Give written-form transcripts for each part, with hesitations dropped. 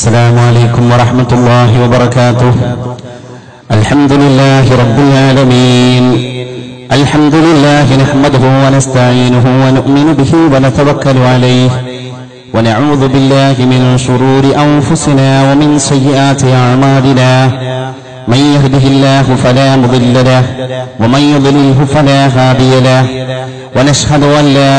السلام عليكم ورحمة الله وبركاته. الحمد لله رب العالمين. الحمد لله نحمده ونستعينه ونؤمن به ونتوكل عليه ونعوذ بالله من شرور أنفسنا ومن سيئات أعمالنا. من يهده الله فلا مضل له ومن يضلله فلا هادي له. ونشهد أن لا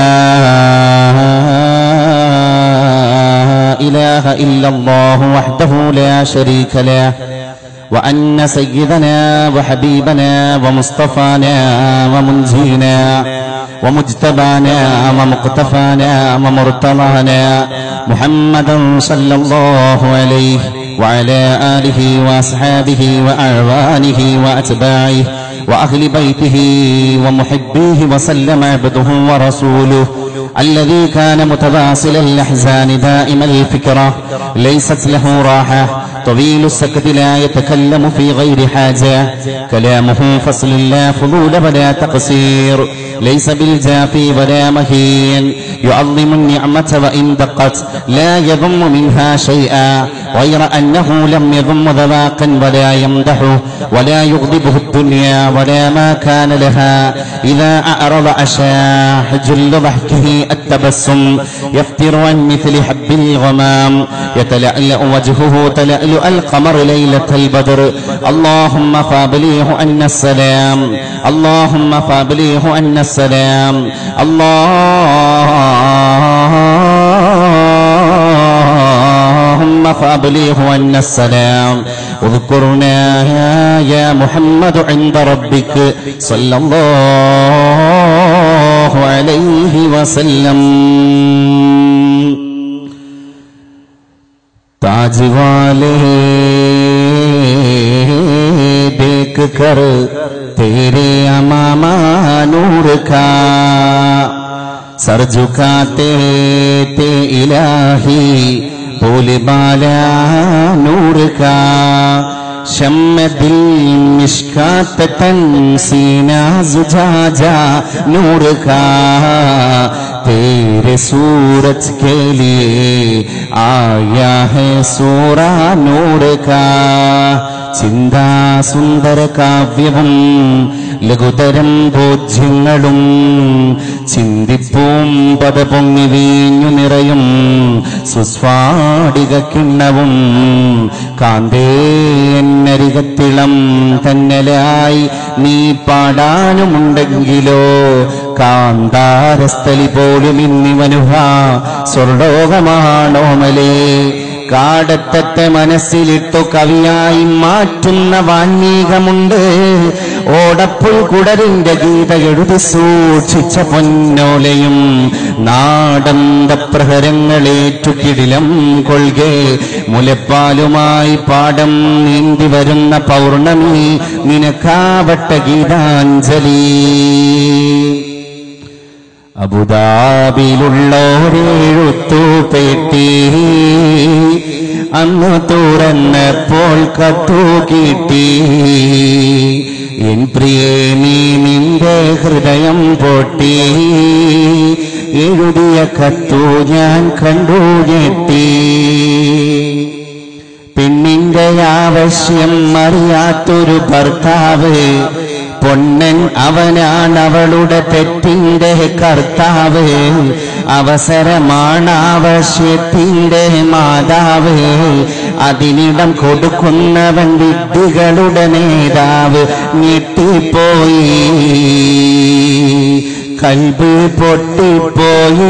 إله إلا الله وحده لا شريك له، وأن سيدنا وحبيبنا ومصطفانا ومنجينا ومجتبانا ومقتفانا ومرتضانا محمدا صلى الله عليه وعلى آله وأصحابه وأعوانه وأتباعه وأهل بيته ومحبيه وسلم عبده ورسوله الذي كان متواصل الأحزان دائم الفكرة ليست له راحة طويل السكت لا يتكلم في غير حاجة كلامه فصل لا فضول ولا تقصير ليس بالجافي ولا مهين يعظم النعمة وإن دقت لا يضم منها شيئا غير أنه لم يضم ذواقا ولا يمدحه ولا يغضبه الدنيا ولا ما كان لها. إذا أعرض أشاح جل ضحكه التبسم يفتر عن مثل حب الغمام يتلألأ وجهه تلألؤ القمر ليلة البدر. اللهم فابليه أن السلام اللهم فابليه أن السلام اللهم فابليه أن السلام. اذكرنا يا محمد عند ربك صلى الله عليه وسلم. ताज वाले देख कर तेरे अमामा नूर का सर झुकाते ते इलाही बोले बाला नूर का शम्म दिल मिश्कात तन सीना जुझाजा नूर का तेरे सूरज के लिए आया है सूरा नूर का. ചിന്താ സുന്ദര കാവ്യവും ലഘുതരം ബോധ്യങ്ങളും ചിന്തിപ്പൂം പദപൊങ്ങി വീഞ്ഞു നിറയും സുസ്വാടിക കിണ്ണവും കാന്തേ എന്നരികത്തിളം തന്നലായി നീ പാടാനുമുണ്ടെങ്കിലോ കാന്താരസ്ഥലി പോലും ഇന്നിവനുഹ സ്വർലോകമാണോമലേ. കാടത്തത്തെ മനസ്സിലിട്ടു കവിയായി മാറ്റുന്ന വാന്മീകമുണ്ട്. ഓടപ്പുൽ കുടലിന്റെ ഗീത എഴുതി സൂക്ഷിച്ച പൊന്നോലയും നാടന്ത പ്രഹരങ്ങളേറ്റുകിടിലം കൊൾകെ മുലപ്പാലുമായി പാടം നീന്തി വരുന്ന പൗർണമി നിനക്കാവട്ട ഗീതാഞ്ജലി. അബുദാബിയിലുള്ളോരെഴുത്തുപേട്ടി അന്ന് തുറന്നപ്പോൾ കത്തു കിട്ടി. എൻ പ്രിയേ നീ നിന്റെ ഹൃദയം പൊട്ടി എഴുതിയ കത്തു ഞാൻ കണ്ടു ഞെട്ടി. പെണ്ണിന്റെ ആവശ്യം അറിയാത്തൊരു ഭർത്താവ് പൊന്നൻ അവനാണവളുടെ തെറ്റിന്റെ കർത്താവ്. അവസരമാണാവശ്യത്തിന്റെ മാതാവ്. അതിനിടം കൊടുക്കുന്നവൻ വിഡ്ഢികളുടെ നേതാവ്. ഞെട്ടിപ്പോയി കൽബ് പൊട്ടിപ്പോയി.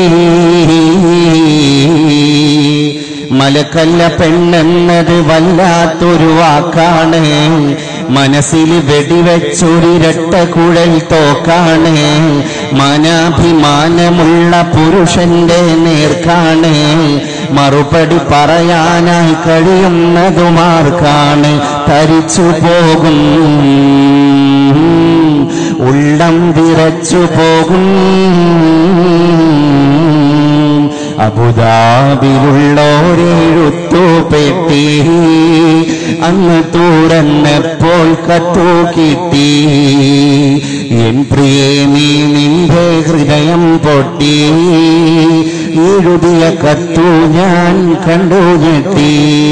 മലക്കല്ല പെണ്ണെന്നത് വല്ലാത്തൊരു വാക്കാണ്. മനസ്സിൽ വെടിവെച്ചൊരിരട്ട കുഴൽ തോക്കാണ്. മാനാഭിമാനമുള്ള പുരുഷന്റെ നേർക്കാണ്. മറുപടി പറയാനായി കഴിയുന്നതുമാർക്കാണ്. തരിച്ചു പോകും ഉള്ളം വിറച്ചു പോകും. അബുദാബിയിലുള്ളോരെഴുത്തുപേട്ടി അന്ന് തുറന്നപ്പോൾ കത്തു കിട്ടി. എൻ പ്രിയേ നീ നിന്റെ ഹൃദയം പൊട്ടി എഴുതിയ കത്തു ഞാൻ കണ്ടു ഞെട്ടി.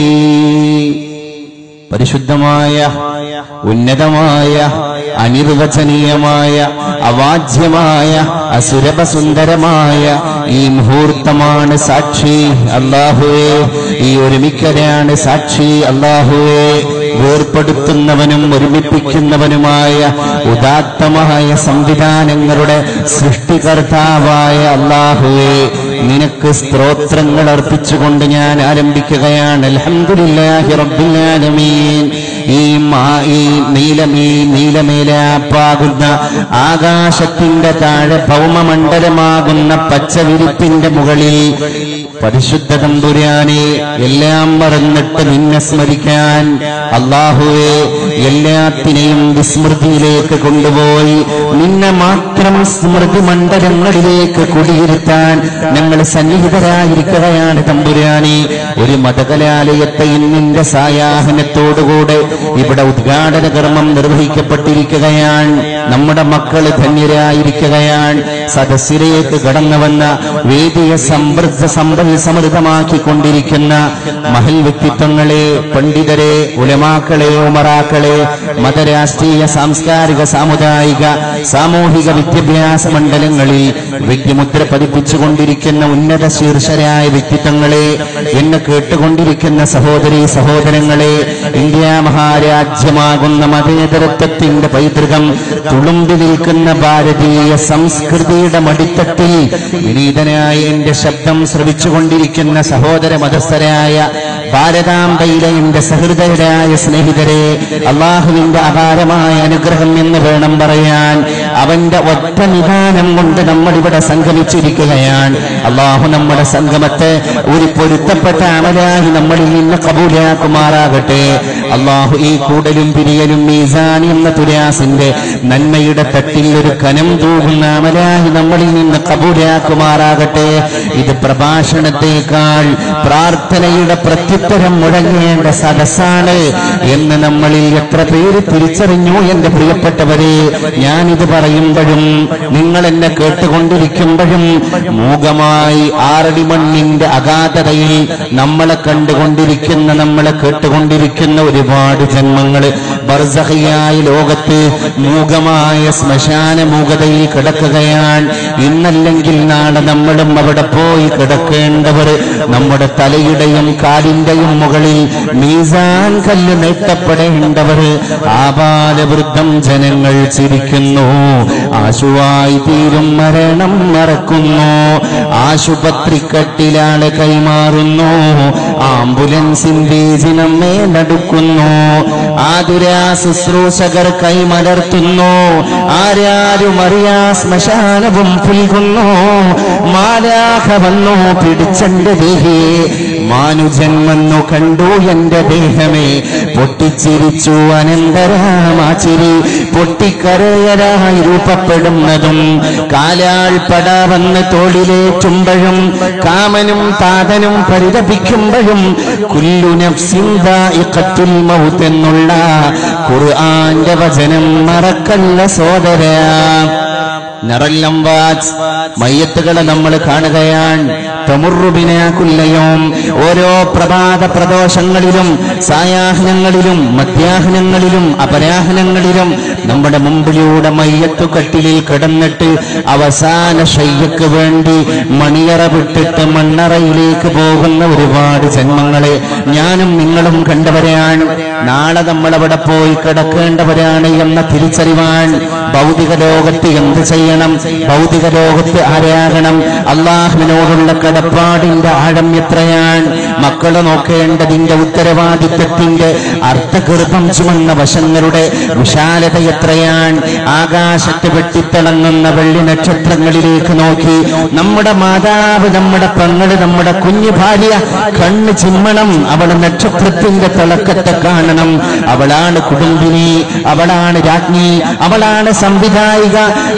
പരിശുദ്ധമായ ഉന്നതമായ അനിർവചനീയമായ അവാച്യമായ അസുരഭസുന്ദരമായ ഈ മുഹൂർത്തമാണ് സാക്ഷി അല്ലാഹുവേ. ഈ ഒരുമിക്കലാണ് സാക്ഷി അല്ലാഹുവേ. വേർപ്പെടുത്തുന്നവനും ഒരുമിപ്പിക്കുന്നവനുമായ ഉദാത്തമായ സംവിധാനങ്ങളുടെ സൃഷ്ടികർത്താവായ അല്ലാഹുവേ, നിനക്ക് സ്തോത്രങ്ങൾ അർപ്പിച്ചുകൊണ്ട് ഞാൻ ആരംഭിക്കുകയാണ്. അൽഹംദുലില്ലാഹി റബ്ബിൽ ആലമീൻ. ഈ നീലമേലാപ്പാകുന്ന ആകാശത്തിന്റെ താഴെ ഭൗമമണ്ഡലമാകുന്ന പച്ചവിരിപ്പിന്റെ മുകളിൽ പരിശുദ്ധ തമ്പുരാനെ എല്ലാം മറന്നിട്ട് നിന്നെ സ്മരിക്കാൻ അല്ലാഹുവേ, എല്ലാത്തിനെയും വിസ്മൃതിയിലേക്ക് കൊണ്ടുപോയി നിന്നെ മാത്രം സ്മൃതി മണ്ഡലങ്ങളിലേക്ക് കുടിയിരുത്താൻ ഞങ്ങൾ സന്നിഹിതരായിരിക്കുകയാണ് തമ്പുരാനെ. ഒരു മതകലാലയത്തെ ഇന്നിന്റെ സായാഹനത്തോടുകൂടെ ഇവിടെ ഉദ്ഘാടന കർമ്മം നിർവഹിക്കപ്പെട്ടിരിക്കുകയാണ്. നമ്മുടെ മക്കൾ ധന്യരായിരിക്കുകയാണ്. സദസ്സിലേക്ക് കടന്നു വന്ന വേദിയെ സമൃദ്ധമാക്കിക്കൊണ്ടിരിക്കുന്ന മഹൽ വ്യക്തിത്വങ്ങളെ, പണ്ഡിതരെ, ഉലമാക്കളെ, ഉമറാക്കളെ, മതരാഷ്ട്രീയ സാംസ്കാരിക സാമുദായിക സാമൂഹിക വിദ്യാഭ്യാസ മണ്ഡലങ്ങളിൽ വ്യക്തിമുദ്ര പതിപ്പിച്ചുകൊണ്ടിരിക്കുന്ന ഉന്നത ശീർഷരായ വ്യക്തിത്വങ്ങളെ, എന്നെ കേട്ടുകൊണ്ടിരിക്കുന്ന സഹോദരീ സഹോദരങ്ങളെ, ഇന്ത്യ മഹാരാജ്യമാകുന്ന മതേതരത്വത്തിന്റെ പൈതൃകം തുളുമ്പി നിൽക്കുന്ന ഭാരതീയ സംസ്കൃതിയുടെ മടിത്തട്ടിൽ വിനീതനായ എന്റെ ശബ്ദം ശ്രവിച്ചുകൊണ്ടിരിക്കുന്ന സഹോദര മതസ്ഥരായ ഭാരതാംബയിലെ എന്റെ സഹൃദയരായ സ്നേഹിതരെ, അള്ളാഹുവിന്റെ അപാരമായ അനുഗ്രഹം എന്ന് വേണം പറയാൻ. അവന്റെ ഒറ്റ നിദാനം കൊണ്ട് നമ്മളിവിടെ സംഗമിച്ചിരിക്കുകയാണ്. അള്ളാഹു നമ്മുടെ സംഗമത്തെ ഒരു പൊരുത്തപ്പെട്ട അമലായി നമ്മളിൽ നിന്ന് കബൂലാക്കുമാറാകട്ടെ. അള്ളാഹു ഈ കൂടലും പിരിയലും മീസാൻ എന്ന തുലാസിന്റെ നന്മയുടെ തട്ടിൽ ഒരു കനം തൂകുന്ന അമലായി നമ്മളിൽ നിന്ന് കബൂലാക്കുമാറാകട്ടെ. ഇത് പ്രഭാഷണത്തെക്കാൾ പ്രാർത്ഥനയുടെ പ്രത്യുത്തരം മുഴങ്ങേണ്ട സദസ്സാണ് എന്ന് നമ്മളിൽ എത്ര പേര് തിരിച്ചറിഞ്ഞു എന്റെ പ്രിയപ്പെട്ടവരെ. ഞാനിത് പറയുമ്പോഴും നിങ്ങൾ എന്നെ കേട്ടുകൊണ്ടിരിക്കുമ്പോഴും മൂകമായി ആറടി മണ്ണിന്റെ അഗാധതയിൽ നമ്മളെ കണ്ടുകൊണ്ടിരിക്കുന്ന, നമ്മളെ കേട്ടുകൊണ്ടിരിക്കുന്ന ഒരുപാട് ജന്മങ്ങള് ബർസഖിയായ ലോകത്ത് മൂകമായ ശ്മശാന മൂകതയിൽ കിടക്കുകയാണ്. ഇന്നല്ലെങ്കിൽ നാളെ നമ്മളും അവിടെ പോയി കിടക്കേണ്ടവർ. നമ്മുടെ തലയുടെയും കാലിന്റെയും മുകളിൽ മീസാൻ കല്ല് നീട്ടപ്പെടേണ്ടവർ. ആബാലവൃദ്ധം ജനങ്ങൾ ചിരിക്കുന്നു, ആശുവായി തീരും മരണം മറക്കുന്നു. ആശുപത്രിക്കട്ടിലാണ് കൈമാറുന്നു, ആംബുലൻസിന്റെ നമ്മെ നടുക്കുന്നു. ആതുരാ ശുശ്രൂഷകർ കൈമലർത്തുന്നു, ആരാരും അറിയാ ശ്മശാനവും പുൽകുന്നു. മാലാഖ വന്നു പിടിച്ചെന്റെ ദേഹേ, മാനുജൻ വന്നു കണ്ടു എന്റെ ദേഹമേ. പൊട്ടിച്ചിരിച്ചു അനന്തരാമാചിരി, പൊട്ടിക്കരയരായി രൂപപ്പെടുന്നതും കാലാൾ പട വന്ന് തോളിലേറ്റുമ്പോഴും കാമനും താതനും പരിതപിക്കുമ്പോഴും കുല്ലു നഫ്സിൻ ദാഇഖത്തുൽ മൗത്ത് എന്നുള്ള ഖുർആന്റെ വചനം മറക്കല്ല സോദരാ. നറല്ലംവാത്ത് മയ്യത്തുകളെ നമ്മൾ കാണുകയാണ്. തമുറുബിനാകുല്ലയും ഓരോ പ്രഭാത പ്രദോഷങ്ങളിലും സായാഹ്നങ്ങളിലും മധ്യാഹ്നങ്ങളിലും അപരാഹ്നങ്ങളിലും നമ്മുടെ മുമ്പിലൂടെ മയ്യത്തുകട്ടിലിൽ കിടന്നിട്ട് അവസാന ശയ്യക്ക് വേണ്ടി മണിയറ വിട്ടിട്ട് മണ്ണറയിലേക്ക് പോകുന്ന ഒരുപാട് ജന്മങ്ങളെ ഞാനും നിങ്ങളും കണ്ടവരാണ്. നാളെ നമ്മളവിടെ പോയി കിടക്കേണ്ടവരാണ് എന്ന തിരിച്ചറിവാൻ. ഭൗതിക ലോകത്ത് എന്ത് ചെയ്യണം, ഭൗതിക ലോകത്ത് ആരാകണം, അള്ളാഹുവിനോടുള്ള കടപ്പാടിന്റെ ആഴം എത്രയാണ്, മക്കളെ നോക്കേണ്ടതിന്റെ ഉത്തരവാദിത്വത്തിന്റെ അർത്ഥഗർഭം ചുമന്ന വശങ്ങളുടെ വിശാലത എത്രയാണ്. ആകാശത്ത് വെട്ടിത്തിളങ്ങുന്ന വെള്ളി നക്ഷത്രങ്ങളിലേക്ക് നോക്കി നമ്മുടെ മാതാവ്, നമ്മുടെ പെങ്ങള്, നമ്മുടെ കുഞ്ഞു ഭാര്യ കണ്ണ് ചിമ്മണം. അവൾ നക്ഷത്രത്തിന്റെ തിളക്കത്തെ കാണണം. അവളാണ് കുടുംബിനി, അവളാണ് രാജ്ഞി, അവളാണ് സംവിധായിക, അവളാണ്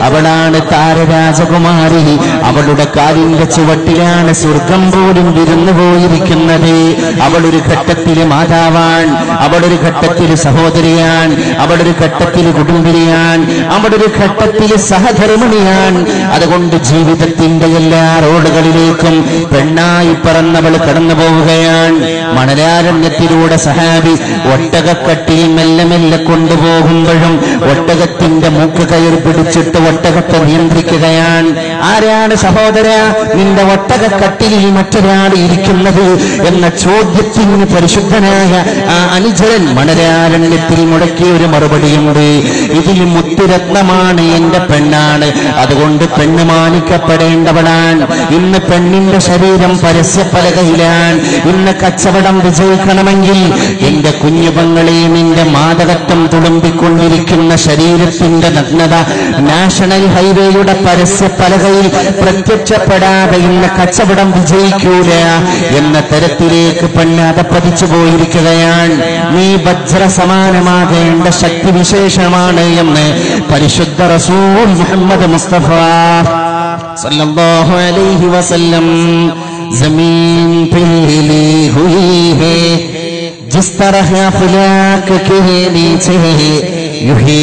അവളാണ് താരരാജകുമാരി. അവളുടെ കാലിന്റെ ചുവട്ടിലാണ് സ്വർഗം പോലും വിരുന്നു പോയിരിക്കുന്നത്. അവളൊരു ഘട്ടത്തില് മാതാവാൻ, അവളൊരു ഘട്ടത്തില് സഹോദരിയാൻ, അവളൊരു ഘട്ടത്തില് കുടുംബിനിയാൻ, അവളൊരു ഘട്ടത്തില് സഹധർമ്മിണിയാൻ. അതുകൊണ്ട് ജീവിതത്തിന്റെ എല്ലാ റോഡുകളിലേക്കും പെണ്ണായി പറന്നവൾ കടന്നു പോവുകയാണ്. മണലാരണ്യത്തിലൂടെ സഹാബി ഒട്ടകക്കട്ടിൽ മെല്ലെ മെല്ലെ കൊണ്ടുപോകുമ്പോഴും ഒട്ടകത്തിന്റെ മൂക്ക് കയറി പിടിച്ചിട്ട് ഒട്ടകത്തെ നിയന്ത്രിക്കുകയാണ്. ആരാണ് സഹോദര നിന്റെ ഒട്ടകക്കട്ടിലിൽ മറ്റൊരാൾ ഇരിക്കുന്നത് എന്ന ചോദ്യത്തിന് പരിശുദ്ധനായ ആ അനുചരൻ മണലാരണ്യത്തിൽ മുടക്കിയ ഒരു മറുപടിയുണ്ട്. ഇതിൽ മുത്തുരത്നമാണ്, എന്റെ പെണ്ണാണ്, അതുകൊണ്ട് പെണ്ണ് മാനിക്കപ്പെടേണ്ടവളാണ്. ഇന്ന് പെണ്ണിന്റെ ശരീരം പരസ്യപ്പലകയിലാണ്. ഇന്ന് കച്ചവടം വിജയിക്കണമെങ്കിൽ എന്റെ കുഞ്ഞുപങ്ങളെ നിന്റെ മാതകത്വം തുളുമ്പിക്കൊണ്ടിരിക്കുന്ന ശരീരത്തിന്റെ നഗ്നത നാഷണൽ ഹൈവേയുടെ പരസ്യപ്പലകയിൽ പ്രത്യക്ഷപ്പെടാതെ ഇന്ന് കച്ചവടം വിജയിക്കൂല എന്ന തരത്തിലേക്ക് പെണ്ണ് അതപ്പതിച്ചു പോയിരിക്കുകയാണ്. നീ വജ്ര സമാനമാകേണ്ട ശക്തിവിശേഷമാണ് എന്ന് പരിശുദ്ധ റസൂൽ മുഹമ്മദ് മുസ്തഫ സല്ലല്ലാഹു അലൈഹി വസല്ലം. ज़मीन पे ली हुई है जिस तरह अफलाक के नीचे यूही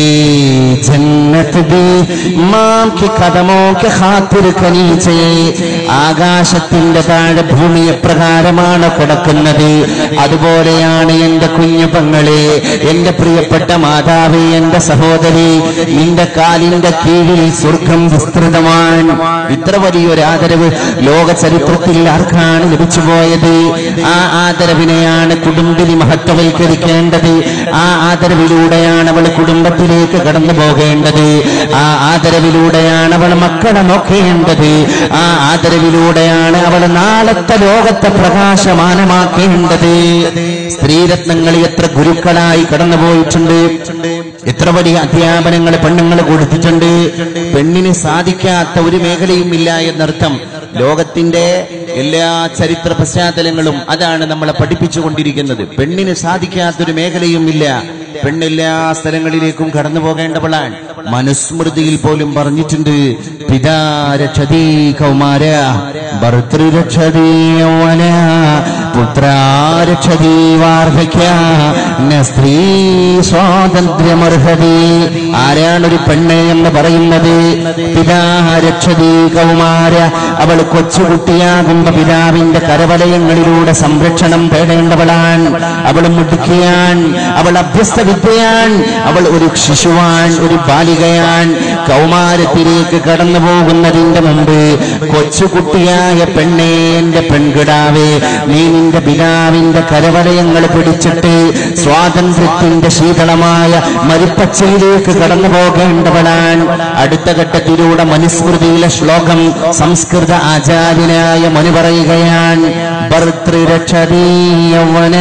जन्नत भी मां के कदमों के खातिर के नीचे. ആകാശത്തിന്റെ താഴെ ഭൂമി എപ്രകാരമാണ് കിടക്കുന്നത് അതുപോലെയാണ് എന്റെ കുഞ്ഞു പെങ്ങളെ, എന്റെ പ്രിയപ്പെട്ട മാതാവേ, എന്റെ സഹോദരി, നിന്റെ കാലിന്റെ കീഴിൽ സ്വർഗം വിസ്തൃതമാണ്. ഇത്ര വലിയൊരു ആദരവ് ലോക ചരിത്രത്തിൽ ആർക്കാണ് ലഭിച്ചുപോയത്? ആ ആദരവിനെയാണ് കുടുംബിനി മഹത്വവൽക്കരിക്കേണ്ടത്. ആ ആദരവിലൂടെയാണ് അവൾ കുടുംബത്തിലേക്ക് കടന്നു പോകേണ്ടത്. ആ ആദരവിലൂടെയാണ് അവൾ മക്കളെ നോക്കേണ്ടത്. ആ ആദരവിലൂടെയാണ് അവൾ നാളത്തെ ലോകത്തെ പ്രകാശമാനമാക്കേണ്ടത്. സ്ത്രീരത്നങ്ങൾ എത്ര ഗുരുക്കളായി കടന്നുപോയിട്ടുണ്ട്, എത്ര വലിയ അധ്യാപനങ്ങൾ പെണ്ണുങ്ങൾ കൊടുത്തിട്ടുണ്ട്. പെണ്ണിന് സാധിക്കാത്ത ഒരു മേഖലയും ഇല്ല എന്നർത്ഥം. ലോകത്തിന്റെ എല്ലാ ചരിത്ര പശ്ചാത്തലങ്ങളും അതാണ് നമ്മളെ പഠിപ്പിച്ചുകൊണ്ടിരിക്കുന്നത്. പെണ്ണിന് സാധിക്കാത്തൊരു മേഖലയും ഇല്ല. പെണ്ണെല്ലാ സ്ഥലങ്ങളിലേക്കും കടന്നു പോകേണ്ടവളാണ്. മനുസ്മൃതിയിൽ പോലും പറഞ്ഞിട്ടുണ്ട്, പിതാ രക്ഷതീ കൗമാര ഭർതൃരക്ഷതീ യൗവന പുത്രാ രക്ഷതീ വാർദ്ധക്യ സ്ത്രീ സ്വാതന്ത്ര്യമർഹതി. ആരാണൊരു പെണ്ണ് എന്ന് പറയുന്നത്? പിതാ രക്ഷതീ കൗമാര. അവൾ കൊച്ചുകുട്ടിയാകുമ്പോ പിതാവിന്റെ കരവലയങ്ങളിലൂടെ സംരക്ഷണം തേടേണ്ടവളാണ്. അവൾ മുടുക്കിയാൻ, അവൾ അഭ്യസ്ത വിദ്യയാൻ, അവൾ ഒരു ശിശുവാൻ, ഒരു ബാലികയാൻ. കൗമാരത്തിലേക്ക് കടന്നു പോകുന്നതിന്റെ മുമ്പ് കൊച്ചുകുട്ടിയായ പെണ്ണേ, എന്റെ പെൺകിടാവേ, നീ നിന്റെ പിതാവിന്റെ കരവലയങ്ങൾ പിടിച്ചിട്ട് സ്വാതന്ത്ര്യത്തിന്റെ ശീതളമായ മരുപ്പച്ചയിലേക്ക് കടന്നു പോകേണ്ടവളാണ്. അടുത്ത ഘട്ടത്തിലൂടെ മനുസ്മൃതിയിലെ ശ്ലോകം സംസ്കൃത ആചാര്യനായ മനു പറയുകയാണ്, ഭർതൃരക്ഷതീ യൗവന.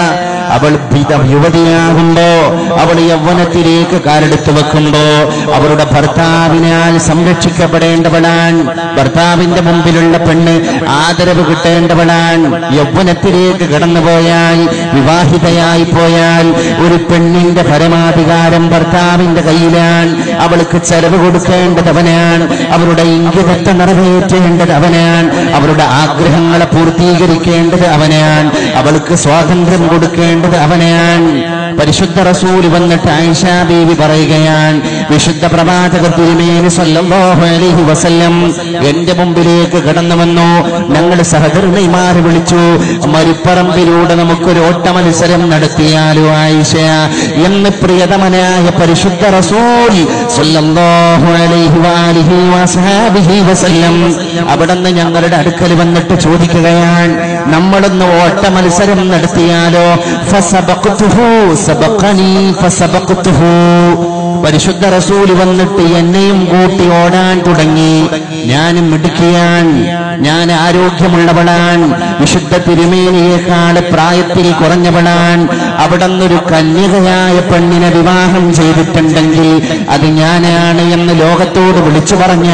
അവൾ യുവതിയാകുമ്പോ, അവൾ യൗവനത്തിലേക്ക് കാലെടുത്തു വെക്കുമ്പോ അവളുടെ ഭർത്താവിനാൽ സംരക്ഷിക്കപ്പെടേണ്ടവളാണ്. ഭർത്താവിന്റെ മുമ്പിലുള്ള പെണ്ണ് ആദരവ് കിട്ടേണ്ടവളാണ്. യൗവനത്തിലേക്ക് കടന്നുപോയാൽ, വിവാഹിതയായി പോയാൽ ഒരു പെണ്ണിന്റെ പരമാധികാരം ഭർത്താവിന്റെ കയ്യിലാണ്. അവൾക്ക് ചെലവ് കൊടുക്കേണ്ടത് അവനാണ്, അവരുടെ ഇംഗിതത്തെ നിറവേറ്റേണ്ടത് അവനാണ്, അവരുടെ ആഗ്രഹങ്ങളെ പൂർത്തീകരിക്കേണ്ടത് അവനാണ്, അവൾക്ക് സ്വാതന്ത്ര്യം കൊടുക്കേണ്ടത് അവനാണ്. പരിശുദ്ധ റസൂൽ വന്നിട്ട് ആയിഷ ബീവി പറയുകയാണ്, വിശുദ്ധ പ്രവാചകർ തിരുമേനി സല്ലല്ലാഹു അലൈഹി വസല്ലം എന്റെ മുമ്പിലേക്ക് കടന്നു വന്നു. ഞങ്ങൾ സഹധർമ്മിമാരെ വിളിച്ചു, മരുപ്പറമ്പിലൂടെ നമുക്കൊരു ഓട്ട മത്സരം നടത്തിയാലോ ആയിഷ എന്ന് പ്രിയതമനായ പരിശുദ്ധ റസൂൽ സല്ലല്ലാഹു അലൈഹി വആലിഹി വസഹബിഹി വസല്ലം അവിടുന്ന് ഞങ്ങളുടെ അടുക്കൽ വന്നിട്ട് ചോദിക്കുകയാണ്, നമ്മളൊന്ന് ഓട്ട മത്സരം നടത്തിയാലോ? ഫസബഖ്തുഹു സബഖനി ഫസബഖ്തുഹു. പരിശുദ്ധ റസൂൽ വന്നിട്ട് എന്നെയും കൂട്ടി ഓടാൻ തുടങ്ങി. ഞാനും മിടുക്കിയാൻ, ഞാൻ ആരോഗ്യമുള്ളവളാണ്, വിശുദ്ധ തിരുമേനിയേക്കാൾ പ്രായത്തിൽ കുറഞ്ഞവളാണ്. അവിടുന്നൊരു കന്യകയായ പെണ്ണിനെ വിവാഹം ചെയ്തിട്ടുണ്ടെങ്കിൽ അത് ഞാനാണ് എന്ന് ലോകത്തോട് വിളിച്ചു പറഞ്ഞ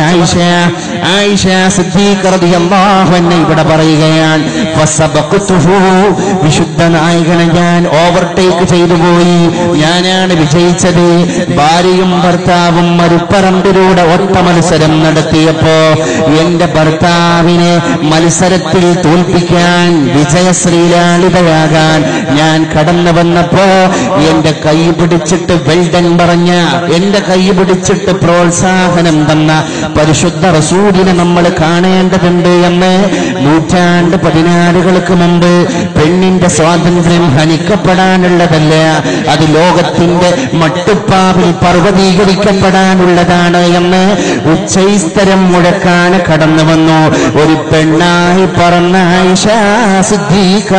ആയിഷ സിദ്ദീഖ റളിയല്ലാഹു അൻഹ ഇവിടെ പറയുകയാണ്, ഫസബഖ്തുഹു. വിശുദ്ധ യുദ്ധനായകനെ ഞാൻ ഓവർടേക്ക് ചെയ്തു പോയി, ഞാനാണ് വിജയിച്ചത്. ഭാര്യയും ഭർത്താവും മരുപ്പറമ്പിലൂടെ ഒറ്റ മത്സരം നടത്തിയപ്പോ എന്റെ ഭർത്താവിനെ മത്സരത്തിൽ തോൽപ്പിക്കാൻ, വിജയശ്രീലാളിതയാകാൻ ഞാൻ കടന്നു വന്നപ്പോ എന്റെ കൈ പിടിച്ചിട്ട് വെൽഡൻ പറഞ്ഞ, എന്റെ കൈ പിടിച്ചിട്ട് പ്രോത്സാഹനം തന്ന പരിശുദ്ധ റസൂലിനെ നമ്മൾ കാണേണ്ടതുണ്ട് എന്ന് 1400 മുമ്പ് പെണ്ണിന്റെ സ്വാതന്ത്ര്യം ഹനിക്കപ്പെടാനുള്ളതല്ല, അത് ലോകത്തിന്റെ മട്ടുപ്പാവിൽ പർവ്വതീകരിക്കപ്പെടാനുള്ളതാണ് എന്ന് ഉച്ചൈസ്തരം മുഴക്കാൻ കടന്നു വന്നു ഒരു പെണ്ണായി പറന്ന ആയിഷ സിദ്ദീഖ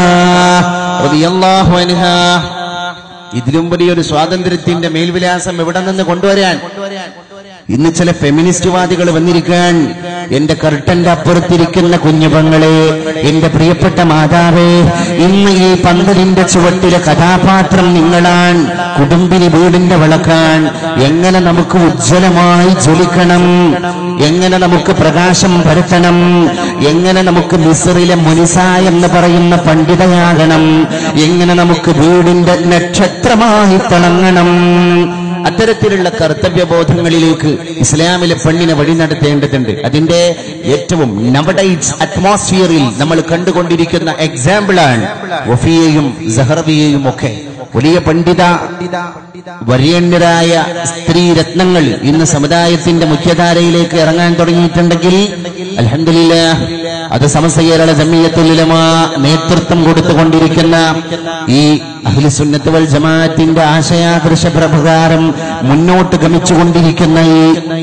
റളിയല്ലാഹു അൻഹാ. ഇതിലും വലിയൊരു സ്വാതന്ത്ര്യത്തിന്റെ മേൽവിലാസം എവിടെ നിന്ന് കൊണ്ടുവരാൻ? ഇന്ന് ചില ഫെമിനിസ്റ്റുവാദികൾ വന്നിരിക്കാൻ, എന്റെ കർട്ടന്റെ അപ്പുറത്തിരിക്കുന്ന കുഞ്ഞുപങ്ങളെ, എന്റെ പ്രിയപ്പെട്ട മാതാവേ, ഇന്ന് ഈ പന്തലിന്റെ ചുവട്ടിലെ കഥാപാത്രം നിങ്ങളാണ്. കുടുംബിനി വീടിന്റെ വിളക്കാൻ. എങ്ങനെ നമുക്ക് ഉജ്ജ്വലമായി ജ്വലിക്കണം, എങ്ങനെ നമുക്ക് പ്രകാശം പരത്തണം, എങ്ങനെ നമുക്ക് മിസ്റിലെ മുനിസ എന്ന് പറയുന്ന പണ്ഡിതയാകണം, എങ്ങനെ നമുക്ക് വീടിന്റെ നക്ഷത്രമായി തിളങ്ങണം. അത്തരത്തിലുള്ള കർത്തവ്യബോധങ്ങളിലേക്ക് ഇസ്ലാമിലെ പെണ്ണിനെ വഴി നടത്തേണ്ടതുണ്ട്. അതിന്റെ ഏറ്റവും നവഡൈറ്റ്സ് അറ്റ്മോസ്ഫിയറിൽ നമ്മൾ കണ്ടുകൊണ്ടിരിക്കുന്ന എക്സാമ്പിളാണ് വഫിയയും സഹറവിയയും ഒക്കെ. വലിയ പണ്ഡിത വരേണ്യരായ സ്ത്രീ രത്നങ്ങൾ ഇന്ന് സമുദായത്തിന്റെ മുഖ്യധാരയിലേക്ക് ഇറങ്ങാൻ തുടങ്ങിയിട്ടുണ്ടെങ്കിൽ അൽഹംദുലില്ലാഹ്, അത് സമസ്ത കേരള ജമിയത്തുൽ ഉലമ നേതൃത്വം കൊടുത്തുകൊണ്ടിരിക്കുന്ന ഈ അഹ്ലുസുന്നത്ത് വൽ ജമാഅത്തിന്റെ ആശയാദർശ പ്രകാരം മുന്നോട്ട് ഗമിച്ചുകൊണ്ടിരിക്കുന്ന ഈ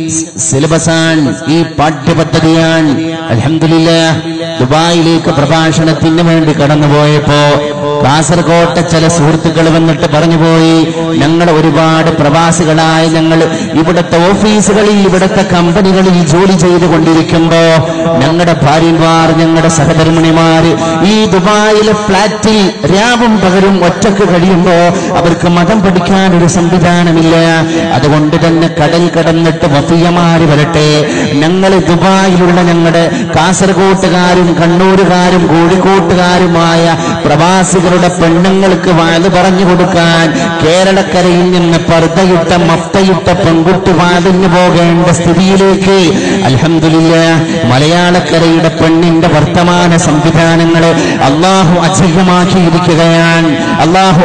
സിലബസാണ്, ഈ പാഠ്യപദ്ധതിയാണ്. അൽഹംദുലില്ലാഹ്, ദുബായിലേക്ക് പ്രഭാഷണത്തിന് വേണ്ടി കടന്നുപോയപ്പോ കാസർകോട്ടെ ചില സുഹൃത്തുക്കൾ വന്നിട്ട് പറഞ്ഞുപോയി, ഞങ്ങൾ ഒരുപാട് പ്രവാസികളായ ഞങ്ങൾ ഇവിടുത്തെ ഓഫീസുകളിൽ, ഇവിടുത്തെ കമ്പനികളിൽ ജോലി ചെയ്തുകൊണ്ടിരിക്കുമ്പോ ഞങ്ങളുടെ ഭാര്യമാർ, ഞങ്ങളുടെ സഹധർമ്മിണിമാർ ഈ ദുബായിലെ ഫ്ലാറ്റിൽ രാവും പകരും ഒറ്റക്ക് കഴിയുമ്പോ അവർക്ക് മതം പഠിക്കാൻ ഒരു സംവിധാനമില്ല. അതുകൊണ്ട് തന്നെ കടൽ കടന്നിട്ട് വഫിയമാര് വരട്ടെ, ഞങ്ങൾ ദുബായിലുള്ള ഞങ്ങളുടെ കാസർകോട്ടുകാരും കണ്ണൂരുകാരും കോഴിക്കോട്ടുകാരുമായ പ്രവാസികളുടെ പെണ്ണുങ്ങൾക്ക് വാല് പറഞ്ഞു കൊടുക്കാൻ കേരളക്കരയിൽ നിന്ന് പർദ്ദയിട്ട മഫ്തയിട്ട പെൺകുട്ടി വാതിന് പോകേണ്ട സ്ഥിതിയിലേക്ക് അൽഹംദുലില്ലാഹ് മലയാളക്കരയുടെ പെണ്ണിന്റെ വർത്തമാന സംവിധാനങ്ങളെ അള്ളാഹു അജയ്യമാക്കിയിരിക്കുകയാണ്, അള്ളാഹു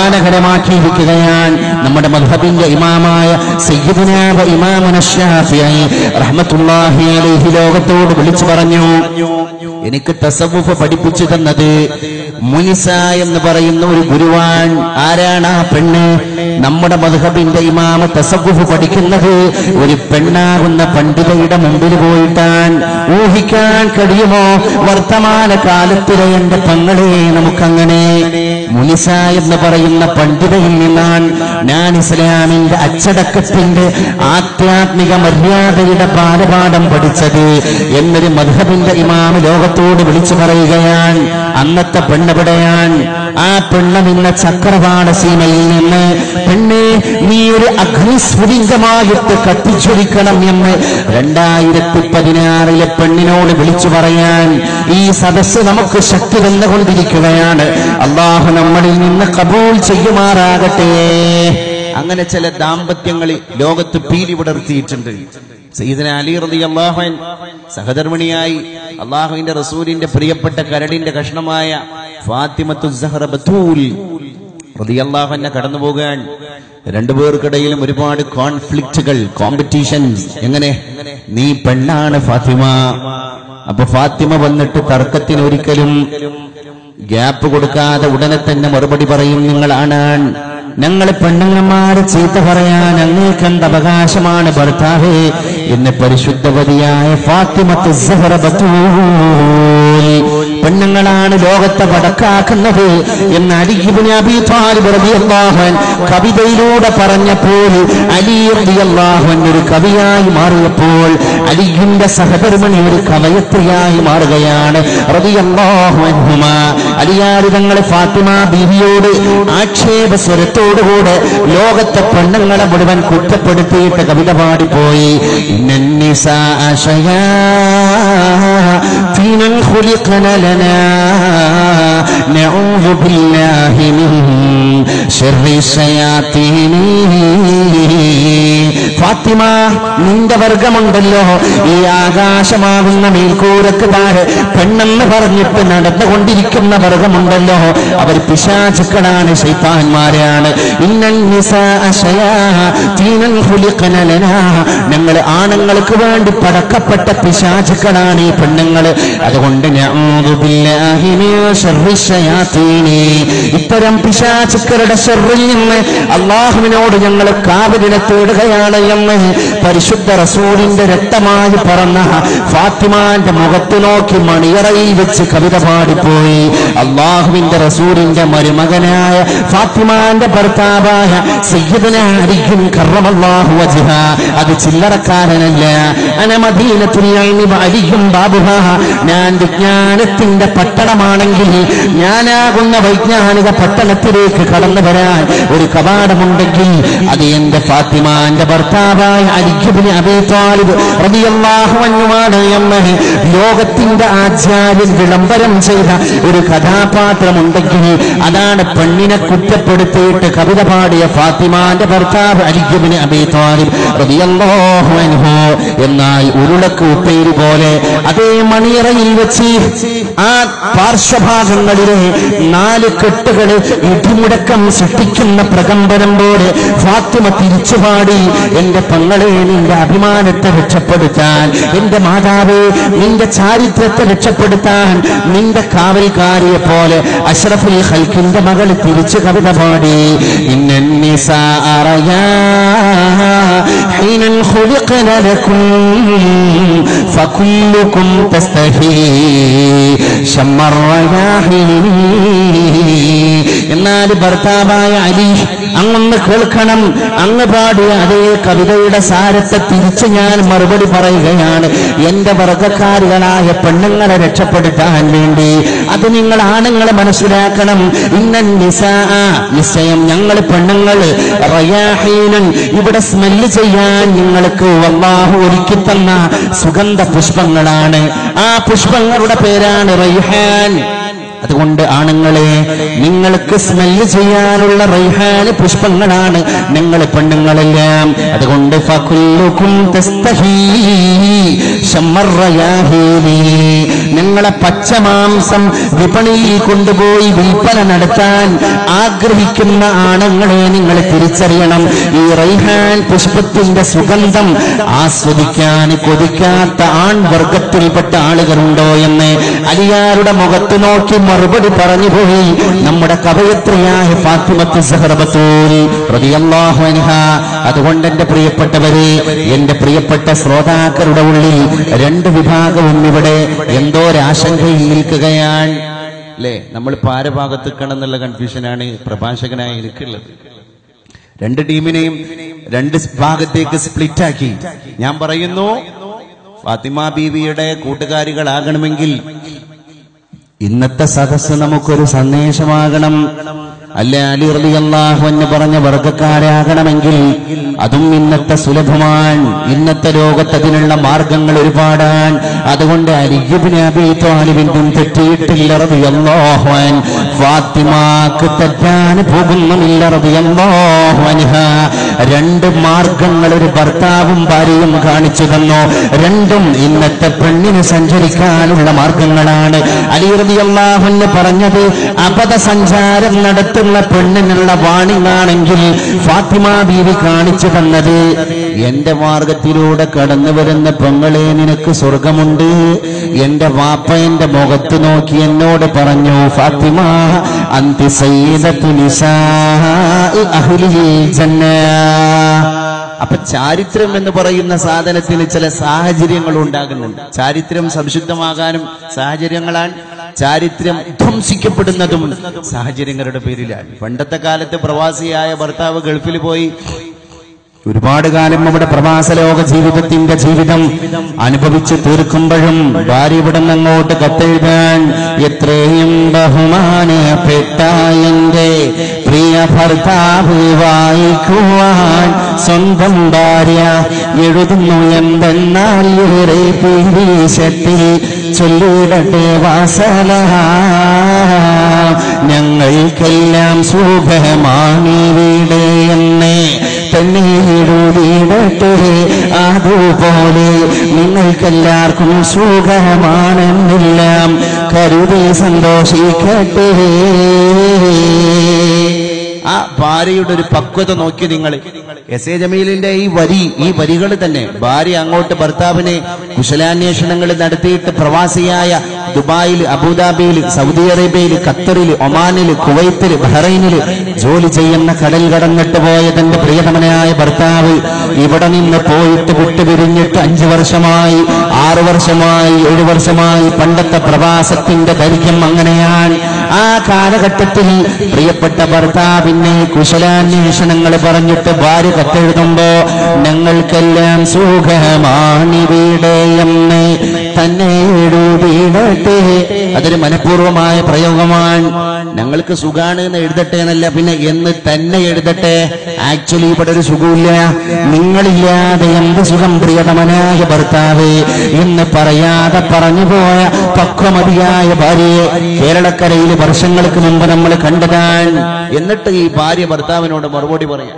അഭിമാനകരമാക്കിയിരിക്കുകയാണ്. നമ്മുടെ മദ്ഹബിന്റെ ഇമാമായ സയ്യിദുനാ വ ഇമാമുനാ ശാഫിഈ റഹ്മത്തുള്ളാഹി അലൈഹി ലോകത്തോട് വിളിച്ചു പറഞ്ഞു, എനിക്ക് തസവ്വുഫ് പഠിപ്പിച്ചു തന്നത് മുനിസ എന്ന് പറയുന്ന ഒരു ഗുരുവാൻ. ആരാണ് ആ പെണ്ണ്? നമ്മുടെ മദ്ഹബിന്റെ ഇമാമ തസവ്വുഫ് പഠിക്കുന്നത് ഒരു പെണ്ണാകുന്ന പണ്ഡിതയുടെ മുമ്പിൽ പോയിട്ടാണ്. ഊഹിക്കാൻ കഴിയുമോ വർത്തമാന കാലത്തിലെ എന്റെ പെങ്ങളെ? നമുക്കങ്ങനെ മുനിസ എന്ന് പറയുന്ന പണ്ഡിതയിൽ നിന്നാണ് ഞാൻ ഇസ്ലാമിന്റെ അച്ചടക്കത്തിന്റെ ആധ്യാത്മിക മര്യാദയുടെ ബാലപാഠം പഠിച്ചത് എന്നൊരു മദ്ഹബിന്റെ ഇമാമ ലോകത്തോട് വിളിച്ചു പറയുകയാണ്. അന്നത്തെ പെണ്ണെവിടെയാണ്? ആ പെണ്ണ് നിന്ന ചക്രവാള സീമയിൽ നിന്ന് പെണ്ണെ നീ ഒരു അഗ്നിസ്ഫുലിംഗമായിട്ട് കത്തിച്ചൊലിക്കണം എന്ന് 2016 പെണ്ണിനോട് വിളിച്ചു പറയാൻ ഈ സദസ്സ് നമുക്ക് ശക്തി തന്നുകൊണ്ടിരിക്കുകയാണ്. അള്ളാഹു നമ്മളിൽ നിന്ന് കബൂൽ ചെയ്യുമാറാകട്ടെ. അങ്ങനെ ചില ദാമ്പത്യങ്ങളിൽ ലോകത്ത് പീലി വിടർത്തിയിട്ടുണ്ട്. സയ്യിദന അലി റളിയല്ലാഹു അൻഹു സഹധർമ്മിണിയായി അള്ളാഹുവിന്റെ റസൂലിന്റെ പ്രിയപ്പെട്ട കരടിന്റെ കഷ്ണമായ ഫാത്തിമത്തു സഹറ ബത്തൂൽ റളിയല്ലാഹു അൻഹ കടന്നു പോകാൻ രണ്ടുപേർക്കിടയിലും ഒരുപാട് കോൺഫ്ലിക്റ്റുകൾ, കോമ്പറ്റീഷൻസ്. എങ്ങനെ? നീ പെണ്ണാണ് ഫാത്തിമ. അപ്പൊ ഫാത്തിമ വന്നിട്ട് തർക്കത്തിന് ഒരിക്കലും ഗ്യാപ്പ് കൊടുക്കാതെ ഉടനെ തന്നെ മറുപടി പറയും, നിങ്ങളാണ്, ഞങ്ങൾ പെണ്ണുങ്ങന്മാരെ ചീത്ത പറയാൻ അങ്ങേക്കണ്ട അവകാശമാണ് ഭർത്താവേ എന്ന് പരിശുദ്ധവതിയായ ഫാത്തിമത്തു സഹറ ബത്തൂൽ പെണ്ണുങ്ങളാണ് ലോകത്തെ വടക്കാക്കുന്നത് എന്ന് അലി ഇബ്നു അബീ ത്വാലിബ് റളിയല്ലാഹു അൻഹു കവിതയിലൂടെ പറഞ്ഞപ്പോൾ, അലി റളിയല്ലാഹു അൻഹു ഒരു കവിയായി മാറിയപ്പോൾ അലിയുടെ സഹധർമ്മിണി ഒരു കവയത്രിയായി മാറുകയാണ് റളിയല്ലാഹു അൻഹുമാ. അലിയാർ തങ്ങൾ ഫാത്തിമ ബീവിയോട് ആക്ഷേപ സ്വരത്തോടുകൂടെ ലോകത്തെ പെണ്ണുങ്ങളെ മുഴുവൻ കുറ്റപ്പെടുത്തിയിട്ട് കവിത പാടിപ്പോയി. ഇന്നന്നിസാ അശയാ ഫീനൻ ഖുലിഖന لنا نعوذ بالله من شر الشياطين. ഫാത്തിമ, നിന്റെ വർഗമുണ്ടല്ലോ, ഈ ആകാശമാകുന്ന മേൽക്കൂരക്ക് താഴെ പെണ്ണെന്ന് പറഞ്ഞിട്ട് നടന്നുകൊണ്ടിരിക്കുന്ന വർഗമുണ്ടല്ലോ, അവർ പിശാചുക്കളാണ്, ശൈത്താന്മാരാണ്. ഇന്നൽ നിസാഅ ശയാതീനുൻ ഖുലിഖന ലനാ, ഞങ്ങൾ ആണുങ്ങൾക്ക് വേണ്ടി പടക്കപ്പെട്ട പിശാചുക്കളാണ് ഈ പെണ്ണുങ്ങൾ. അതുകൊണ്ട് നഊദു ബില്ലാഹി മിൻ ശർരി ശയാതീനി, ഇത്തരം പിശാചുക്കളുടെ ശർറിൽ നിന്ന് അല്ലാഹുവിനോട് ഞങ്ങൾ കാവലിനെ തേടുകയാണ് എന്ന് പരിശുദ്ധ റസൂലിന്റെ രക്തമായി പറന്ന ഫാത്തിമാന്റെ മുഖത്ത് നോക്കി മണിയറയിൽ വെച്ച് കവിത പാടിപ്പോയി. അല്ലാഹുവിന്റെ റസൂലിന്റെ മരുമകനായ ഫാത്തിമാന്റെ ഭർത്താവായ സയ്യിദുനാ അലി കറമല്ലാഹു വജ്ഹ, അത് ചില്ലറക്കാരനല്ല. അന മദീനത്തുൽ ഇൽമി വഅലിയും ബാബുഹാ, ഞാൻ വിജ്ഞാനത്തിന്റെ പട്ടണമാണെങ്കിൽ ഞാനാകുന്ന വൈജ്ഞാനിക പട്ടണത്തിലേക്ക് കടന്നു വരാൻ ഒരു കവാടമുണ്ടെങ്കിൽ അത് എന്റെ ഫാത്തിമാന്റെ ഭർത്താവായ അലി ഇബ്നു അബീ ത്വാലിബ് റളിയല്ലാഹു അൻഹുവാണ് എന്ന് ലോകത്തിന്റെ ആചാര്യൻ വിളംബരം ചെയ്ത ഒരു കഥാപാത്രമുണ്ടെങ്കിൽ അതാണ് പെണ്ണിനെ കുറ്റപ്പെടുത്തിയിട്ട് കവിത പാടിയ ഫാത്തിമാന്റെ ഭർത്താവ് അലി ഇബ്നു അബീ ത്വാലിബ് റളിയല്ലാഹു അൻഹു. എന്നാൽ ഉരുളക്ക് ഉപ്പേരി പോലെ അതേ മണിയറയിൽ വെച്ച് ആ പാർശ്വഭാഗങ്ങളിലെ 4 കെട്ടുകള് ഇടിമുടക്കം സൃഷ്ടിക്കുന്ന പ്രകമ്പനം പോലെ ഫാത്തിമ തിരിച്ചു പാടി, എന്റെ പെങ്ങളെ, നിന്റെ അഭിമാനത്തെ രക്ഷപ്പെടുത്താൻ, എന്റെ മാതാവേ, നിന്റെ ചാരിത്രത്തെ രക്ഷപ്പെടുത്താൻ, നിന്റെ കാവൽക്കാരിയെ പോലെ അഷ്റഫുൽ ഖൽഖിന്റെ മകൾ തിരിച്ചു കവിത പാടി. ഇന്നൻ നിസാഅ റയാഹിനൻ ഖുലിഖന ലക്കും ഫകുല്ലുകും തസ്തഹി ശമ്മർ റയാഹിൻ. എന്നാൽ ഭർത്താവായ അലി, അങ്ങൊന്ന് കേൾക്കണം, അങ്ങ് പാടിയ അതേ കവിതയുടെ സാരത്തെ തിരിച്ച് ഞാൻ മറുപടി പറയുകയാണ്. എന്റെ വർഗക്കാരികളായ പെണ്ണുങ്ങളെ രക്ഷപ്പെടുത്താൻ വേണ്ടി അത് നിങ്ങൾ ആണുങ്ങളെ മനസ്സിലാക്കണം. ഇന്നൻ നിസാഅ, നിശ്ചയം ഞങ്ങൾ പെണ്ണുങ്ങൾ, റയാഹീനൻ, ഇവിടെ സ്മെല്ല് ചെയ്യാൻ നിങ്ങൾക്ക് അല്ലാഹു ഒരുക്കി തന്ന സുഗന്ധ പുഷ്പങ്ങളാണ്. ആ പുഷ്പങ്ങളുടെ പേരാണ് റൈഹാൻ. അതുകൊണ്ട് ആണുങ്ങളെ, നിങ്ങൾക്ക് സ്മെല്ല് ചെയ്യാനുള്ള റൈഹാൻ പുഷ്പങ്ങളാണ് നിങ്ങൾ പെണ്ണുങ്ങളെല്ലാം. അതുകൊണ്ട് ഫകുല്ലുകും തസ്തഹീ ശമ്മർ റയാഹീനി, നിങ്ങളെ പച്ചമാംസം വിപണിയിൽ കൊണ്ടുപോയി വിൽപ്പന നടത്താൻ ആഗ്രഹിക്കുന്ന ആണുങ്ങളെ നിങ്ങൾ തിരിച്ചറിയണം. ഈ റൈഹാൻ പുഷ്പത്തിന്റെ സുഗന്ധം ആസ്വദിക്കാൻ കൊതിക്കാത്ത ആൺവർഗത്തിൽപ്പെട്ട ആളുകളുണ്ടോ എന്ന് അലിയാരുടെ മുഖത്ത് നോക്കി മറുപടി പറഞ്ഞുപോയി നമ്മുടെ കവയത്രിയായ ഫാത്തിമത്ത് സഹറ ബത്തൂൽ റളിയല്ലാഹു അൻഹാ. അതുകൊണ്ട് എന്റെ പ്രിയപ്പെട്ടവരെ, എന്റെ പ്രിയപ്പെട്ട ശ്രോതാക്കളുടെ ഉള്ളിൽ 2 വിഭാഗവും ഇവിടെ എന്തോ ഒരാശങ്കയിൽ നിൽക്കുകയാണ് അല്ലേ? നമ്മൾ പാരഭാഗത്ത് നിൽക്കണമെന്നുള്ള കൺഫ്യൂഷനാണ് പ്രഭാഷകനായി എനിക്കുള്ളത്. 2 ടീമിനെയും 2 ഭാഗത്തേക്ക് സ്പ്ലിറ്റാക്കി ഞാൻ പറയുന്നു, ഫാത്തിമ ബീവിയുടെ കൂട്ടുകാരികളാകണമെങ്കിൽ ഇന്നത്തെ സദസ്സ് നമുക്കൊരു സന്ദേശമാകണം. അല്ലെ, അലി റളിയല്ലാഹു അൻഹു പറഞ്ഞ വർഗക്കാരാകണമെങ്കിൽ അതും ഇന്നത്തെ സുലഭമാണ്. ഇന്നത്തെ ലോകത്ത് അതിനുള്ള മാർഗങ്ങൾ ഒരുപാടാണ്. അതുകൊണ്ട് അലി ഇബ്നു അബീ ത്വാലിബിനും തെറ്റിയിട്ടില്ല റളിയല്ലാഹു അൻഹു, ഫാത്തിമാക്ക് തെറ്റാൻ പോകുന്നുമില്ല റളിയല്ലാഹു അൻഹാ. 2 മാർഗങ്ങൾ ഒരു ഭർത്താവും ഭാര്യയും കാണിച്ചു തന്നു. 2ഉം ഇന്നത്തെ പെണ്ണിന് സഞ്ചരിക്കാനുള്ള മാർഗങ്ങളാണ്. അലി റളിയല്ലാഹു അൻഹു പറഞ്ഞത് അബദ്ധസഞ്ചാരം നടത്തുന്ന പെണ്ണിനുള്ള വാണിംഗാണെങ്കിൽ ഫാത്തിമ ബീവി കാണിച്ചു തന്നത്, എന്റെ മാർഗത്തിലൂടെ കടന്നു വരുന്ന പെങ്ങളെ, നിനക്ക് സ്വർഗമുണ്ട്. എന്റെ വാപ്പ എന്റെ മുഖത്ത് നോക്കി എന്നോട് പറഞ്ഞു, ഫാത്തിമ അന്തി സയ്യിദത്തു നിസാഇ അഹ്ലിൽ ജന്ന. അപ്പൊ ചാരിത്രം എന്ന് പറയുന്ന സാധനത്തിന് ചില സാഹചര്യങ്ങൾ ഉണ്ടാകുന്നുണ്ട്. ചാരിത്രം സംശുദ്ധമാകാനും സാഹചര്യങ്ങളാണ്, ചാരിത്രം ധ്വംസിക്കപ്പെടുന്നതും സാഹചര്യങ്ങളുടെ പേരിലാണ്. പണ്ടത്തെ കാലത്ത് പ്രവാസിയായ ഭർത്താവ് ഗൾഫിൽ പോയി ഒരുപാട് കാലം അവിടെ പ്രവാസലോക ജീവിതം അനുഭവിച്ച് തീർക്കുമ്പോഴും ഭാര്യ ഇവിടെ അങ്ങോട്ട് കത്തെഴുതാൻ, എത്രയും ബഹുമാനപ്പെട്ട എന്റെ പ്രിയ പ്രിയ ഭർത്താവ് വായിക്കുവാൻ സ്വന്തം ഭാര്യ എഴുതുന്നു എന്തെന്നാൽ ഏറെ പീഡിശത്തിൽ ചൊല്ലിടട്ടെ വാസലാം ഞങ്ങൾക്കെല്ലാം സുഖമാണിവിടെ എന്നേ തന്നെ എഴുതിയിടട്ടെ അതുപോലെ നിങ്ങൾക്കെല്ലാവർക്കും സുഖമാണെന്നെല്ലാം കരുതി സന്തോഷിക്കട്ടെ. ആ ഭാര്യയുടെ ഒരു പക്വത നോക്കി നിങ്ങൾ. എസ് എ ജമീലിന്റെ ഈ വരികൾ തന്നെ ഭാര്യ അങ്ങോട്ട് ഭർത്താവിനെ കുശലാന്വേഷണങ്ങൾ നടത്തിയിട്ട് പ്രവാസിയായ ദുബായിൽ, അബുദാബിയിൽ, സൗദി അറേബ്യയിൽ, ഖത്തറിൽ, ഒമാനിൽ, കുവൈത്തിൽ, ബഹ്റൈനിൽ ജോലി ചെയ്യുന്ന കടൽ കടന്നിട്ട് പോയ തന്റെ പ്രിയതമനായ ഭർത്താവ് ഇവിടെ നിന്ന് പോയിട്ട് വിട്ടുപിരിഞ്ഞിട്ട് 5 വർഷമായി, 6 വർഷമായി, 7 വർഷമായി. പണ്ടത്തെ പ്രവാസത്തിന്റെ ദൈർഘ്യം അങ്ങനെയാണ്. ആ കാലഘട്ടത്തിൽ പ്രിയപ്പെട്ട ഭർത്താവിനെ കുശലാന്വേഷണങ്ങൾ പറഞ്ഞിട്ട് ഭാര്യ കത്തെഴുതുമ്പോ ഞങ്ങൾക്കെല്ലാം സുഖമാണിവിടെ എന്ന് തന്നെ എഴുതിയിടട്ടെ. അതൊരു മനഃപൂർവമായ പ്രയോഗമാണ്. ഞങ്ങൾക്ക് സുഖാണ് എന്ന് എഴുതട്ടെ എന്നല്ല, പിന്നെ എന്ന് തന്നെ എഴുതട്ടെ. ആക്ച്വലി ഇവിടെ ഒരു സുഖമില്ല. നിങ്ങളില്ലാതെ എന്ത് സുഖം പ്രിയതമനായ ഭർത്താവ് എന്ന് പറയാതെ പറഞ്ഞുപോയ പക്വമതിയായ ഭാര്യയെ കേരളക്കരയിൽ വർഷങ്ങൾക്ക് മുമ്പ് നമ്മൾ കണ്ടതാണ്. എന്നിട്ട് ഈ ഭാര്യ ഭർത്താവിനോട് മറുപടി പറയാം.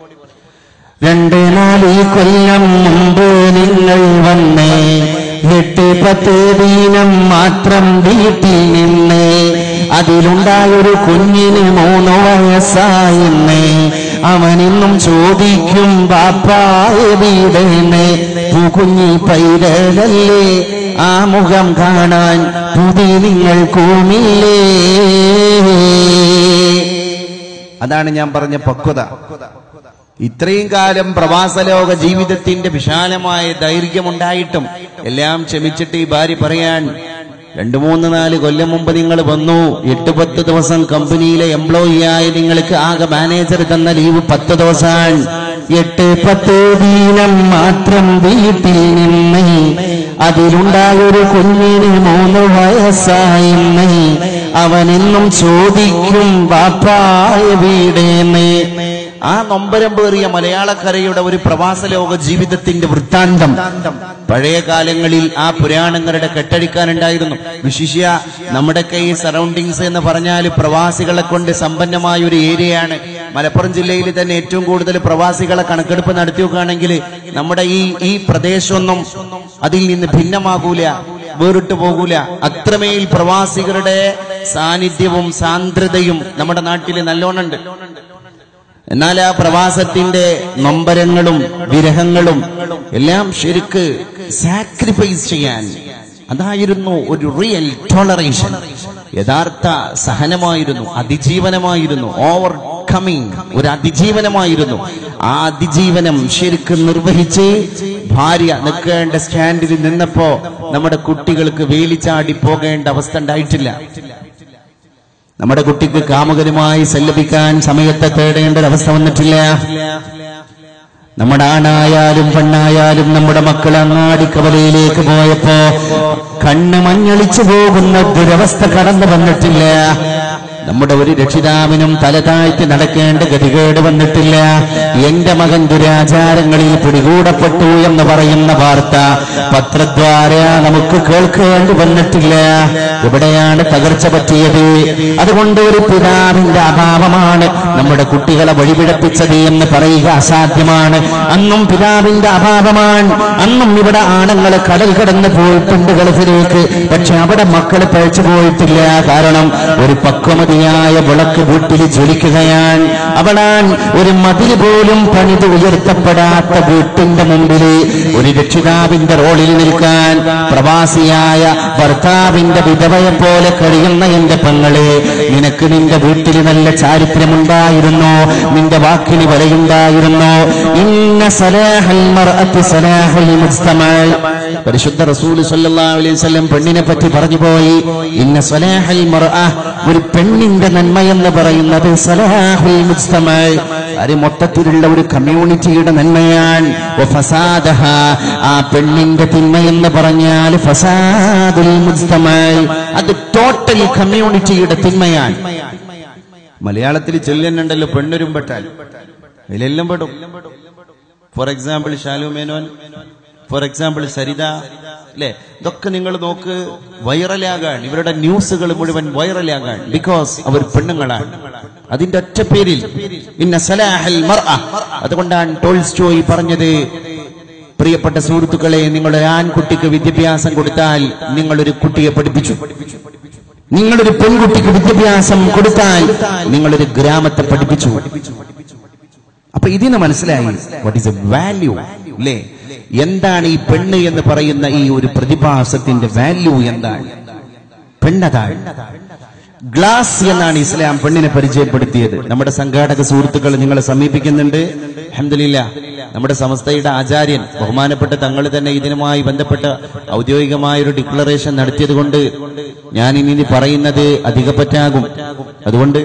2-4 കൊല്ലം മുമ്പ് നിങ്ങൾ വന്നേ 8-10 ദിനം മാത്രം വീട്ടിൽ നിന്ന് അതിലുണ്ടായൊരു കുഞ്ഞിന് 3 വയസ്സായെന്ന് അവനിന്നും ചോദിക്കും ബാപ്പായ വീടേന്ന് കുഞ്ഞി പൈരലല്ലേ ആ മുഖം കാണാൻ പുതി നിങ്ങൾ കൂമില്ലേ. അതാണ് ഞാൻ പറഞ്ഞ പക്വത. ഇത്രയും കാലം പ്രവാസലോക ജീവിതത്തിന്റെ വിശാലമായ ദൈർഘ്യമുണ്ടായിട്ടും എല്ലാം ക്ഷമിച്ചിട്ട് ഈ ഭാര്യ പറയാൻ 2-3-4 കൊല്ലം മുമ്പ് നിങ്ങൾ വന്നു. 8-10 ദിവസം കമ്പനിയിലെ എംപ്ലോയി ആയ നിങ്ങൾക്ക് ആകെ മാനേജർ തന്ന ലീവ് 10 ദിവസമാണ്. 8-10 ദിനം മാത്രം വീട്ടിൽ നിന്ന് അതിലുണ്ടായൊരു കുഞ്ഞിന് 3 വയസ്സായെന്ന് അവനെന്നും ചോദിക്കും ബാപ്പായ വീടേന്ന്. ആ നൊമ്പരം പേറിയ മലയാളക്കരയുടെ ഒരു പ്രവാസലോക ജീവിതത്തിന്റെ വൃത്താന്തം പഴയ കാലങ്ങളിൽ ആ പുരാണങ്ങളുടെ കെട്ടഴിക്കാനുണ്ടായിരുന്നു. വിശിഷ്യ നമ്മുടെയൊക്കെ ഈ സറൗണ്ടിങ്സ് എന്ന് പറഞ്ഞാൽ പ്രവാസികളെ കൊണ്ട് സമ്പന്നമായ ഒരു ഏരിയയാണ്. മലപ്പുറം ജില്ലയിൽ തന്നെ ഏറ്റവും കൂടുതൽ പ്രവാസികളെ കണക്കെടുപ്പ് നടത്തി നോക്കുകയാണെങ്കിൽ നമ്മുടെ ഈ പ്രദേശമൊന്നും അതിൽ നിന്ന് ഭിന്നമാകൂല, വേറിട്ട് പോകൂല. അത്രമേൽ പ്രവാസികളുടെ സാന്നിധ്യവും സാന്ദ്രതയും നമ്മുടെ നാട്ടിൽ നല്ലോണുണ്ട്. എന്നാൽ ആ പ്രവാസത്തിന്റെ നൊമ്പരങ്ങളും വിരഹങ്ങളും എല്ലാം ശരിക്ക് സാക്രിഫൈസ് ചെയ്യാൻ അതായിരുന്നു ഒരു റിയൽ ടോളറേഷൻ. യഥാർത്ഥ സഹനമായിരുന്നു, അതിജീവനമായിരുന്നു, ഓവർകമ്മിങ് ഒരു അതിജീവനമായിരുന്നു. ആ അതിജീവനം ശരിക്കും നിർവഹിച്ച് ഭാര്യ നിൽക്കേണ്ട സ്റ്റാൻഡിൽ നിന്നപ്പോ നമ്മുടെ കുട്ടികൾക്ക് വേലിച്ചാടി പോകേണ്ട അവസ്ഥ ഉണ്ടായിട്ടില്ല. നമ്മുടെ കുട്ടിക്ക് കാമുകനുമായി സല്ലപിക്കാൻ സമയത്തെ തേടേണ്ട ഒരവസ്ഥ വന്നിട്ടില്ല. നമ്മുടെ ആണായാലും പെണ്ണായാലും നമ്മുടെ മക്കൾ അങ്ങാടിക്കവലയിലേക്ക് പോയപ്പോ കണ്ണ് മഞ്ഞളിച്ചു പോകുന്ന ദുരവസ്ഥ കടന്നു വന്നിട്ടില്ല. നമ്മുടെ ഒരു രക്ഷിതാവിനും തല താഴ്ത്തി നടക്കേണ്ട ഗതികേട് വന്നിട്ടില്ല. എന്റെ മകൻ ദുരാചാരങ്ങളിൽ പിടികൂടപ്പെട്ടു എന്ന് പറയുന്ന വാർത്ത പത്രദ്വാര നമുക്ക് കേൾക്കേണ്ടി വന്നിട്ടില്ല. ഇവിടെയാണ് തകർച്ച പറ്റിയത്. അതുകൊണ്ട് ഒരു പിതാവിന്റെ അഭാവമാണ് നമ്മുടെ കുട്ടികളെ വഴിപിഴപ്പിച്ചത് എന്ന് പറയുക അസാധ്യമാണ്. അന്നും പിതാവിന്റെ അഭാവമാണ്. അന്നും ഇവിടെ ആണുങ്ങളെ കടൽ കടന്ന് പോയിട്ടുണ്ട് ഗൾഫിലേക്ക്. പക്ഷെ അവിടെ മക്കള് പഴിച്ചു പോയിട്ടില്ല. കാരണം ഒരു പക്വമതിയായ വിളക്ക് വീട്ടിൽ ജ്വലിക്കുകയാണ്. അവളാൻ ഒരു മതിൽ പോലും പണിത് ഉയർത്തപ്പെടാത്ത വീട്ടിന്റെ മുമ്പിൽ ഒരു രക്ഷിതാവിന്റെ റോളിൽ നിൽക്കാൻ പ്രവാസിയായ ഭർത്താവിന്റെ വിധവയെ പോലെ കഴിയുന്ന എന്റെ പെങ്ങളെ, നിനക്ക് നിന്റെ വീട്ടിൽ നല്ല ചാരിത്രമുണ്ടായിരുന്നു, നിന്റെ വാക്കിന് വിലയുണ്ടായിരുന്നു. ഇന്ന സലാഹൽ മർഅത്തി സലാഹുൽ മുജ്തമഅ. പരിശുദ്ധ റസൂൽ സ്വല്ലല്ലാഹു അലൈഹി വസല്ലം പെണ്ണിനെ പറ്റി പറഞ്ഞു പോയി, ഇന്ന സലാഹൽ മർഅ, ഒരു പെണ്ണിന്റെ നന്മയെന്ന് പറയുന്നത് സലാഹുൽ മുജ്തമഅ, അത് മൊത്തത്തിലുള്ള ഒരു കമ്മ്യൂണിറ്റിയുടെ നന്മയാണ്. വഫസാദഹ, ആ പെണ്ണിന്റെ തിന്മയെന്ന് പറഞ്ഞാൽ ഫസാദുൽ മുജ്തമഅ, അത് ടോട്ടൽ കമ്മ്യൂണിറ്റിയുടെ തിന്മയാണ്. മലയാളത്തിൽ ചൊല്ലുന്നുണ്ടല്ലോ പെണ്ണൊരുമ്പെട്ടാൽ, അതിലെല്ലാം പെടും. For example Shalu Menon, for example Saritha, അല്ലെ? ഇതൊക്കെ നിങ്ങൾ നോക്ക്, വൈറലാകാൻ, ഇവരുടെ ന്യൂസുകൾ മുഴുവൻ വൈറലാകാൻ. ബിക്കോസ് അവർ പെണ്ണുങ്ങളാണ്. അതിന്റെ ഒറ്റ പേരിൽ ഇന്ന സലാഹൽ മർഅ. അതുകൊണ്ടാണ് ടോൾസ്റ്റോയ് പറഞ്ഞത്, പ്രിയപ്പെട്ട സുഹൃത്തുക്കളെ, നിങ്ങളൊരു ആൺകുട്ടിക്ക് വിദ്യാഭ്യാസം കൊടുത്താൽ നിങ്ങളൊരു കുട്ടിയെ പഠിപ്പിച്ചു. നിങ്ങളൊരു പെൺകുട്ടിക്ക് വിദ്യാഭ്യാസം കൊടുത്താൽ നിങ്ങളൊരു ഗ്രാമത്തെ പഠിപ്പിച്ചു. അപ്പൊ ഇതിന് മനസ്സിലായി വാട്ട് ഈസ് എ വാല്യൂ, അല്ലേ? എന്താണ് ഈ പെണ്ണ് എന്ന് പറയുന്ന ഈ ഒരു പ്രതിഭാസത്തിന്റെ വാല്യൂ എന്താണ്? പെണ്ണതാണ്. ഗ്ലാസ് എന്നാണ് ഇസ്ലാം പെണ്ണിനെ പരിചയപ്പെടുത്തിയത്. നമ്മുടെ സംഘാടക സുഹൃത്തുക്കൾ നിങ്ങളെ സമീപിക്കുന്നുണ്ട്. അൽഹംദുലില്ലാഹ്, നമ്മുടെ സമസ്തയുടെ ആചാര്യൻ ബഹുമാനപ്പെട്ട തങ്ങൾ തന്നെ ഇതിനുമായി ബന്ധപ്പെട്ട ഔദ്യോഗികമായ ഒരു ഡിക്ലറേഷൻ നടത്തിയത് കൊണ്ട് ഞാൻ ഇനി പറയുന്നത് അധികപ്പറ്റാകും. അതുകൊണ്ട്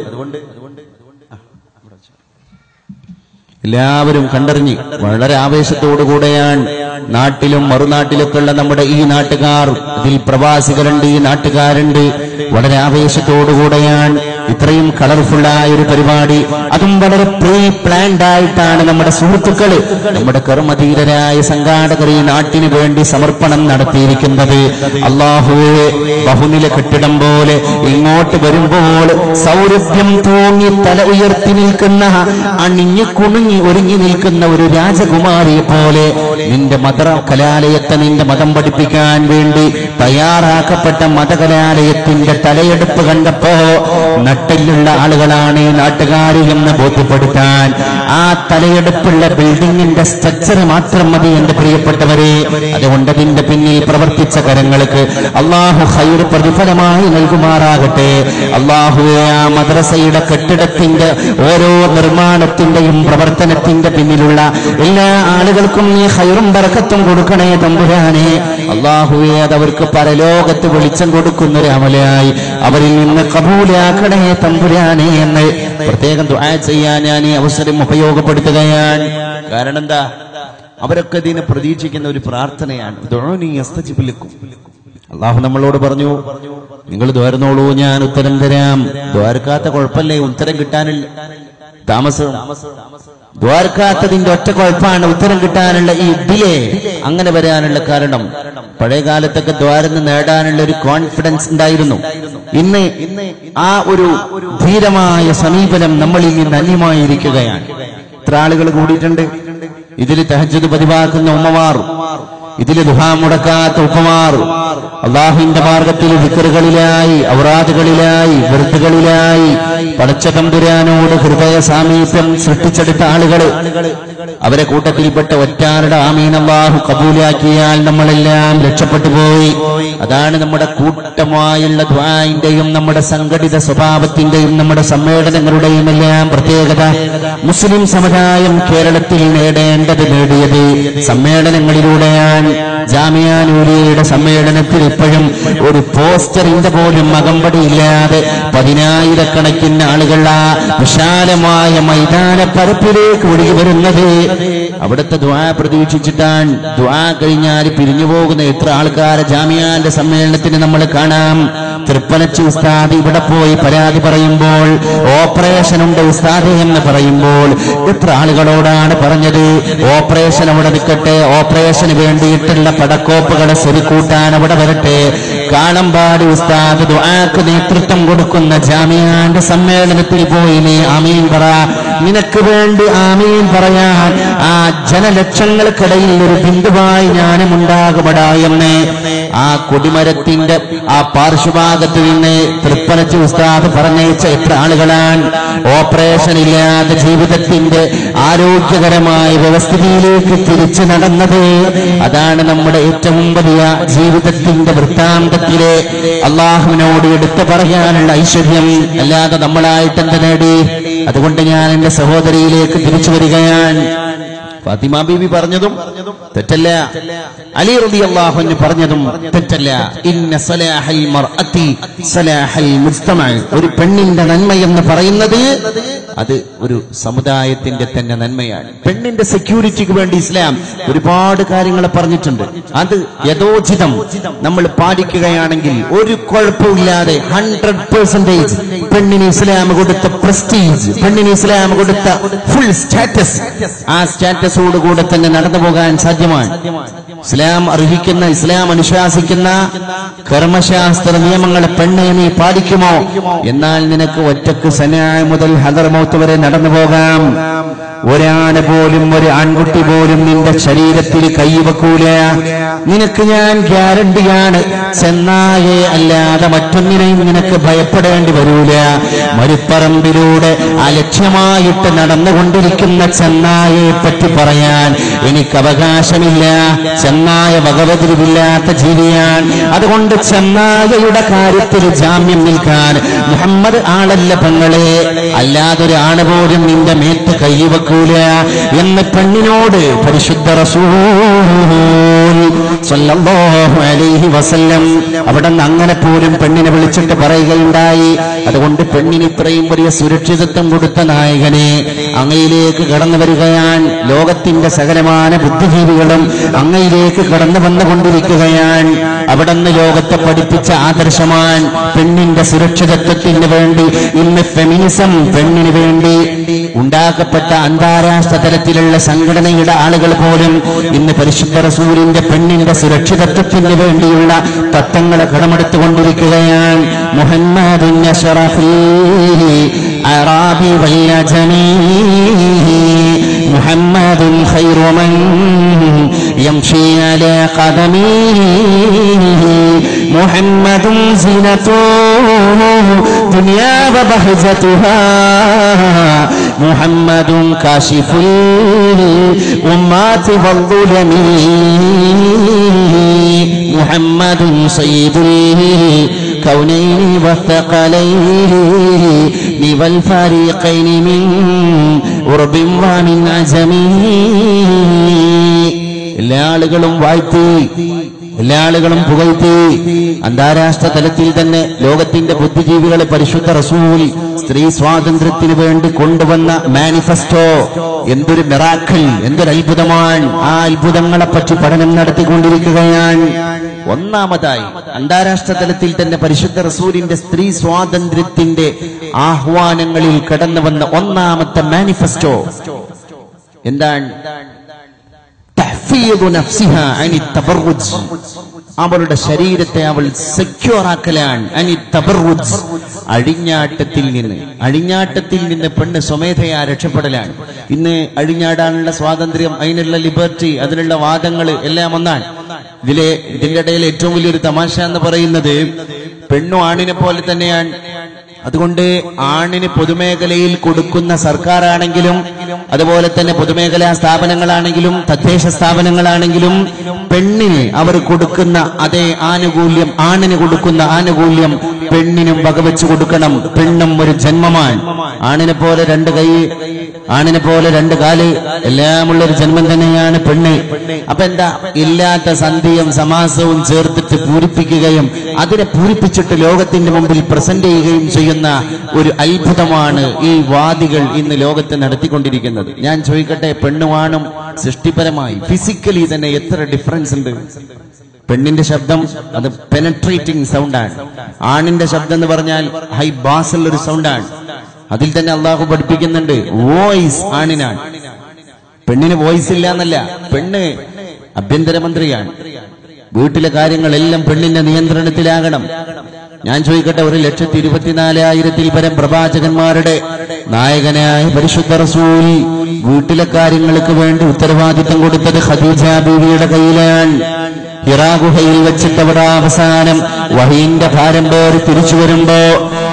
എല്ലാവരും കണ്ടറിഞ്ഞ് വളരെ ആവേശത്തോടുകൂടെയാണ് നാട്ടിലും മറുനാട്ടിലൊക്കെ ഉള്ള നമ്മുടെ ഈ നാട്ടുകാർ, ഇതിൽ പ്രവാസികളുണ്ട്, ഈ നാട്ടുകാരുണ്ട്, വളരെ ആവേശത്തോടുകൂടെയാണ് ഇത്രയും കളർഫുള്ളായ ഒരു പരിപാടി, അതും വളരെ പ്രീ പ്ലാൻഡ് ആയിട്ടാണ് നമ്മുടെ സുഹൃത്തുക്കള്, നമ്മുടെ കർമ്മധീരരായ സംഘാടകർ ഈ നാട്ടിന് വേണ്ടി സമർപ്പണം നടത്തിയിരിക്കുന്നത്. അല്ലാഹുവേ, ബഹുനില കെട്ടിടം പോലെ ഇങ്ങോട്ട് വരുമ്പോൾ സൗരഭ്യം തൂങ്ങി തല ഉയർത്തി നിൽക്കുന്ന, അണിഞ്ഞു കുണുങ്ങി ഒരുങ്ങി നിൽക്കുന്ന ഒരു രാജകുമാരിയെ പോലെ നിന്റെ കലാലയത്തെ, നിന്റെ മതം പഠിപ്പിക്കാൻ വേണ്ടി തയ്യാറാക്കപ്പെട്ട മതകലാലയത്തിന്റെ തലയെടുപ്പ് കണ്ടപ്പോ നട്ടിലുള്ള ആളുകളാണ് ഈ നാട്ടുകാരിൽ എന്ന് ബോധ്യപ്പെടുത്താൻ ആ തലയെടുപ്പുള്ള ബിൽഡിങ്ങിന്റെ സ്ട്രക്ചർ മാത്രം മതി എന്റെ പ്രിയപ്പെട്ടവരെ. അതുകൊണ്ട് അതിന്റെ പിന്നിൽ പ്രവർത്തിച്ച കരങ്ങൾക്ക് അള്ളാഹു ഖൈർ പ്രതിഫലമായി നൽകുമാറാകട്ടെ. അള്ളാഹുവേ, ആ മദ്രസയുടെ കെട്ടിടത്തിന്റെ ഓരോ നിർമ്മാണത്തിന്റെയും പ്രവർത്തനത്തിന്റെ പിന്നിലുള്ള എല്ലാ ആളുകൾക്കും നീ ഖൈറും ബറക്കത്തും കൊടുക്കണേ തമ്പുരാനെ. അള്ളാഹുവേ, അതവർക്ക് പരലോകത്ത് വെളിച്ചം കൊടുക്കുന്നൊരു അമലായി അവരിൽ നിന്ന് കബൂലാക്കണേ തമ്പുരാനെ എന്ന് പ്രത്യേകം ദുആ ചെയ്യാൻ ഞാൻ ഈ അവസരം ഉപയോഗപ്പെടുത്തുകയാണ്. കാരണം എന്താ? അവരൊക്കെ ഇതിനെ പ്രതീക്ഷിക്കുന്ന ഒരു പ്രാർത്ഥനയാണ്. ദുആനി യസ്തജിബ് ലക്കും. അള്ളാഹു നമ്മളോട് പറഞ്ഞു, നിങ്ങൾ ദ്വാരന്നോളൂ, ഞാൻ ഉത്തരം തരാം. ദ്വാരക്കാത്ത കുഴപ്പമില്ലേ, ഉത്തരം കിട്ടാനില്ല താമസം. ദ്വാരക്കാത്തതിന്റെ ഒറ്റ കുഴപ്പമാണ് ഉത്തരം കിട്ടാനുള്ള ഈ ഡിലേ. അങ്ങനെ വരാനുള്ള കാരണം, പഴയ കാലത്തൊക്കെ ദ്വാരന്ന് നേടാനുള്ള ഒരു കോൺഫിഡൻസ് ഉണ്ടായിരുന്നു. ഇന്ന് ആ ഒരു ധീരമായ സമീപനം നമ്മളിൽ നിന്ന് അന്യമായിരിക്കുകയാണ്. ഇത്ര ആളുകൾ കൂടിയിട്ടുണ്ട്. ഇതിൽ തഹജ്ജുദ് പതിവാക്കുന്ന ഉമ്മമാർ, ഇതിൽ ദുഹാ മുടക്കാത്ത ഉപ്പമാർ, അള്ളാഹുവിന്റെ മാർഗത്തിൽ ദിക്റുകളിലായി, ഔറാദുകളിലായി, വിർദുകളിലായി പടച്ച തമ്പുരാനോട് ഹൃദയ സാമീപ്യം സൃഷ്ടിച്ചെടുത്ത ആളുകൾ, അവരെ കൂട്ടത്തിൽപ്പെട്ട ഒറ്റാരുടെ ആമീൻ അല്ലാഹു കബൂലാക്കിയാൽ നമ്മളെല്ലാം രക്ഷപ്പെട്ടു പോയി. അതാണ് നമ്മുടെ കൂട്ടമായുള്ള ദുആഇന്റെയും നമ്മുടെ സംഘടിത സ്വഭാവത്തിന്റെയും നമ്മുടെ സമ്മേളനങ്ങളുടെയും എല്ലാം പ്രത്യേകത. മുസ്ലിം സമുദായം കേരളത്തിൽ നേടേണ്ടത് നേടിയത് സമ്മേളനങ്ങളിലൂടെയാണ്. ജാമിഅ നൂരിയയുടെ സമ്മേളനത്തിൽ ഇപ്പോഴും ഒരു പോസ്റ്ററിന്റെ പോലും അകമ്പടിയില്ലാതെ 10,000-കണക്കിന് ആളുകൾ ആ വിശാലമായ മൈതാന പരപ്പിലേക്ക് ഒഴുകി വരുന്നത് അവിടുത്തെ ദുആ പ്രതീക്ഷിച്ചിട്ടാണ്. ദുആ കഴിഞ്ഞാൽ പിരിഞ്ഞു പോകുന്ന എത്ര ആൾക്കാരെ ജാമിഅന്റെ സമ്മേളനത്തിന് നമ്മൾ കാണാം. തൃപ്പനച്ചി ഉസ്താദ് ഇവിടെ പോയി പരാതി പറയുമ്പോൾ, ഓപ്പറേഷൻ ഉണ്ട് ഉസ്താദ് എന്ന് പറയുമ്പോൾ എത്ര ആളുകളോടാണ് പറഞ്ഞത്, ഓപ്പറേഷൻ അവിടെ നിൽക്കട്ടെ, ഓപ്പറേഷന് വേണ്ടിയിട്ടുള്ള പടക്കോപ്പുകളെ ശരിക്കൂട്ടാൻ അവിടെ വരട്ടെ. കാണമ്പാടി ഉസ്താദ് ദുആക്ക് നേതൃത്വം കൊടുക്കുന്ന ജാമിഅന്റെ സമ്മേളനത്തിൽ പോയി നീ ആമീൻ പറ. നിനക്ക് വേണ്ടി ആമീൻ പറയാൻ ആ ജനലക്ഷങ്ങൾക്കിടയിൽ ഒരു ബിന്ദുവായി ഞാനും ഉണ്ടാകുമടാ എന്ന് ആ കൊടിമരത്തിന്റെ ആ പാർശ്വഭാഗത്ത് നിന്ന് തൃപ്പനച്ചി ഉസ്താദ് പറഞ്ഞയച്ച എത്ര ആളുകളാണ് ഓപ്പറേഷൻ ഇല്ലാതെ ജീവിതത്തിന്റെ ആരോഗ്യകരമായ വ്യവസ്ഥിതിയിലേക്ക് തിരിച്ചു നടന്നത്. അതാണ് നമ്മുടെ ഏറ്റവും വലിയ ജീവിതത്തിന്റെ വൃത്താന്തത്തിലെ അള്ളാഹുവിനോട് എടുത്തു പറയാനുള്ള ഐശ്വര്യം. അല്ലാതെ നമ്മളായിട്ട് എന്ത് നേടി? അതുകൊണ്ട് ഞാൻ എന്റെ സഹോദരിയിലേക്ക് തിരിച്ചു വരികയാണ്. ഫാത്തിമ ബീവി പറഞ്ഞതും തെറ്റല്ല, അലി റളിയല്ലാഹു അൻഹു പറഞ്ഞതും തെറ്റല്ല. ഇന്ന സലാഹൽ മർഅതി സലാഹൽ മുജ്തമഅ. ഒരു പെണ്ണിന്റെ നന്മ എന്ന് പറയുന്നത് അത് ഒരു സമുദായത്തിന്റെ തന്നെ നന്മയാണ്. പെണ്ണിന്റെ സെക്യൂരിറ്റിക്ക് വേണ്ടി ഇസ്ലാം ഒരുപാട് കാര്യങ്ങൾ പറഞ്ഞിട്ടുണ്ട്. അത് യഥോചിതം നമ്മൾ പാലിക്കുകയാണെങ്കിൽ ഒരു കുഴപ്പമില്ലാതെ 100% പെണ്ണിന് ഇസ്ലാം കൊടുത്ത പ്രസ്റ്റീജ്, പെണ്ണിന് ഇസ്ലാം കൊടുത്ത ഫുൾ സ്റ്റാറ്റസ്, ആ സ്റ്റാറ്റസോടുകൂടെ തന്നെ നടന്നു പോകാൻ സാധ്യമാണ്. ഇസ്ലാം അർഹിക്കുന്ന, ഇസ്ലാം അനുശാസിക്കുന്ന കർമ്മശാസ്ത്ര നിയമങ്ങളെ പെണ്ണെ നീ പാലിക്കുമോ? എന്നാൽ നിനക്ക് ഒറ്റക്ക് സനാ മുതൽ ഹദർമൗത്ത് വരെ നടന്നു പോകാം. ഒരാണ് പോലും, ഒരു ആൺകുട്ടി പോലും നിന്റെ ശരീരത്തിൽ കൈവെക്കൂല. നിനക്ക് ഞാൻ ഗ്യാരണ്ടിയാണ്, ചെന്നായെ അല്ലാതെ മറ്റൊന്നിനെയും നിനക്ക് ഭയപ്പെടേണ്ടി വരൂല. മരുപ്പറമ്പിലൂടെ അലക്ഷ്യമായിട്ട് നടന്നുകൊണ്ടിരിക്കുന്ന ചെന്നായെ പറ്റി പറയാൻ എനിക്ക് അവകാശമില്ല. ചെന്നായ വകവതിരിവില്ലാത്ത ജീവിയാണ്. അതുകൊണ്ട് ചെന്നായയുടെ കാര്യത്തിൽ ജാമ്യം നിൽക്കാൻ മുഹമ്മദ് ആളല്ല പെങ്ങളെ, അല്ലാതൊരു ആണ് പോലും നിന്റെ മേത്ത് കൈവെക്കൂല എന്ന് പെണ്ണിനോട് പരിശുദ്ധ റസൂൽ സ്വല്ലല്ലാഹു അലൈഹി വസല്ലം അവിടുന്ന് അങ്ങനെ പോലും പെണ്ണിനെ വിളിച്ചിട്ട് പറയുകയുണ്ടായി. അതുകൊണ്ട് പെണ്ണിന് ഇത്രയും വലിയ സുരക്ഷിതത്വം കൊടുത്ത നായകനെ അങ്ങയിലേക്ക് കടന്നു വരികയാണ്. ലോകത്തിന്റെ സകലമാന ബുദ്ധിജീവികളും അങ്ങയിലേക്ക് കടന്നു വന്നുകൊണ്ടിരിക്കുകയാണ്. അവിടുന്ന് ലോകത്തെ പഠിപ്പിച്ച ആദർശമാണ് പെണ്ണിന്റെ സുരക്ഷിതത്വത്തിന് വേണ്ടി ഇന്ന് ഫെമിനിസം, പെണ്ണിന് വേണ്ടി ഉണ്ടാക്കപ്പെട്ട അന്താരാഷ്ട്ര തലത്തിലുള്ള സംഘടനയുടെ ആളുകൾ പോലും ഇന്ന് പരിശുദ്ധ റസൂലിന്റെ പെണ്ണിന്റെ സുരക്ഷിതത്വത്തിന് വേണ്ടിയുള്ള തത്വങ്ങളെ കടമെടുത്തുകൊണ്ടിരിക്കുകയാണ്. മുഹമ്മദുൻ അശ്റഫുൽ അറാബി വൽ അജമി മുഹമ്മദുൻ ഖൈറു മൻ യംശി അലാ ഖദമി മുഹമ്മദുൻ സിനതു ദുനിയാ വ ബഹജതുഹാ മുഹമ്മദുൻ കാശിഫുൽ ഉമ്മാതി വൽ ദുലമി മുഹമ്മദുൻ സയ്യിദുൽ കൗനൈനി വസ്തഖലൈനി വൽ ഫരീഖൈനി മിൻ ഉർബിൻ വമിൻ അജമി. എല്ലാ ആളുകളും വാഴ്ത്തി, എല്ലാ ആളുകളും പുകഴ്ത്തി. അന്താരാഷ്ട്ര തലത്തിൽ തന്നെ ലോകത്തിന്റെ ബുദ്ധിജീവികളെ പരിശുദ്ധ റസൂൽ സ്ത്രീ സ്വാതന്ത്ര്യത്തിന് വേണ്ടി കൊണ്ടുവന്ന മാനിഫെസ്റ്റോ എന്തൊരു മിറാക്കിൾ, എന്തൊരു അത്ഭുതമാണ്. ആ അത്ഭുതങ്ങളെ പറ്റി പഠനം നടത്തിക്കൊണ്ടിരിക്കുകയാണ്. ഒന്നാമതായി അന്താരാഷ്ട്ര തലത്തിൽ തന്നെ പരിശുദ്ധ റസൂലിന്റെ സ്ത്രീ സ്വാതന്ത്ര്യത്തിന്റെ ആഹ്വാനങ്ങളിൽ കടന്നു വന്ന ഒന്നാമത്തെ മാനിഫെസ്റ്റോ എന്താണ്? അവളുടെ ശരീരത്തെ അവൾ സെക്യൂർ ആക്കലാണ്. അഴിഞ്ഞാട്ടത്തിൽ നിന്ന് പെണ്ണ് സ്വമേധയാ രക്ഷപ്പെടലാണ്. ഇന്ന് അഴിഞ്ഞാടാനുള്ള സ്വാതന്ത്ര്യം, അതിനുള്ള ലിബർട്ടി, അതിനുള്ള വാദങ്ങൾ എല്ലാം ഒന്നാണ്. ഇതിന്റെ ഇടയിൽ ഏറ്റവും വലിയൊരു തമാശ എന്ന് പറയുന്നത് പെണ്ണും ആണിനെ പോലെ തന്നെയാണ്. അതുകൊണ്ട് ആണിന് പൊതുമേഖലയിൽ കൊടുക്കുന്ന സർക്കാരാണെങ്കിലും അതുപോലെ തന്നെ പൊതുമേഖലാ സ്ഥാപനങ്ങളാണെങ്കിലും തദ്ദേശ സ്ഥാപനങ്ങളാണെങ്കിലും പെണ്ണിന് അവർ കൊടുക്കുന്ന അതേ ആനുകൂല്യം, ആണിന് കൊടുക്കുന്ന ആനുകൂല്യം പെണ്ണിനും വകവെച്ചു കൊടുക്കണം. പെണ്ണും ഒരു ജന്മമാണ്. ആണിനെ പോലെ രണ്ട് കൈ, ആണിനെ പോലെ രണ്ട് കാല്, എല്ലാമുള്ളൊരു ജന്മം തന്നെയാണ് പെണ്ണ്. അപ്പൊ എന്താ, ഇല്ലാത്ത സന്ധിയും സമാസവും ചേർത്തിട്ട് പൂരിപ്പിക്കുകയും അതിനെ പൂരിപ്പിച്ചിട്ട് ലോകത്തിന്റെ മുമ്പിൽ പ്രസന്റ് ചെയ്യുകയും ചെയ്യുന്ന ഒരു അത്ഭുതമാണ് ഈ വാദികൾ ഇന്ന് ലോകത്ത് നടത്തിക്കൊണ്ടിരിക്കുന്നത്. ഞാൻ ചോദിക്കട്ടെ, പെണ്ണുവാണും സൃഷ്ടിപരമായി ഫിസിക്കലി തന്നെ എത്ര ഡിഫറൻസ് ഉണ്ട്? പെണ്ണിന്റെ ശബ്ദം അത് പെനട്രേറ്റിംഗ് സൗണ്ടാണ്. ആണിന്റെ ശബ്ദം എന്ന് പറഞ്ഞാൽ ഹൈ ബാസുള്ള ഒരു സൗണ്ടാണ്. അതിൽ തന്നെ അള്ളാഹു പഠിപ്പിക്കുന്നുണ്ട് വോയിസ് ആണിനാണ്, പെണ്ണിന് വോയിസ് ഇല്ല എന്നല്ല. പെണ്ണ് ആഭ്യന്തരമന്ത്രിയാണ്. വീട്ടിലെ കാര്യങ്ങളെല്ലാം പെണ്ണിന്റെ നിയന്ത്രണത്തിലാകണം. ഞാൻ ചോദിക്കട്ടെ, 1,24,000 പരം പ്രവാചകന്മാരുടെ നായകനായ പരിശുദ്ധ റസൂൽ വീട്ടിലെ കാര്യങ്ങൾക്ക് വേണ്ടി ഉത്തരവാദിത്തം കൊടുത്തത് ഖദീജ ബീവിയുടെ കയ്യിലാണ്. ഹിറാ ഗുഹയിൽ വെച്ചിട്ട് അവിടെ അവസാനം വഹീന്റെ ഭാരം പേറി തിരിച്ചു വരുമ്പോ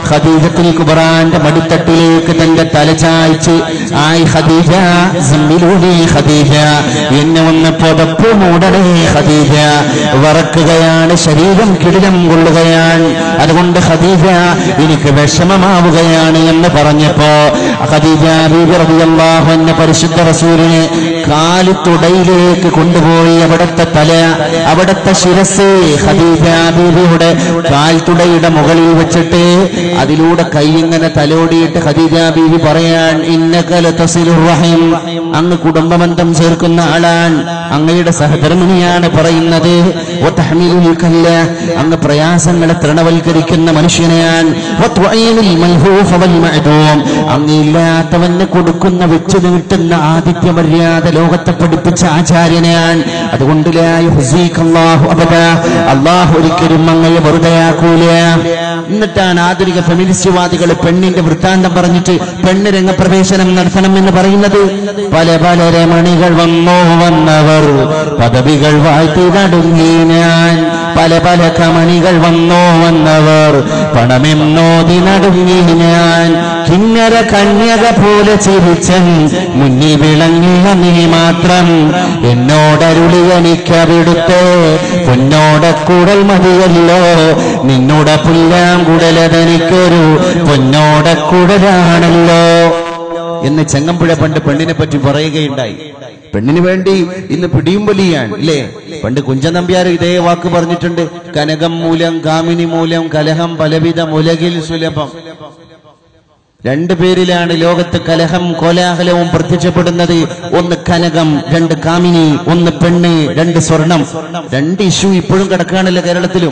ഖദീജത്തുൽ കുബ്രാന്റെ മടിത്തട്ടിലേക്ക് തന്റെ തല ചായ്ച്ച് ആയി ഖദീജ സമ്മിലൂനി ഖദീജ, എന്നെ ഒന്ന് പുതപ്പ് മൂടണേ ഖദീജ, വറക്കുകയാണ്, ശരീരം കിടിലം കൊള്ളുകയാണ്, അതുകൊണ്ട് ഖദീജ എനിക്ക് വിഷമമാവുകയാണ് എന്ന് പറഞ്ഞപ്പോ ഖദീജ ബീബി റളിയല്ലാഹു അൻഹ പരിശുദ്ധ റസൂലിനെ കാലിത്തുടയിലേക്ക് കൊണ്ടുപോയി അവിടുത്തെ തല, അവിടുത്തെ ശിരസ് ഖദീജ ബീബിയുടെ കാൽത്തുടയുടെ മുകളിൽ വെച്ചിട്ട് അതിലൂടെ കൈ ഇങ്ങനെ തലോടിയിട്ട് ഖദീജ ബീബി പറയാൻ, ഇന്നക ലതസിലുർ റഹീം, അങ്ങ് കുടുംബബന്ധം ചേർക്കുന്ന ആളാണ്, അങ്ങയുടെ സഹധർമ്മിണിയാണ് പറയുന്നത്, വതഹ്മിലുൽ കല്ല, അങ്ങ് പ്രയാസങ്ങളെ തൃണവൽക്കരിക്കുന്ന മനുഷ്യനെയാണ്, വതുഈനുൽ മൽഹൂഫ വൽ മഅദൂം, അങ്ങില്ലാത്തവന് കൊടുക്കുന്ന വെച്ചു നീട്ടുന്ന ആതിഥ്യ മര്യാദ ലോകത്തെ പഠിപ്പിച്ച ആചാര്യനെയാണ്. അതുകൊണ്ട് ലാ യുഹ്സികല്ലാഹു അബദാ, അല്ലാഹു ഒരിക്കലും അങ്ങയെ വെറുതെയാക്കൂല. എന്നിട്ടാണ് ആധുനിക ഫെമിനിസ്റ്റ്വാദികൾ പെണ്ണിന്റെ വൃത്താന്തം പറഞ്ഞിട്ട് പെണ്ണ് രംഗപ്രവേശനം നടത്തണം എന്ന് പറയുന്നത്. പല പല രമണികൾ വന്നവർ പദവികൾ വാഴ്ത്തി നടുങ്ങി ഞാൻ, പല പല കമണികൾ വന്നവർ പണമെന്നോതി നടുങ്ങി ഞാൻ, കിന്നര കന്യക പോലെ ചിരിച്ചൻ മുന്നിൽ വിളങ്ങിയ നീ മാത്രം, എന്നോടരുളി എനിക്കവിടുത്തെ പൊന്നോടക്കൂടൽ മതിയല്ലോ, നിന്നോട പുല്ലാം കുടലതെനിക്കൊരു പൊന്നോടക്കൂടലാണല്ലോ എന്ന് ചെങ്ങമ്പുഴ പണ്ട് പെണ്ണിനെ പറ്റി പറയുകയുണ്ടായി. പെണ്ണിന് വേണ്ടി ഇന്ന് പിടിയും വലിയാണ് അല്ലേ? പണ്ട് കുഞ്ചനമ്പ്യാർ ഇതേ വാക്ക് പറഞ്ഞിട്ടുണ്ട്, കനകം മൂലം കാമിനി മൂലം കലഹം പലവിധ മുലകിൽ സുലഭം. രണ്ടു പേരിലാണ് ലോകത്ത് കലഹം കോലാഹലവും പ്രത്യക്ഷപ്പെടുന്നത്. ഒന്ന് കനകം, രണ്ട് കാമിനി, ഒന്ന് പെണ്ണ്, രണ്ട് സ്വർണം. രണ്ട് ഇഷ്യൂ ഇപ്പോഴും കിടക്കുകയാണല്ലോ കേരളത്തിലും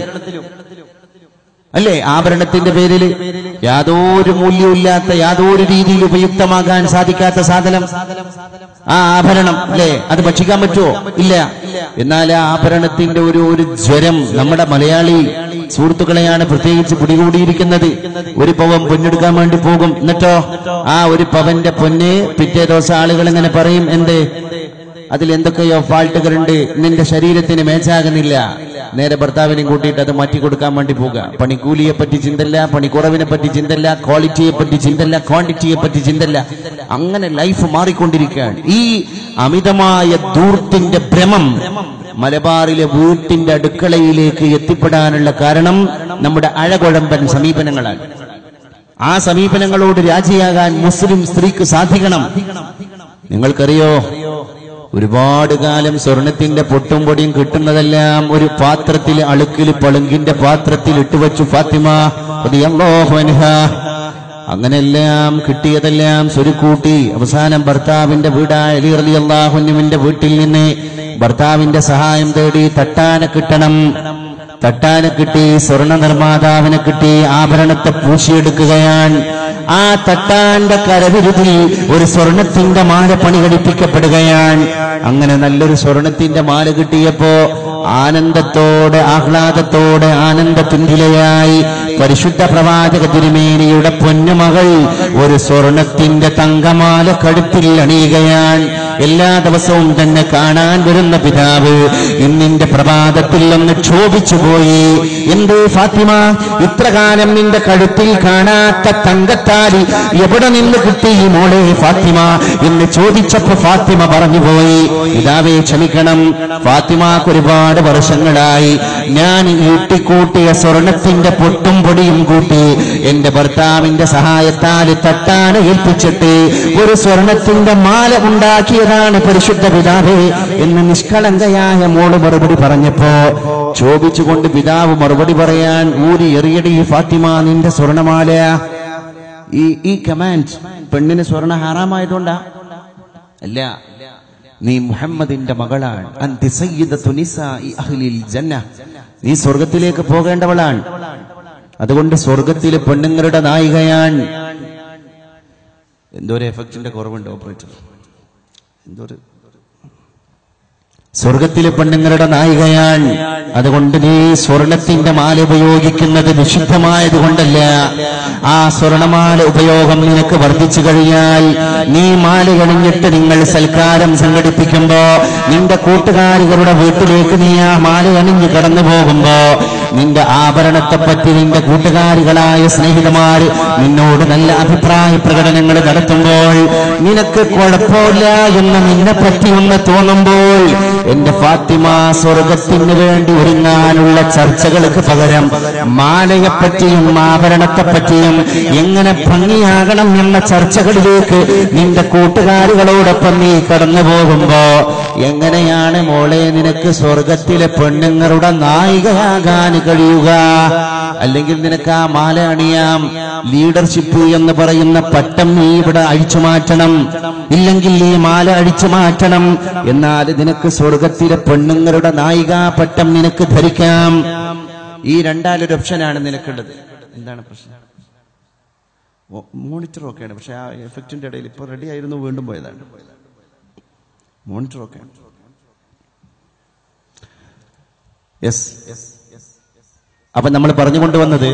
അല്ലേ? ആഭരണത്തിന്റെ പേരിൽ യാതൊരു മൂല്യമില്ലാത്ത, യാതൊരു രീതിയിൽ ഉപയുക്തമാകാൻ സാധിക്കാത്ത സാധനം ആ ആഭരണം അല്ലേ? അത് ഭക്ഷിക്കാൻ പറ്റുമോ? ഇല്ല. എന്നാൽ ആ ആഭരണത്തിന്റെ ഒരു ജ്വരം നമ്മുടെ മലയാളി സുഹൃത്തുക്കളെയാണ് പ്രത്യേകിച്ച് പിടികൂടിയിരിക്കുന്നത്. ഒരു പവൻ പൊന്നെടുക്കാൻ വേണ്ടി പോകും, എന്നിട്ടോ ആ ഒരു പവന്റെ പൊന്ന് പിറ്റേ ദിവസം ആളുകൾ ഇങ്ങനെ പറയും, എന്തേ അതിൽ എന്തൊക്കെയോ ഫാൾട്ടുകളുണ്ട്, നിന്റെ ശരീരത്തിന് മേച്ചാകുന്നില്ല. നേരെ ഭർത്താവിനെയും കൂട്ടിയിട്ട് അത് മാറ്റി കൊടുക്കാൻ വേണ്ടി പോകുക. പണിക്കൂലിയെ പറ്റി ചിന്തല്ല, പണിക്കുറവിനെ പറ്റി ചിന്തല്ല, ക്വാളിറ്റിയെ പറ്റി ചിന്തല്ല, ക്വാണ്ടിറ്റിയെ പറ്റി ചിന്തല്ല. അങ്ങനെ ലൈഫ് മാറിക്കൊണ്ടിരിക്കുകയാണ്. ഈ അമിതമായ ധൂർത്തിന്റെ ഭ്രമം മലബാറിലെ വീട്ടിന്റെ അടുക്കളയിലേക്ക് എത്തിപ്പെടാനുള്ള കാരണം നമ്മുടെ അഴകുഴമ്പൻ സമീപനങ്ങളാണ്. ആ സമീപനങ്ങളോട് രാജിയാകാൻ മുസ്ലിം സ്ത്രീക്ക് സാധിക്കണം. നിങ്ങൾക്കറിയോ, ഒരുപാട് കാലം സ്വർണത്തിന്റെ പൊട്ടും പൊടിയും കിട്ടുന്നതെല്ലാം ഒരു പാത്രത്തിൽ, അളുക്കിൽ പളുങ്കിന്റെ പാത്രത്തിൽ ഇട്ടുവച്ചു ഫാത്തിമ റളിയല്ലാഹു അൻഹാ. അങ്ങനെല്ലാം കിട്ടിയതെല്ലാം സ്വരുക്കൂട്ടി അവസാനം ഭർത്താവിന്റെ വീടായ അലി റളിയല്ലാഹു അൻഹുവിന്റെ വീട്ടിൽ നിന്ന് ഭർത്താവിന്റെ സഹായം തേടി തട്ടാനെ കിട്ടണം. തട്ടാനെ കിട്ടി, സ്വർണ്ണ നിർമ്മാതാവിനെ കിട്ടി, ആഭരണത്തെ പൂശിയെടുക്കുകയാണ്. ആ തട്ടാന്റെ കരവിരുതിൽ ഒരു സ്വർണത്തിന്റെ മാല പണി കഴിപ്പിക്കപ്പെടുകയാണ്. അങ്ങനെ നല്ലൊരു സ്വർണത്തിന്റെ മാല കിട്ടിയപ്പോ ആനന്ദത്തോടെ, ആഹ്ലാദത്തോടെ, ആനന്ദതുന്തിലയായി പരിശുദ്ധ പ്രവാചക തിരുമേനിയുടെ പൊന്നുമകൾ ഒരു സ്വർണത്തിന്റെ തങ്കമാല കഴുത്തിൽ അണിയുകയാണ്. എല്ലാ ദിവസവും തന്നെ കാണാൻ വരുന്ന പിതാവ് ഇന്നിന്റെ പ്രഭാതത്തിൽ ഒന്ന് ക്ഷോഭിച്ചുപോയി. എന്തേ ഫാത്തിമ, ഇത്രകാലം നിന്റെ കഴുത്തിൽ കാണാത്ത തങ്കത്താലി എവിടെ നിന്ന് കിട്ടി മോളെ ഫാത്തിമ എന്ന് ചോദിച്ചപ്പോ ഫാത്തിമ പറഞ്ഞുപോയി, പിതാവേ ക്ഷമിക്കണം, ഫാത്തിമാക്ക് ഒരുപാട് വർഷങ്ങളായി ഞാൻ ഈട്ടിക്കൂട്ടിയ സ്വർണത്തിന്റെ പൊട്ടും പൊടിയും കൂട്ടി എന്റെ ഭർത്താവിന്റെ സഹായത്താൽ തട്ടാനെ ഏൽപ്പിച്ചിട്ട് ഒരു സ്വർണത്തിന്റെ മാല ഉണ്ടാക്കിയതാണ് പരിശുദ്ധ പിതാവേ എന്ന് നിഷ്കളങ്കയായ മോള് മറുപടി പറഞ്ഞപ്പോ ചോദിച്ചുകൊണ്ട് പിതാവ് മറുപടി പറയാൻ, ഊരി എറിയടി ഫാത്തിമ നിന്റെ സ്വർണമാല. ഈ കമാൻഡ് പെണ്ണിന് സ്വർണ്ണ ഹറാമായതുകൊണ്ടാ? അല്ല, നീ മുഹമ്മദിന്റെ മകളാണ്. അന്തി സയ്യിദത്തു നിസാഇ അഹ്ലിൽ ജന്ന, നീ സ്വർഗത്തിലേക്ക് പോകേണ്ടവളാണ്. അതുകൊണ്ട് സ്വർഗത്തിലെ പെണ്ണുങ്ങളുടെ നായികയാണ്. എന്തോ ഒരു എഫക്റ്റിന്റെ കുറവുണ്ട് ഓപ്പറേറ്റർ, എന്തോ സ്വർഗത്തിലെ പെണ്ണുങ്ങളുടെ നായികയാണ്. അതുകൊണ്ട് നീ സ്വർണത്തിന്റെ മാല ഉപയോഗിക്കുന്നത് നിഷിദ്ധമായത് കൊണ്ടല്ല. ആ സ്വർണമാല ഉപയോഗം നിനക്ക് വർദ്ധിച്ചു കഴിഞ്ഞാൽ നീ മാല അണിഞ്ഞിട്ട് നിങ്ങൾ സൽക്കാരം സംഘടിപ്പിക്കുമ്പോ നിന്റെ കൂട്ടുകാരികളുടെ വീട്ടിലേക്ക് നീ ആ മാല അണിഞ്ഞ് കടന്നു പോകുമ്പോ നിന്റെ ആഭരണത്തെപ്പറ്റി നിന്റെ കൂട്ടുകാരികളായ സ്നേഹിതമാര് നിന്നോട് നല്ല അഭിപ്രായ പ്രകടനങ്ങൾ നടത്തുമ്പോൾ നിനക്ക് കുഴപ്പമില്ല എന്ന് നിന്നെ പറ്റി ഒന്ന് തോന്നുമ്പോൾ എന്റെ ഫാത്തിമ സ്വർഗത്തിന് വേണ്ടി ഒരുങ്ങാനുള്ള ചർച്ചകൾക്ക് പകരം മാലയെപ്പറ്റിയും ആഭരണത്തെപ്പറ്റിയും എങ്ങനെ ഭംഗിയാകണം എന്ന ചർച്ചകളിലേക്ക് നിന്റെ കൂട്ടുകാരികളോടൊപ്പം നീ കടന്നു പോകുമ്പോ എങ്ങനെയാണ് മോളെ നിനക്ക് സ്വർഗത്തിലെ പെണ്ണുങ്ങളുടെ നായികയാകാൻ കഴിയുക? അല്ലെങ്കിൽ നിനക്ക് ആ മാല അണിയാം, ലീഡർഷിപ്പ് എന്ന് പറയുന്ന പട്ടം നീ ഇവിടെ അഴിച്ചു മാറ്റണം, ഇല്ലെങ്കിൽ ഈ മാല അഴിച്ചു മാറ്റണം. എന്നാൽ നിനക്ക് സ്വർഗത്തിലെ പെണ്ണുങ്ങളുടെ നായികാ പട്ടം നിനക്ക് ധരിക്കാം. ഈ രണ്ടാലൊരു ഓപ്ഷനാണ് നിനക്കുള്ളത്. എന്താണ് പ്രശ്നം? മോണിറ്ററൊക്കെയാണ്, പക്ഷെ ആ എഫക്റ്റിന്റെ ഇടയിൽ ഇപ്പൊ റെഡി ആയിരുന്നു, വീണ്ടും പോയതാണ്. മോണിറ്ററൊക്കെ അപ്പൊ നമ്മൾ പറഞ്ഞുകൊണ്ടുവന്നത്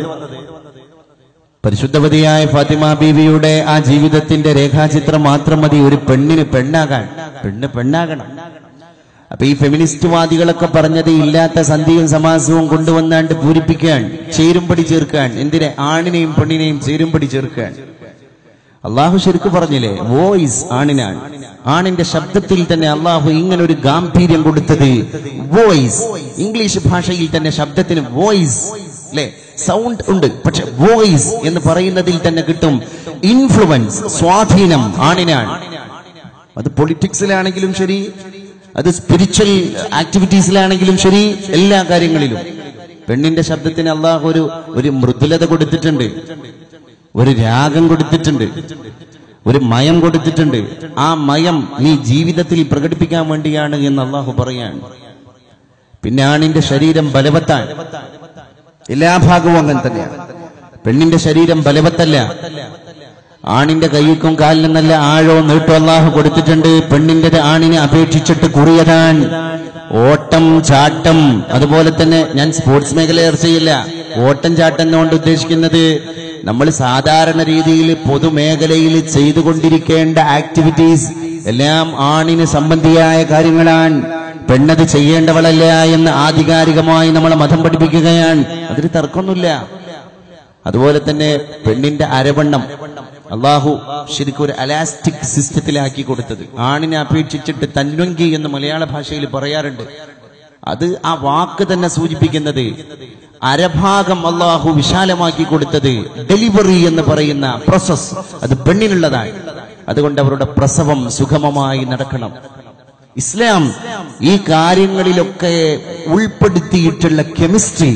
പരിശുദ്ധവതിയായ ഫാത്തിമ ബീവിയുടെ ആ ജീവിതത്തിന്റെ രേഖാചിത്രം മാത്രം മതി ഒരു പെണ്ണിന് പെണ്ണാകാൻ. പെണ്ണാകണം. അപ്പൊ ഈ ഫെമിനിസ്റ്റ്വാദികളൊക്കെ പറഞ്ഞത് ഇല്ലാത്ത സന്ധിയും സമാസവും കൊണ്ടുവന്നാണ്ട് പൂരിപ്പിക്കാൻ, ചേരുംപടി ചേർക്കാൻ. എന്തിനെ? ആണിനെയും പെണ്ണിനെയും ചേരുംപടി ചേർക്കാൻ. അള്ളാഹു ശരിക്ക് പറഞ്ഞില്ലേ, വോയിസ് ആണിനാണ്. ആണിന്റെ ശബ്ദത്തിൽ തന്നെ അള്ളാഹു ഇങ്ങനെ ഒരു ഗാംഭീര്യം കൊടുത്തത് വോയിസ്. ഇംഗ്ലീഷ് ഭാഷയിൽ തന്നെ ശബ്ദത്തിന് വോയിസ് അല്ലെ, സൗണ്ട് ഉണ്ട്, പക്ഷെ വോയിസ് എന്ന് പറയുന്നതിൽ തന്നെ കിട്ടും ഇൻഫ്ലുവൻസ്, സ്വാധീനം ആണിനാണ്. അത് പൊളിറ്റിക്സിലാണെങ്കിലും ശരി, അത് സ്പിരിച്വൽ ആക്ടിവിറ്റീസിലാണെങ്കിലും ശരി, എല്ലാ കാര്യങ്ങളിലും പെണ്ണിന്റെ ശബ്ദത്തിന് അള്ളാഹു ഒരു മൃദുലത കൊടുത്തിട്ടുണ്ട്, ഒരു രാഗം കൊടുത്തിട്ടുണ്ട്, ഒരു മയം കൊടുത്തിട്ടുണ്ട്. ആ മയം നീ ജീവിതത്തിൽ പ്രകടിപ്പിക്കാൻ വേണ്ടിയാണ് എന്ന് അള്ളാഹു പറയാണ്. പിന്നെ ആണിന്റെ ശരീരം ബലവത്താണ്, എല്ലാ ഭാഗവും അങ്ങനെ തന്നെയാണ്. പെണ്ണിന്റെ ശരീരം ബലവത്തല്ല. ആണിന്റെ കൈക്കും കാലിനും നല്ല ആഴോ നീട്ടോ അള്ളാഹു കൊടുത്തിട്ടുണ്ട്. പെണ്ണിന്റെ ആണിനെ അപേക്ഷിച്ചിട്ട് കുറിയതാണ്. ഓട്ടം, ചാട്ടം, അതുപോലെ തന്നെ ഞാൻ സ്പോർട്സ് മേഖല ചർച്ച ചെയ്യില്ല. ഓട്ടം ചാട്ടം എന്നുകൊണ്ട് ഉദ്ദേശിക്കുന്നത് നമ്മൾ സാധാരണ രീതിയിൽ പൊതുമേഖലയിൽ ചെയ്തുകൊണ്ടിരിക്കേണ്ട ആക്ടിവിറ്റീസ് എല്ലാം ആണിന് സംബന്ധിയായ കാര്യങ്ങളാണ്. പെണ്ണത് ചെയ്യേണ്ടവളല്ല എന്ന് ആധികാരികമായി നമ്മളെ മതം പഠിപ്പിക്കുകയാണ്. അതിന് തർക്കമൊന്നുമില്ല. അതുപോലെ തന്നെ പെണ്ണിന്റെ അരവണ്ണം അള്ളാഹു ശരിക്കും ഒരു അലാസ്റ്റിക് സിസ്റ്റത്തിലാക്കി കൊടുത്തത്. ആണിനെ അപേക്ഷിച്ചിട്ട് തന്വങ്കി എന്ന് മലയാള ഭാഷയിൽ പറയാറുണ്ട്. അത് ആ വാക്ക് തന്നെ സൂചിപ്പിക്കുന്നത് അരഭാഗം അള്ളാഹു വിശാലമാക്കി കൊടുത്തത്. ഡെലിവറി എന്ന് പറയുന്ന പ്രോസസ് അത് പെണ്ണിനുള്ളതാണ്. അതുകൊണ്ട് അവരുടെ പ്രസവം സുഗമമായി നടക്കണം. ഇസ്ലാം ഈ കാര്യങ്ങളിലൊക്കെ ഉൾപ്പെടുത്തിയിട്ടുള്ള കെമിസ്ട്രി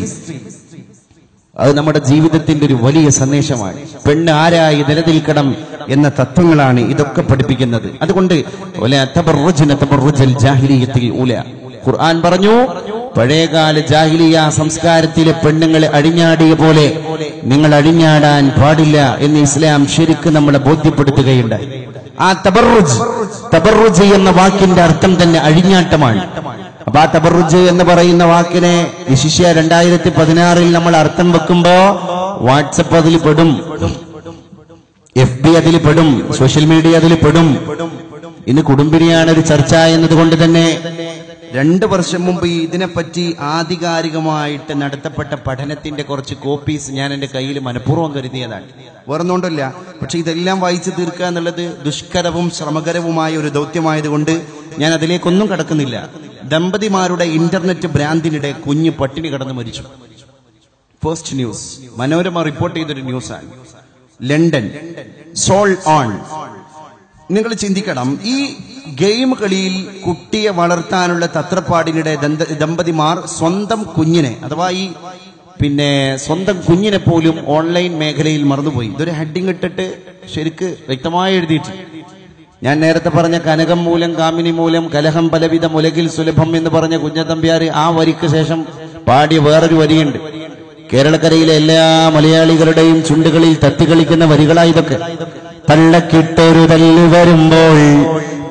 അത് നമ്മുടെ ജീവിതത്തിന്റെ ഒരു വലിയ സന്ദേശമാണ്. പെണ്ണ് ആരായി നിലനിൽക്കണം എന്ന തത്വങ്ങളാണ് ഇതൊക്കെ പഠിപ്പിക്കുന്നത്. അതുകൊണ്ട് ഖുർആൻ പറഞ്ഞു, പഴയകാല ജാഹിലിയ സംസ്കാരത്തിലെ പെണ്ണുങ്ങളെ അഴിഞ്ഞാടിയ പോലെ നിങ്ങൾ അഴിഞ്ഞാടാൻ പാടില്ല എന്ന് ഇസ്ലാം ശരിക്കും നമ്മളെ ബോധ്യപ്പെടുത്തുകയുണ്ടായി. ആ തബറുജ് എന്ന വാക്കിന്റെ അർത്ഥം തന്നെ അഴിഞ്ഞാട്ടമാണ്. അപ്പൊ ആ തബറുജ് എന്ന് പറയുന്ന വാക്കിനെ വിശിഷ്യ 2016 നമ്മൾ അർത്ഥം വെക്കുമ്പോ വാട്സപ്പ് അതിൽ പെടും, FB അതിൽ പെടും, സോഷ്യൽ മീഡിയ അതിൽ പെടും. ഇന്ന് കുടുംബിനിയാണ് ഒരു ചർച്ച എന്നതുകൊണ്ട് തന്നെ 2 വർഷം മുമ്പ് ഇതിനെപ്പറ്റി ആധികാരികമായിട്ട് നടത്തപ്പെട്ട പഠനത്തിന്റെ കുറച്ച് കോപ്പീസ് ഞാൻ എന്റെ കയ്യിൽ മനഃപൂർവ്വം കരുതിയതാണ്. വേറൊന്നുകൊണ്ടല്ല, പക്ഷെ ഇതെല്ലാം വായിച്ചു തീർക്കുക എന്നുള്ളത് ദുഷ്കരവും ശ്രമകരവുമായ ഒരു ദൗത്യമായതുകൊണ്ട് ഞാൻ അതിലേക്കൊന്നും കടക്കുന്നില്ല. ദമ്പതിമാരുടെ ഇന്റർനെറ്റ് ഭ്രാന്തിനിടെ കുഞ്ഞ് പട്ടിണി കിടന്ന് മരിച്ചു. ഫസ്റ്റ് ന്യൂസ്, മനോരമ റിപ്പോർട്ട് ചെയ്തൊരു ന്യൂസാണ്. ലണ്ടൻ സോൾ ഓൺ. നിങ്ങൾ ചിന്തിക്കണം, ഈ ഗെയിം കളിയിൽ കുട്ടിയെ വളർത്താനുള്ള തത്രപ്പാടിനിടെ ദമ്പതിമാർ സ്വന്തം കുഞ്ഞിനെ, അഥവാ ഈ സ്വന്തം കുഞ്ഞിനെ പോലും ഓൺലൈൻ മേഖലയിൽ മറന്നുപോയി. ഇതൊരു ഹെഡിങ് ഇട്ടിട്ട് ശരിക്ക് വ്യക്തമായി എഴുതിയിട്ട്, ഞാൻ നേരത്തെ പറഞ്ഞ കനകം മൂലം കാമിനി മൂലം കലഹം പലവിധം ഉലകിൽ സുലഭം എന്ന് പറഞ്ഞ കുഞ്ഞത്തമ്പ്യാര് ആ വരിക്ക് ശേഷം പാടിയ വേറൊരു വരിയുണ്ട്. കേരളക്കരയിലെ എല്ലാ മലയാളികളുടെയും ചുണ്ടുകളിൽ തത്തിക്കളിക്കുന്ന വരികളായി ഇതൊക്കെ. തള്ളക്കിട്ടൊരു തല്ല് വരുമ്പോൾ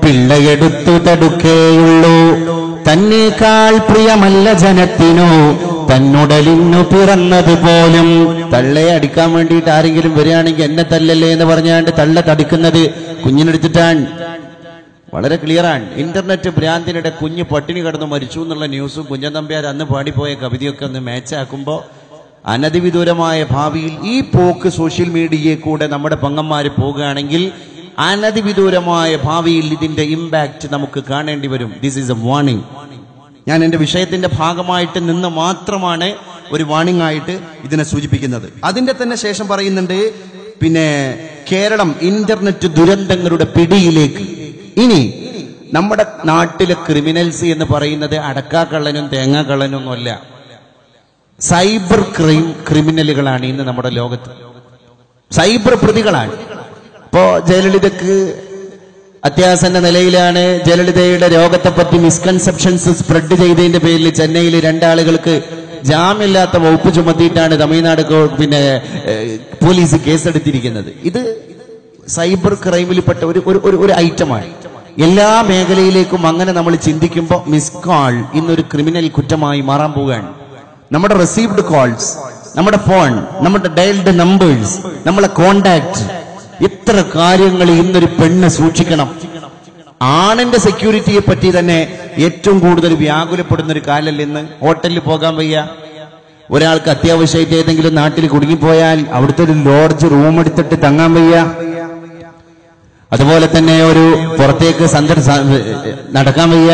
പിള്ളയെടുത്തു തടുക്കേയുള്ളൂ. തന്നേക്കാൾ പ്രിയമല്ല ജനത്തിനു തന്നുടലിന്നു പിറന്നതുപോലും. തള്ളയെ അടിക്കാൻ വേണ്ടിയിട്ട് ആരെങ്കിലും വരികയാണെങ്കിൽ എന്നെ തല്ലല്ലേ എന്ന് പറഞ്ഞാണ്ട് തള്ള തടുക്കുന്നത് കുഞ്ഞിനെടുത്തിട്ടാണ്. വളരെ ക്ലിയറാണ്. ഇന്റർനെറ്റ് ഭ്രാന്തിനിടെ കുഞ്ഞ് പട്ടിണി കിടന്നു മരിച്ചു എന്നുള്ള ന്യൂസും കുഞ്ഞൻ നമ്പ്യാർ അന്ന് പാടിപ്പോയ കവിതയൊക്കെ ഒന്ന് മാച്ചാക്കുമ്പോൾ അനധിവിദൂരമായ ഭാവിയിൽ ഈ പോക്ക് സോഷ്യൽ മീഡിയയെ കൂടെ നമ്മുടെ പങ്ങന്മാർ പോകുകയാണെങ്കിൽ അനധിവിദൂരമായ ഭാവിയിൽ ഇതിന്റെ ഇമ്പാക്ട് നമുക്ക് കാണേണ്ടി വരും. This is a warning. ഞാൻ എന്റെ വിഷയത്തിന്റെ ഭാഗമായിട്ട് നിന്ന് മാത്രമാണ് ഒരു വാർണിംഗ് ആയിട്ട് ഇതിനെ സൂചിപ്പിക്കുന്നത്. അതിന്റെ തന്നെ ശേഷം പറയുന്നുണ്ട്, പിന്നെ കേരളം ഇന്റർനെറ്റ് ദുരന്തങ്ങളുടെ പിടിയിലേക്ക്. ഇനി നമ്മുടെ നാട്ടിലെ ക്രിമിനൽസ് എന്ന് പറയുന്നത് അടക്കാക്കള്ളനും തേങ്ങാക്കള്ളനും ഒന്നുമല്ല, സൈബർ ക്രിമിനലുകളാണ് ഇന്ന് നമ്മുടെ ലോകത്ത്. സൈബർ പ്രതികളാണ്. ഇപ്പോ ജയലളിതക്ക് അത്യാസന്ന നിലയിലാണ്. ജയലളിതയുടെ രോഗത്തെപ്പറ്റി മിസ്കൺസെപ്ഷൻസ് സ്പ്രെഡ് ചെയ്തതിന്റെ പേരിൽ ചെന്നൈയിൽ 2 ആളുകൾക്ക് ജാമ്യമില്ലാത്ത വകുപ്പ് ചുമത്തിയിട്ടാണ് തമിഴ്നാട് പിന്നെ പോലീസ് കേസെടുത്തിരിക്കുന്നത്. ഇത് സൈബർ ക്രൈമിൽപ്പെട്ട ഒരു ഐറ്റമാണ്. എല്ലാ മേഖലയിലേക്കും അങ്ങനെ നമ്മൾ ചിന്തിക്കുമ്പോൾ മിസ് കോൾ ഇന്നൊരു ക്രിമിനൽ കുറ്റമായി മാറാൻ പോവുകയാണ്. നമ്മുടെ റിസീവ്ഡ് കോൾസ്, നമ്മുടെ ഫോൺ, നമ്മുടെ ഡയൽഡ് നമ്പേഴ്സ്, നമ്മളെ കോണ്ടാക്ട്, എത്ര കാര്യങ്ങൾ ഇന്നൊരു പെണ്ണ് സൂക്ഷിക്കണം. ആണിന്റെ സെക്യൂരിറ്റിയെ പറ്റി തന്നെ ഏറ്റവും കൂടുതൽ വ്യാകുലപ്പെടുന്ന ഒരു കാലല്ല ഇന്ന്. ഹോട്ടലിൽ പോകാൻ വയ്യ, ഒരാൾക്ക് അത്യാവശ്യമായിട്ട് ഏതെങ്കിലും നാട്ടിൽ കുടുങ്ങിപ്പോയാൽ അവിടുത്തെ ഒരു ലോഡ്ജ് റൂം എടുത്തിട്ട് തങ്ങാൻ വയ്യ. അതുപോലെ തന്നെ ഒരു പുറത്തേക്ക് നടക്കാൻ വയ്യ.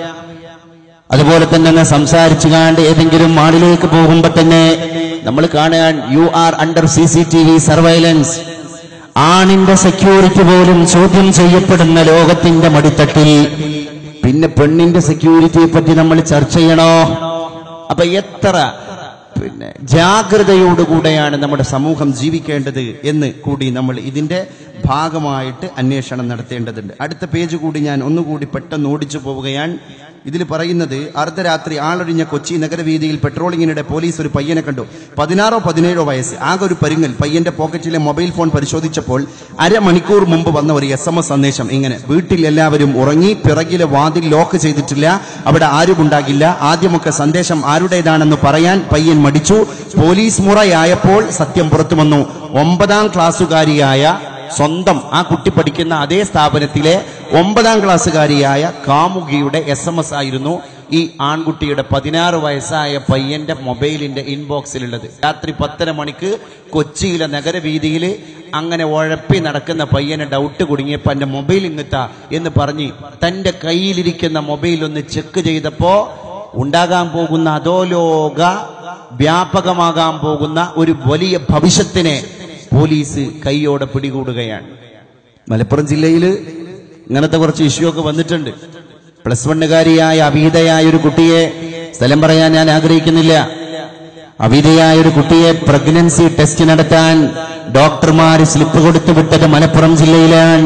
അതുപോലെ തന്നെ സംസാരിച്ചു കാണ്ട് ഏതെങ്കിലും മാളിലേക്ക് പോകുമ്പോ തന്നെ നമ്മൾ കാണാൻ you are under CCTV surveillance. ആണിന്റെ സെക്യൂരിറ്റി പോലും ചോദ്യം ചെയ്യപ്പെടുന്ന ലോകത്തിന്റെ മടിത്തട്ടിൽ പിന്നെ പെണ്ണിന്റെ സെക്യൂരിറ്റിയെ പറ്റി നമ്മൾ ചർച്ച ചെയ്യണോ? അപ്പൊ എത്ര പിന്നെ ജാഗ്രതയോടുകൂടെയാണ് നമ്മുടെ സമൂഹം ജീവിക്കേണ്ടത് എന്ന് കൂടി നമ്മൾ ഇതിന്റെ ഭാഗമായിട്ട് അന്വേഷണം നടത്തേണ്ടതുണ്ട്. അടുത്ത പേജ് കൂടി ഞാൻ ഒന്നുകൂടി പെട്ടെന്ന് ഓടിച്ചു പോവുകയാണ്. ഇതിൽ പറയുന്നത്, അർദ്ധരാത്രി ആളൊഴിഞ്ഞ കൊച്ചി നഗരവീതിയിൽ പെട്രോളിങ്ങിനിടെ പോലീസ് ഒരു പയ്യനെ കണ്ടു. 16-17 വയസ്സ്, ആകെ ഒരു പരുങ്ങൽ. പയ്യന്റെ പോക്കറ്റിലെ മൊബൈൽ ഫോൺ പരിശോധിച്ചപ്പോൾ അരമണിക്കൂർ മുമ്പ് വന്ന ഒരു SMS സന്ദേശം ഇങ്ങനെ: വീട്ടിൽ എല്ലാവരും ഉറങ്ങി, പിറകിലെ വാതിൽ ലോക്ക് ചെയ്തിട്ടില്ല, അവിടെ ആരും ഉണ്ടാകില്ല. ആദ്യമൊക്കെ സന്ദേശം ആരുടേതാണെന്ന് പറയാൻ പയ്യൻ മടിച്ചു. പോലീസ് മുറയായപ്പോൾ സത്യം പുറത്തു വന്നു. 9ാം ക്ലാസ്സുകാരിയായ, സ്വന്തം ആ കുട്ടി പഠിക്കുന്ന അതേ സ്ഥാപനത്തിലെ 9ാം ക്ലാസ്സുകാരിയായ കാമുകിയുടെ SMS ആയിരുന്നു ഈ ആൺകുട്ടിയുടെ 16 വയസ്സായ പയ്യന്റെ മൊബൈലിന്റെ ഇൻബോക്സിലുള്ളത്. രാത്രി 10:30 മണിക്ക് കൊച്ചിയിലെ നഗരവീതിയിൽ അങ്ങനെ ഉഴപ്പി നടക്കുന്ന പയ്യനെ ഡൗട്ട് കുടുങ്ങിയപ്പോ എന്റെ മൊബൈൽ ഇങ്ങത്താ എന്ന് പറഞ്ഞ് തന്റെ കയ്യിലിരിക്കുന്ന മൊബൈൽ ഒന്ന് ചെക്ക് ചെയ്തപ്പോ ഉണ്ടാകാൻ പോകുന്ന അധോലോക വ്യാപകമാകാൻ പോകുന്ന ഒരു വലിയ ഭവിഷ്യത്തിനെ പോലീസ് കൈയോടെ പിടികൂടുകയാണ്. മലപ്പുറം ജില്ലയിൽ ഇങ്ങനത്തെ കുറച്ച് ഇഷ്യൂ ഒക്കെ വന്നിട്ടുണ്ട്. +1കാരിയായ അവിഹിതയായ ഒരു കുട്ടിയെ, സ്ഥലം പറയാൻ ഞാൻ ആഗ്രഹിക്കുന്നില്ല, അവിഹിതയായ ഒരു കുട്ടിയെ പ്രഗ്നൻസി ടെസ്റ്റ് നടത്താൻ ഡോക്ടർമാര് സ്ലിപ്പ് കൊടുത്തു വിട്ടത് മലപ്പുറം ജില്ലയിലാണ്.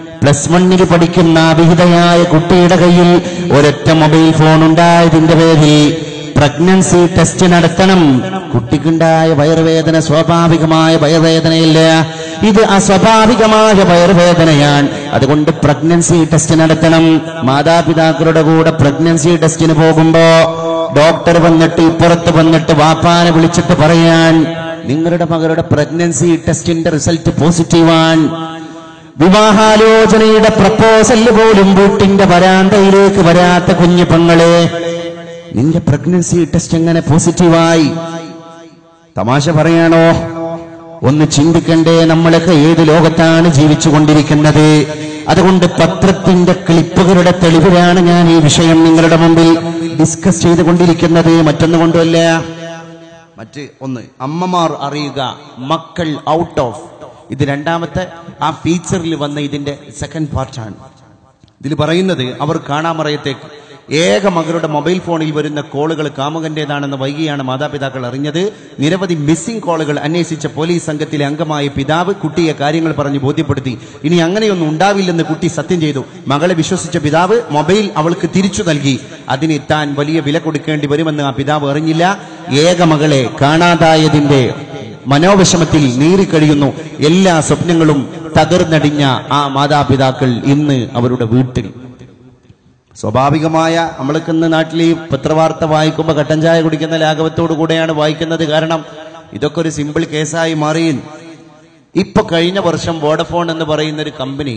+1 പഠിക്കുന്ന അവിഹിതയായ കുട്ടിയുടെ കയ്യിൽ ഒരൊറ്റ മൊബൈൽ ഫോൺ ഉണ്ടായതിന്റെ പേരിൽ പ്രഗ്നൻസി ടെസ്റ്റ് നടത്തണം. കുട്ടിക്കുണ്ടായ വയറുവേദന സ്വാഭാവികമായ വയറുവേദനയില്ല, ഇത് അസ്വാഭാവികമായ വയറുവേദനയാണ്. അതുകൊണ്ട് പ്രഗ്നൻസി ടെസ്റ്റ് നടത്തണം. മാതാപിതാക്കളുടെ കൂടെ പ്രഗ്നൻസി ടെസ്റ്റിന് പോകുമ്പോ ഡോക്ടർ വന്നിട്ട് ഇപ്പുറത്ത് വന്നിട്ട് വാപ്പാനെ വിളിച്ചിട്ട് പറയാൻ, നിങ്ങളുടെ മകളുടെ പ്രഗ്നൻസി ടെസ്റ്റിന്റെ റിസൾട്ട് പോസിറ്റീവാണ്. വിവാഹാലോചനയുടെ പ്രപ്പോസല് പോലും വീട്ടിന്റെ വരാന്തയിലേക്ക് വരാത്ത കുഞ്ഞു പെങ്ങളെ, നിന്റെ പ്രഗ്നൻസി ടെസ്റ്റ് എങ്ങനെ പോസിറ്റീവായി? തമാശ പറയാണോ? ഒന്ന് ചിന്തിക്കണ്ടേ? നമ്മളൊക്കെ ഏത് ലോകത്താണ് ജീവിച്ചുകൊണ്ടിരിക്കുന്നത്? അതുകൊണ്ട് പത്രത്തിന്റെ ക്ലിപ്പുകളുടെ തെളിവിലാണ് ഞാൻ ഈ വിഷയം നിങ്ങളുടെ മുമ്പിൽ ഡിസ്കസ് ചെയ്തുകൊണ്ടിരിക്കുന്നത്. മറ്റൊന്നുകൊണ്ടല്ല. ഒന്ന് അമ്മമാർ അറിയുക, മക്കൾ ഔട്ട് ഓഫ്. ഇത് രണ്ടാമത്തെ ആ ഫീച്ചറിൽ വന്ന ഇതിന്റെ സെക്കൻഡ് പാർട്ടാണ്. ഇതിൽ പറയുന്നത്, അവർ കാണാമറയത്തേക്ക് ഏക മകളുടെ മൊബൈൽ ഫോണിൽ വരുന്ന കോളുകൾ കാമുകന്റേതാണെന്ന് വൈകിയാണ് മാതാപിതാക്കൾ അറിഞ്ഞത്. നിരവധി മിസ്സിംഗ് കോളുകൾ അന്വേഷിച്ച പോലീസ് സംഘത്തിലെ അംഗമായ പിതാവ് കുട്ടിയെ കാര്യങ്ങൾ പറഞ്ഞ് ബോധ്യപ്പെടുത്തി. ഇനി അങ്ങനെയൊന്നും ഉണ്ടാവില്ലെന്ന് കുട്ടി സത്യം ചെയ്തു. മകളെ വിശ്വസിച്ച പിതാവ് മൊബൈൽ അവൾക്ക് തിരിച്ചു നൽകി. അതിന് താൻ വലിയ വില കൊടുക്കേണ്ടി വരുമെന്ന് ആ പിതാവ് അറിഞ്ഞില്ല. ഏക മകളെ കാണാതായതിന്റെ മനോവിഷമത്തിൽ നീറിക്കഴിയുന്നു. എല്ലാ സ്വപ്നങ്ങളും തകർന്നടിഞ്ഞ ആ മാതാപിതാക്കൾ ഇന്ന് അവരുടെ വീട്ടിൽ. സ്വാഭാവികമായ നമ്മൾക്ക് ഇന്ന് നാട്ടിൽ ഈ പത്രവാർത്ത വായിക്കുമ്പോൾ കട്ടൻ ചായ കുടിക്കുന്ന ലാഘവത്തോടു കൂടെയാണ് വായിക്കുന്നത്. കാരണം ഇതൊക്കെ ഒരു സിമ്പിൾ കേസായി മാറി. ഇപ്പൊ കഴിഞ്ഞ വർഷം വോഡഫോൺ എന്ന് പറയുന്ന ഒരു കമ്പനി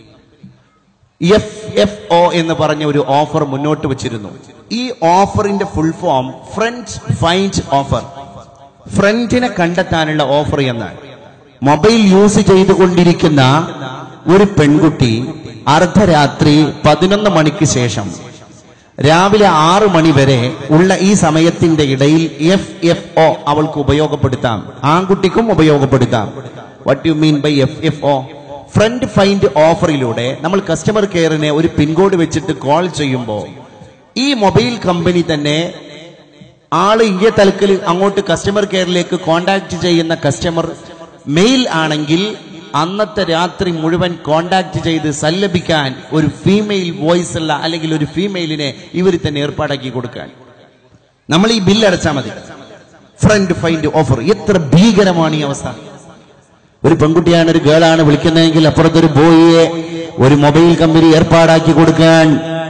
FFO എന്ന് പറഞ്ഞ ഒരു ഓഫർ മുന്നോട്ട് വെച്ചിരുന്നു. ഈ ഓഫറിന്റെ full form friend find offer, ഫ്രണ്ടിനെ കണ്ടെത്താനുള്ള ഓഫർ എന്നാണ്. മൊബൈൽ യൂസ് ചെയ്തുകൊണ്ടിരിക്കുന്ന ഒരു പെൺകുട്ടി അർദ്ധരാത്രി 11 മണിക്ക് ശേഷം രാവിലെ 6 മണി വരെ ഉള്ള ഈ സമയത്തിന്റെ ഇടയിൽ FFO അവൾക്ക് ഉപയോഗപ്പെടുത്താം, ആൺകുട്ടിക്കും ഉപയോഗപ്പെടുത്താം. What you mean by FFO? Friend find ഓഫറിലൂടെ നമ്മൾ കസ്റ്റമർ കെയറിനെ ഒരു പിൻകോഡ് വെച്ചിട്ട് കോൾ ചെയ്യുമ്പോൾ ഈ മൊബൈൽ കമ്പനി തന്നെ ആള് ഇങ്ങനെ തലക്കൽ അങ്ങോട്ട് കസ്റ്റമർ കെയറിലേക്ക് കോണ്ടാക്ട് ചെയ്യുന്ന കസ്റ്റമർ മെയിൽ ആണെങ്കിൽ അന്നത്തെ രാത്രി മുഴുവൻ കോണ്ടാക്ട് ചെയ്ത് സല്ലപിക്കാൻ ഒരു ഫീമെയിൽ വോയിസ് ഉള്ള അല്ലെങ്കിൽ ഒരു ഫീമെയിലിനെ ഇവർ തന്നെ ഏർപ്പാടാക്കി കൊടുക്കാൻ. നമ്മൾ ഈ ബില്ല് അടച്ചാൽ മതി. ഫ്രണ്ട് ഫൈൻഡ് ഓഫർ എത്ര ഭീകരമാണ് ഈ അവസ്ഥ. ഒരു പെൺകുട്ടിയാണ്, ഒരു ഗേളാണ് വിളിക്കുന്നതെങ്കിൽ അപ്പുറത്തൊരു ബോയിയെ ഒരു മൊബൈൽ കമ്പനി ഏർപ്പാടാക്കി കൊടുക്കാൻ,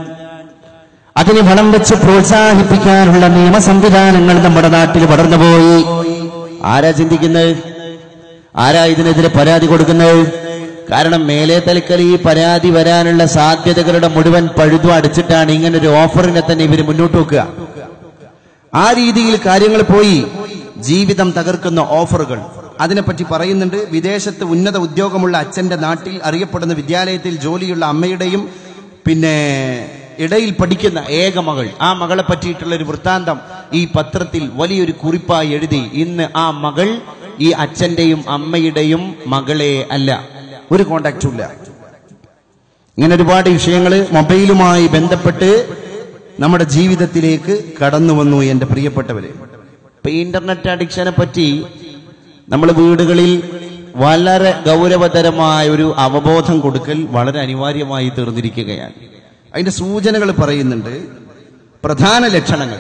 അതിന് വളം വെച്ച് പ്രോത്സാഹിപ്പിക്കാനുള്ള നിയമ സംവിധാനങ്ങൾ നമ്മുടെ നാട്ടിൽ വളർന്നുപോയി. ആരാ ചിന്തിക്കുന്നത്? ആരാ ഇതിനെതിരെ പരാതി കൊടുക്കുന്നത്? കാരണം മേലെ തലക്കൽ ഈ പരാതി വരാനുള്ള സാധ്യതകളുടെ മുഴുവൻ പഴുതും അടിച്ചിട്ടാണ് ഇങ്ങനെ ഒരു ഓഫറിനെ തന്നെ ഇവർ മുന്നോട്ട് വെക്കുക. ആ രീതിയിൽ കാര്യങ്ങൾ പോയി. ജീവിതം തകർക്കുന്ന ഓഫറുകൾ, അതിനെപ്പറ്റി പറയുന്നുണ്ട്. വിദേശത്ത് ഉന്നത ഉദ്യോഗമുള്ള അച്ഛന്റെ നാട്ടിൽ അറിയപ്പെടുന്ന വിദ്യാലയത്തിൽ ജോലിയുള്ള അമ്മയുടെയും പിന്നെ ഇടയിൽ പഠിക്കുന്ന ഏക മകൾ, ആ മകളെ പറ്റിയിട്ടുള്ള ഒരു വൃത്താന്തം ഈ പത്രത്തിൽ വലിയൊരു കുറിപ്പായി എഴുതി. ഇന്ന് ആ മകൾ ഈ അച്ഛന്റെയും അമ്മയുടെയും മകളെ അല്ല, ഒരു കോണ്ടാക്റ്റും ഇല്ല. ഇങ്ങനെ ഒരുപാട് വിഷയങ്ങൾ മൊബൈലുമായി ബന്ധപ്പെട്ട് നമ്മുടെ ജീവിതത്തിലേക്ക് കടന്നു വന്നു. എന്റെ പ്രിയപ്പെട്ടവരെ, ഇപ്പൊ ഇന്റർനെറ്റ് അഡിക്ഷനെ പറ്റി നമ്മൾ വീടുകളിൽ വളരെ ഗൗരവതരമായ ഒരു അവബോധം കൊടുക്കൽ വളരെ അനിവാര്യമായി തീർന്നിരിക്കുകയാണ്. അതിന്റെ സൂചനകൾ പറയുന്നുണ്ട്. പ്രധാന ലക്ഷണങ്ങൾ: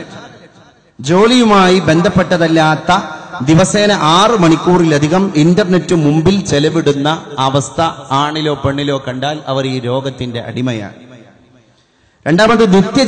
ജോലിയുമായി ബന്ധപ്പെട്ടതല്ലാത്ത ദിവസേന 6 മണിക്കൂറിലധികം ഇന്റർനെറ്റ് മുമ്പിൽ ചെലവിടുന്ന അവസ്ഥ ആണിലോ പെണ്ണിലോ കണ്ടാൽ അവർ ഈ രോഗത്തിന്റെ അടിമയാണ്. രണ്ടാമത്,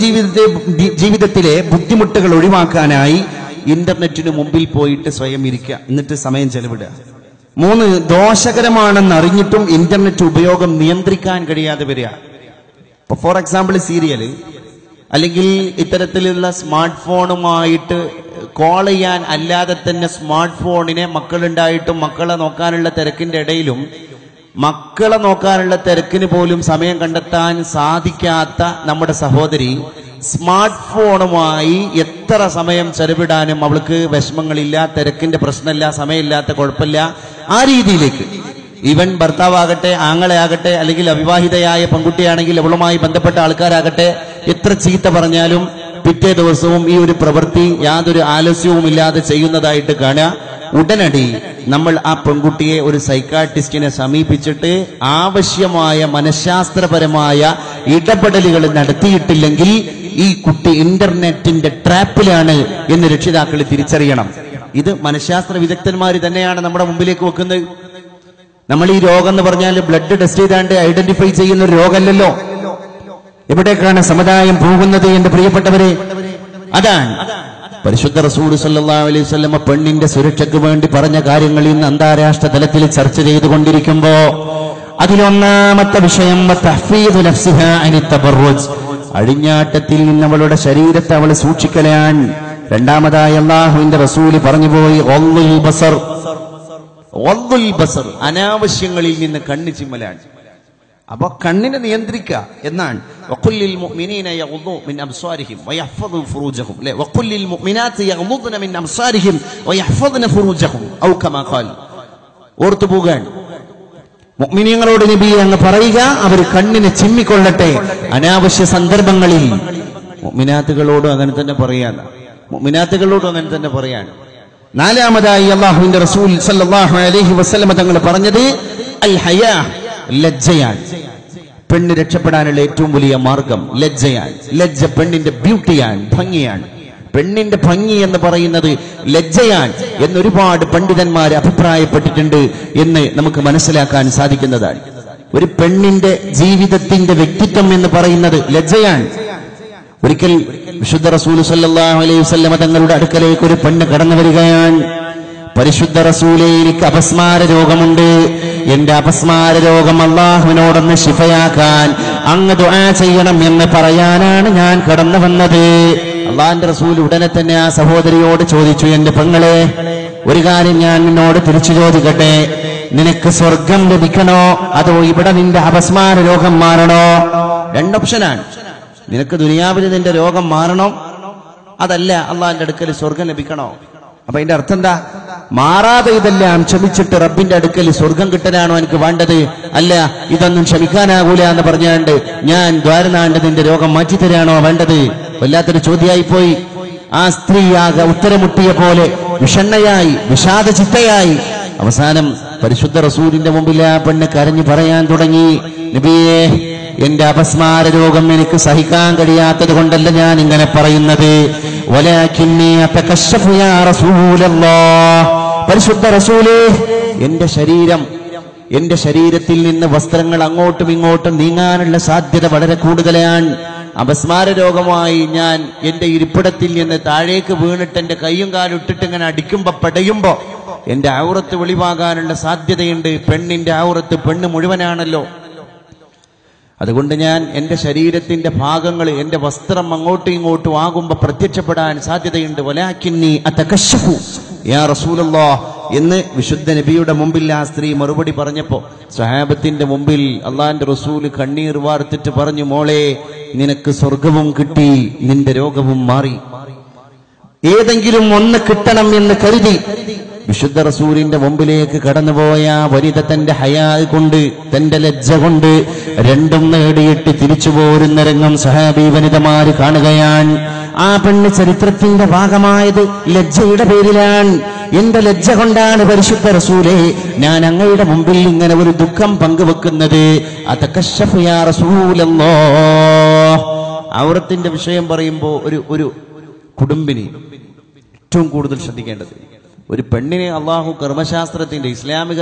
ജീവിതത്തിലെ ബുദ്ധിമുട്ടുകൾ ഒഴിവാക്കാനായി ഇന്റർനെറ്റിന് മുമ്പിൽ പോയിട്ട് സ്വയം ഇരിക്കുക, എന്നിട്ട് സമയം ചെലവിടുക. 3, ദോഷകരമാണെന്ന് അറിഞ്ഞിട്ടും ഇന്റർനെറ്റ് ഉപയോഗം നിയന്ത്രിക്കാൻ കഴിയാതെ വരിക. ഇപ്പൊ ഫോർ എക്സാമ്പിൾ സീരിയല് അല്ലെങ്കിൽ ഇത്തരത്തിലുള്ള സ്മാർട്ട് ഫോണുമായിട്ട് കോൾ ചെയ്യാൻ അല്ലാതെ തന്നെ സ്മാർട്ട് ഫോണിനെ മക്കളുണ്ടായിട്ടും മക്കളെ നോക്കാനുള്ള തിരക്കിന്റെ ഇടയിലും മക്കളെ നോക്കാനുള്ള തിരക്കിന് പോലും സമയം കണ്ടെത്താൻ സാധിക്കാത്ത നമ്മുടെ സഹോദരി സ്മാർട്ട് ഫോണുമായി എത്ര സമയം ചെലവിടാനും അവൾക്ക് വിഷമങ്ങളില്ല, തിരക്കിന്റെ പ്രശ്നമില്ല, സമയമില്ലാത്ത കുഴപ്പമില്ല. ആ രീതിയിലേക്ക് ഈവൻ ഭർത്താവാകട്ടെ, ആങ്ങളെയാകട്ടെ, അല്ലെങ്കിൽ അവിവാഹിതയായ പെൺകുട്ടിയാണെങ്കിൽ അവളുമായി ബന്ധപ്പെട്ട ആൾക്കാരാകട്ടെ, എത്ര ചീത്ത പറഞ്ഞാലും പിറ്റേ ദിവസവും ഈ ഒരു പ്രവൃത്തി യാതൊരു ആലസ്യവും ഇല്ലാതെ ചെയ്യുന്നതായിട്ട് കാണുക. ഉടനടി നമ്മൾ ആ പെൺകുട്ടിയെ ഒരു സൈക്കാട്രിസ്റ്റിനെ സമീപിച്ചിട്ട് ആവശ്യമായ മനഃശാസ്ത്രപരമായ ഇടപെടലുകൾ നടത്തിയിട്ടില്ലെങ്കിൽ ഈ കുട്ടി ഇന്റർനെറ്റിന്റെ ട്രാപ്പിലാണ് എന്ന് രക്ഷിതാക്കൾ തിരിച്ചറിയണം. ഇത് മനഃശാസ്ത്ര വിദഗ്ധന്മാർ തന്നെയാണ് നമ്മുടെ മുമ്പിലേക്ക് വെക്കുന്നത്. നമ്മൾ ഈ രോഗം എന്ന് പറഞ്ഞാൽ ബ്ലഡ് ടെസ്റ്റ് ചെയ്താണ്ട് ഐഡന്റിഫൈ ചെയ്യുന്ന ഒരു രോഗമല്ലല്ലോ. എവിടേക്കാണ് സമുദായം പോകുന്നത് എന്റെ പ്രിയപ്പെട്ടവരെ? അതാണ് പരിശുദ്ധ റസൂൽ സല്ലല്ലാഹു അലൈഹി വസല്ലം പെണ്ണിന്റെ സുരക്ഷയ്ക്ക് വേണ്ടി പറഞ്ഞ കാര്യങ്ങൾ ഇന്ന് അന്താരാഷ്ട്ര തലത്തിൽ ചർച്ച ചെയ്തുകൊണ്ടിരിക്കുമ്പോ അതിലൊന്നാമത്തെ വിഷയം തഹ്ഫീദു നഫ്സിഹാ അനി തബറുജ്, അഴിഞ്ഞാട്ടത്തിൽ നിന്ന് അവളുടെ ശരീരത്തെ അവൾ സൂക്ഷിക്കലാണ്. രണ്ടാമതായി അല്ലാഹുവിന്റെ റസൂല് പറഞ്ഞുപോയി ഗദ്ദുൽ ബസർ, അനാവശ്യങ്ങളിൽ നിന്ന് കണ്ണ് ചിമ്മലാണ്. അപ്പൊ കണ്ണിനെ നിയന്ത്രിക്കുക എന്നാണ്. വഖുല്ലിൽ മുഅ്മിനീന യഗ്ദൂ മിൻ അബ്സാരിഹിം വയഹ്ഫദു ഫുറൂജഹും ല വഖുല്ലിൽ മുഅ്മിനാത്തി യഗ്ദൂന മിൻ അബ്സാരിഹിം വയഹ്ഫദ്ന ഫുറൂജഹും ഔ കമാ ഖാൽ. ഓർത്തു പോകാൻ മുഅ്മിനീങ്ങളോട് നബിയെ അങ്ങ് പറയുക, അവർ കണ്ണിനെ ചിമ്മിക്കൊള്ളട്ടെ. അനാവശ്യ സന്ദർഭങ്ങളിൽ മുഅ്മിനാത്തുകളോടും അങ്ങനെ തന്നെ പറയാൻ, മുഅ്മിനാത്തുകളോടും അങ്ങനെ തന്നെ പറയാൻ. നാലാമതായി അല്ലാഹുവിന്റെ റസൂൽ സല്ലല്ലാഹു അലൈഹി വസല്ലം തങ്ങൾ പറഞ്ഞത് അൽ ഹയാ, ലജ്ജയാണ്. പെണ്ണ് രക്ഷപ്പെടാനുള്ള ഏറ്റവും വലിയ മാർഗം ലജ്ജയാണ്. ലജ്ജ പെണ്ണിന്റെ ബ്യൂട്ടിയാണ്, ഭംഗിയാണ്. പെണ്ണിന്റെ ഭംഗി എന്ന് പറയുന്നത് ലജ്ജയാണ് എന്നൊരുപാട് പണ്ഡിതന്മാർ അഭിപ്രായപ്പെട്ടിട്ടുണ്ട് എന്ന് നമുക്ക് മനസ്സിലാക്കാൻ സാധിക്കുന്നതാണ്. ഒരു പെണ്ണിന്റെ ജീവിതത്തിന്റെ വ്യക്തിത്വം എന്ന് പറയുന്നത് ലജ്ജയാണ്. ഒരിക്കൽ വിശുദ്ധ റസൂൽ സല്ലല്ലാഹു അലൈഹി വസല്ലം തങ്ങളുടെ അടുക്കലേക്ക് ഒരു പെണ്ണ് കടന്നു വരികയാണ്. പരിശുദ്ധ റസൂലേ, എനിക്ക് അപസ്മാര രോഗമുണ്ട്. എന്റെ അപസ്മാര രോഗം അള്ളാഹുവിനോടൊന്ന് ശിഫയാക്കാൻ അങ്ങ് ദുആ ചെയ്യണം എന്ന് പറയാനാണ് ഞാൻ കടന്നു വന്നത്. അള്ളാഹിന്റെ റസൂൽ ഉടനെ തന്നെ ആ സഹോദരിയോട് ചോദിച്ചു, എന്റെ പെങ്ങളെ, ഒരു കാര്യം ഞാൻ നിന്നോട് തിരിച്ചു ചോദിക്കട്ടെ, നിനക്ക് സ്വർഗം ലഭിക്കണോ അതോ ഇവിടെ നിന്റെ അപസ്മാര രോഗം മാറണോ? രണ്ടോപ്ഷനാണ്. നിനക്ക് ദുനിയാവിൽ നിന്റെ രോഗം മാറണം, അതല്ല അള്ളാഹിന്റെ അടുക്കൽ സ്വർഗം ലഭിക്കണോ? അപ്പൊ അതിന്റെ അർത്ഥം എന്താ? മാറാതെ ഇതെല്ലാം ക്ഷമിച്ചിട്ട് റബ്ബിന്റെ അടുക്കൽ സ്വർഗം കിട്ടാനാണോ എനിക്ക് വേണ്ടത്? അല്ല, ഇതൊന്നും ക്ഷമിക്കാനാകൂല എന്ന് പറഞ്ഞാണ്ട് ഞാൻ ദ്വാരനാണ്ട് നിന്റെ രോഗം മാറ്റിത്തരാണോ വേണ്ടത്? വല്ലാത്തൊരു ചോദ്യമായി പോയി. ആ സ്ത്രീയാകെ ഉത്തരമുട്ടിയ പോലെ വിഷണ്ണയായി, വിഷാദചിത്തയായി. അവസാനം പരിശുദ്ധ റസൂലിന്റെ മുമ്പിൽ ആ പെണ്ണ് കരഞ്ഞു പറയാൻ തുടങ്ങി, നബിയേ, എന്റെ അപസ്മാര രോഗം എനിക്ക് സഹിക്കാൻ കഴിയാത്തത് കൊണ്ടല്ല ഞാൻ ഇങ്ങനെ പറയുന്നത്. വലാകിന്നി അതകശഫു യാ റസൂലല്ലാഹ്. പരിശുദ്ധ റസൂലേ, എന്റെ ശരീരത്തിൽ നിന്ന് വസ്ത്രങ്ങൾ അങ്ങോട്ടും ഇങ്ങോട്ടും നീങ്ങാനുള്ള സാധ്യത വളരെ കൂടുതലാണ്. അപസ്മാര രോഗമായി ഞാൻ എന്റെ ഇരിപ്പിടത്തിൽ നിന്ന് താഴേക്ക് വീണിട്ട് എന്റെ കൈയും കാലും ഇട്ടിട്ട് ഇങ്ങനെ അടിക്കുമ്പോ പടയുമ്പോ എന്റെ ഔറത്ത് വെളിവാകാനുള്ള സാധ്യതയുണ്ട്. പെണ്ണിന്റെ ഔറത്ത് പെണ്ണ് മുഴുവനാണല്ലോ. അതുകൊണ്ട് ഞാൻ എന്റെ ശരീരത്തിന്റെ ഭാഗങ്ങൾ, എന്റെ വസ്ത്രം അങ്ങോട്ടും ഇങ്ങോട്ടും ആകുമ്പോ പ്രത്യക്ഷപ്പെടാൻ സാധ്യതയുണ്ട്. വലാകിന്നി അതകശഫു യാ റസൂലല്ലാഹ് എന്ന് വിശുദ്ധ നബിയുടെ മുമ്പിൽ ആ സ്ത്രീ മറുപടി പറഞ്ഞപ്പോ സ്വഹാബത്തിന്റെ മുമ്പിൽ അള്ളാഹിന്റെ റസൂല് കണ്ണീർ വാർത്തിട്ട് പറഞ്ഞു, മോളെ, നിനക്ക് സ്വർഗവും കിട്ടി, നിന്റെ രോഗവും മാറി. ഏതെങ്കിലും ഒന്ന് കിട്ടണം എന്ന് കരുതി വിശുദ്ധ റസൂലിന്റെ മുമ്പിലേക്ക് കടന്നുപോയ വനിത തന്റെ ഹയാ കൊണ്ട്, തന്റെ ലജ്ജ കൊണ്ട് രണ്ടും നേടിയിട്ട് തിരിച്ചു പോരുന്ന രംഗം സഹാബി വനിതമാര് കാണുകയാണ്. ആ പെണ്ണ് ചരിത്രത്തിന്റെ ഭാഗമായത് ലജ്ജയുടെ പേരിലാണ്. എന്റെ ലജ്ജ കൊണ്ടാണ് പരിശുദ്ധ റസൂലേ ഞാൻ അങ്ങയുടെ മുമ്പിൽ ഇങ്ങനെ ഒരു ദുഃഖം പങ്കുവെക്കുന്നത്. അതകശഫു യാ റസൂലല്ലാഹ്. ഔറത്തിന്റെ വിഷയം പറയുമ്പോ ഒരു കുടുംബിനി ഏറ്റവും കൂടുതൽ ശ്രദ്ധിക്കേണ്ടത്, ഒരു പെണ്ണിനെ അള്ളാഹു കർമ്മശാസ്ത്രത്തിന്റെ ഇസ്ലാമിക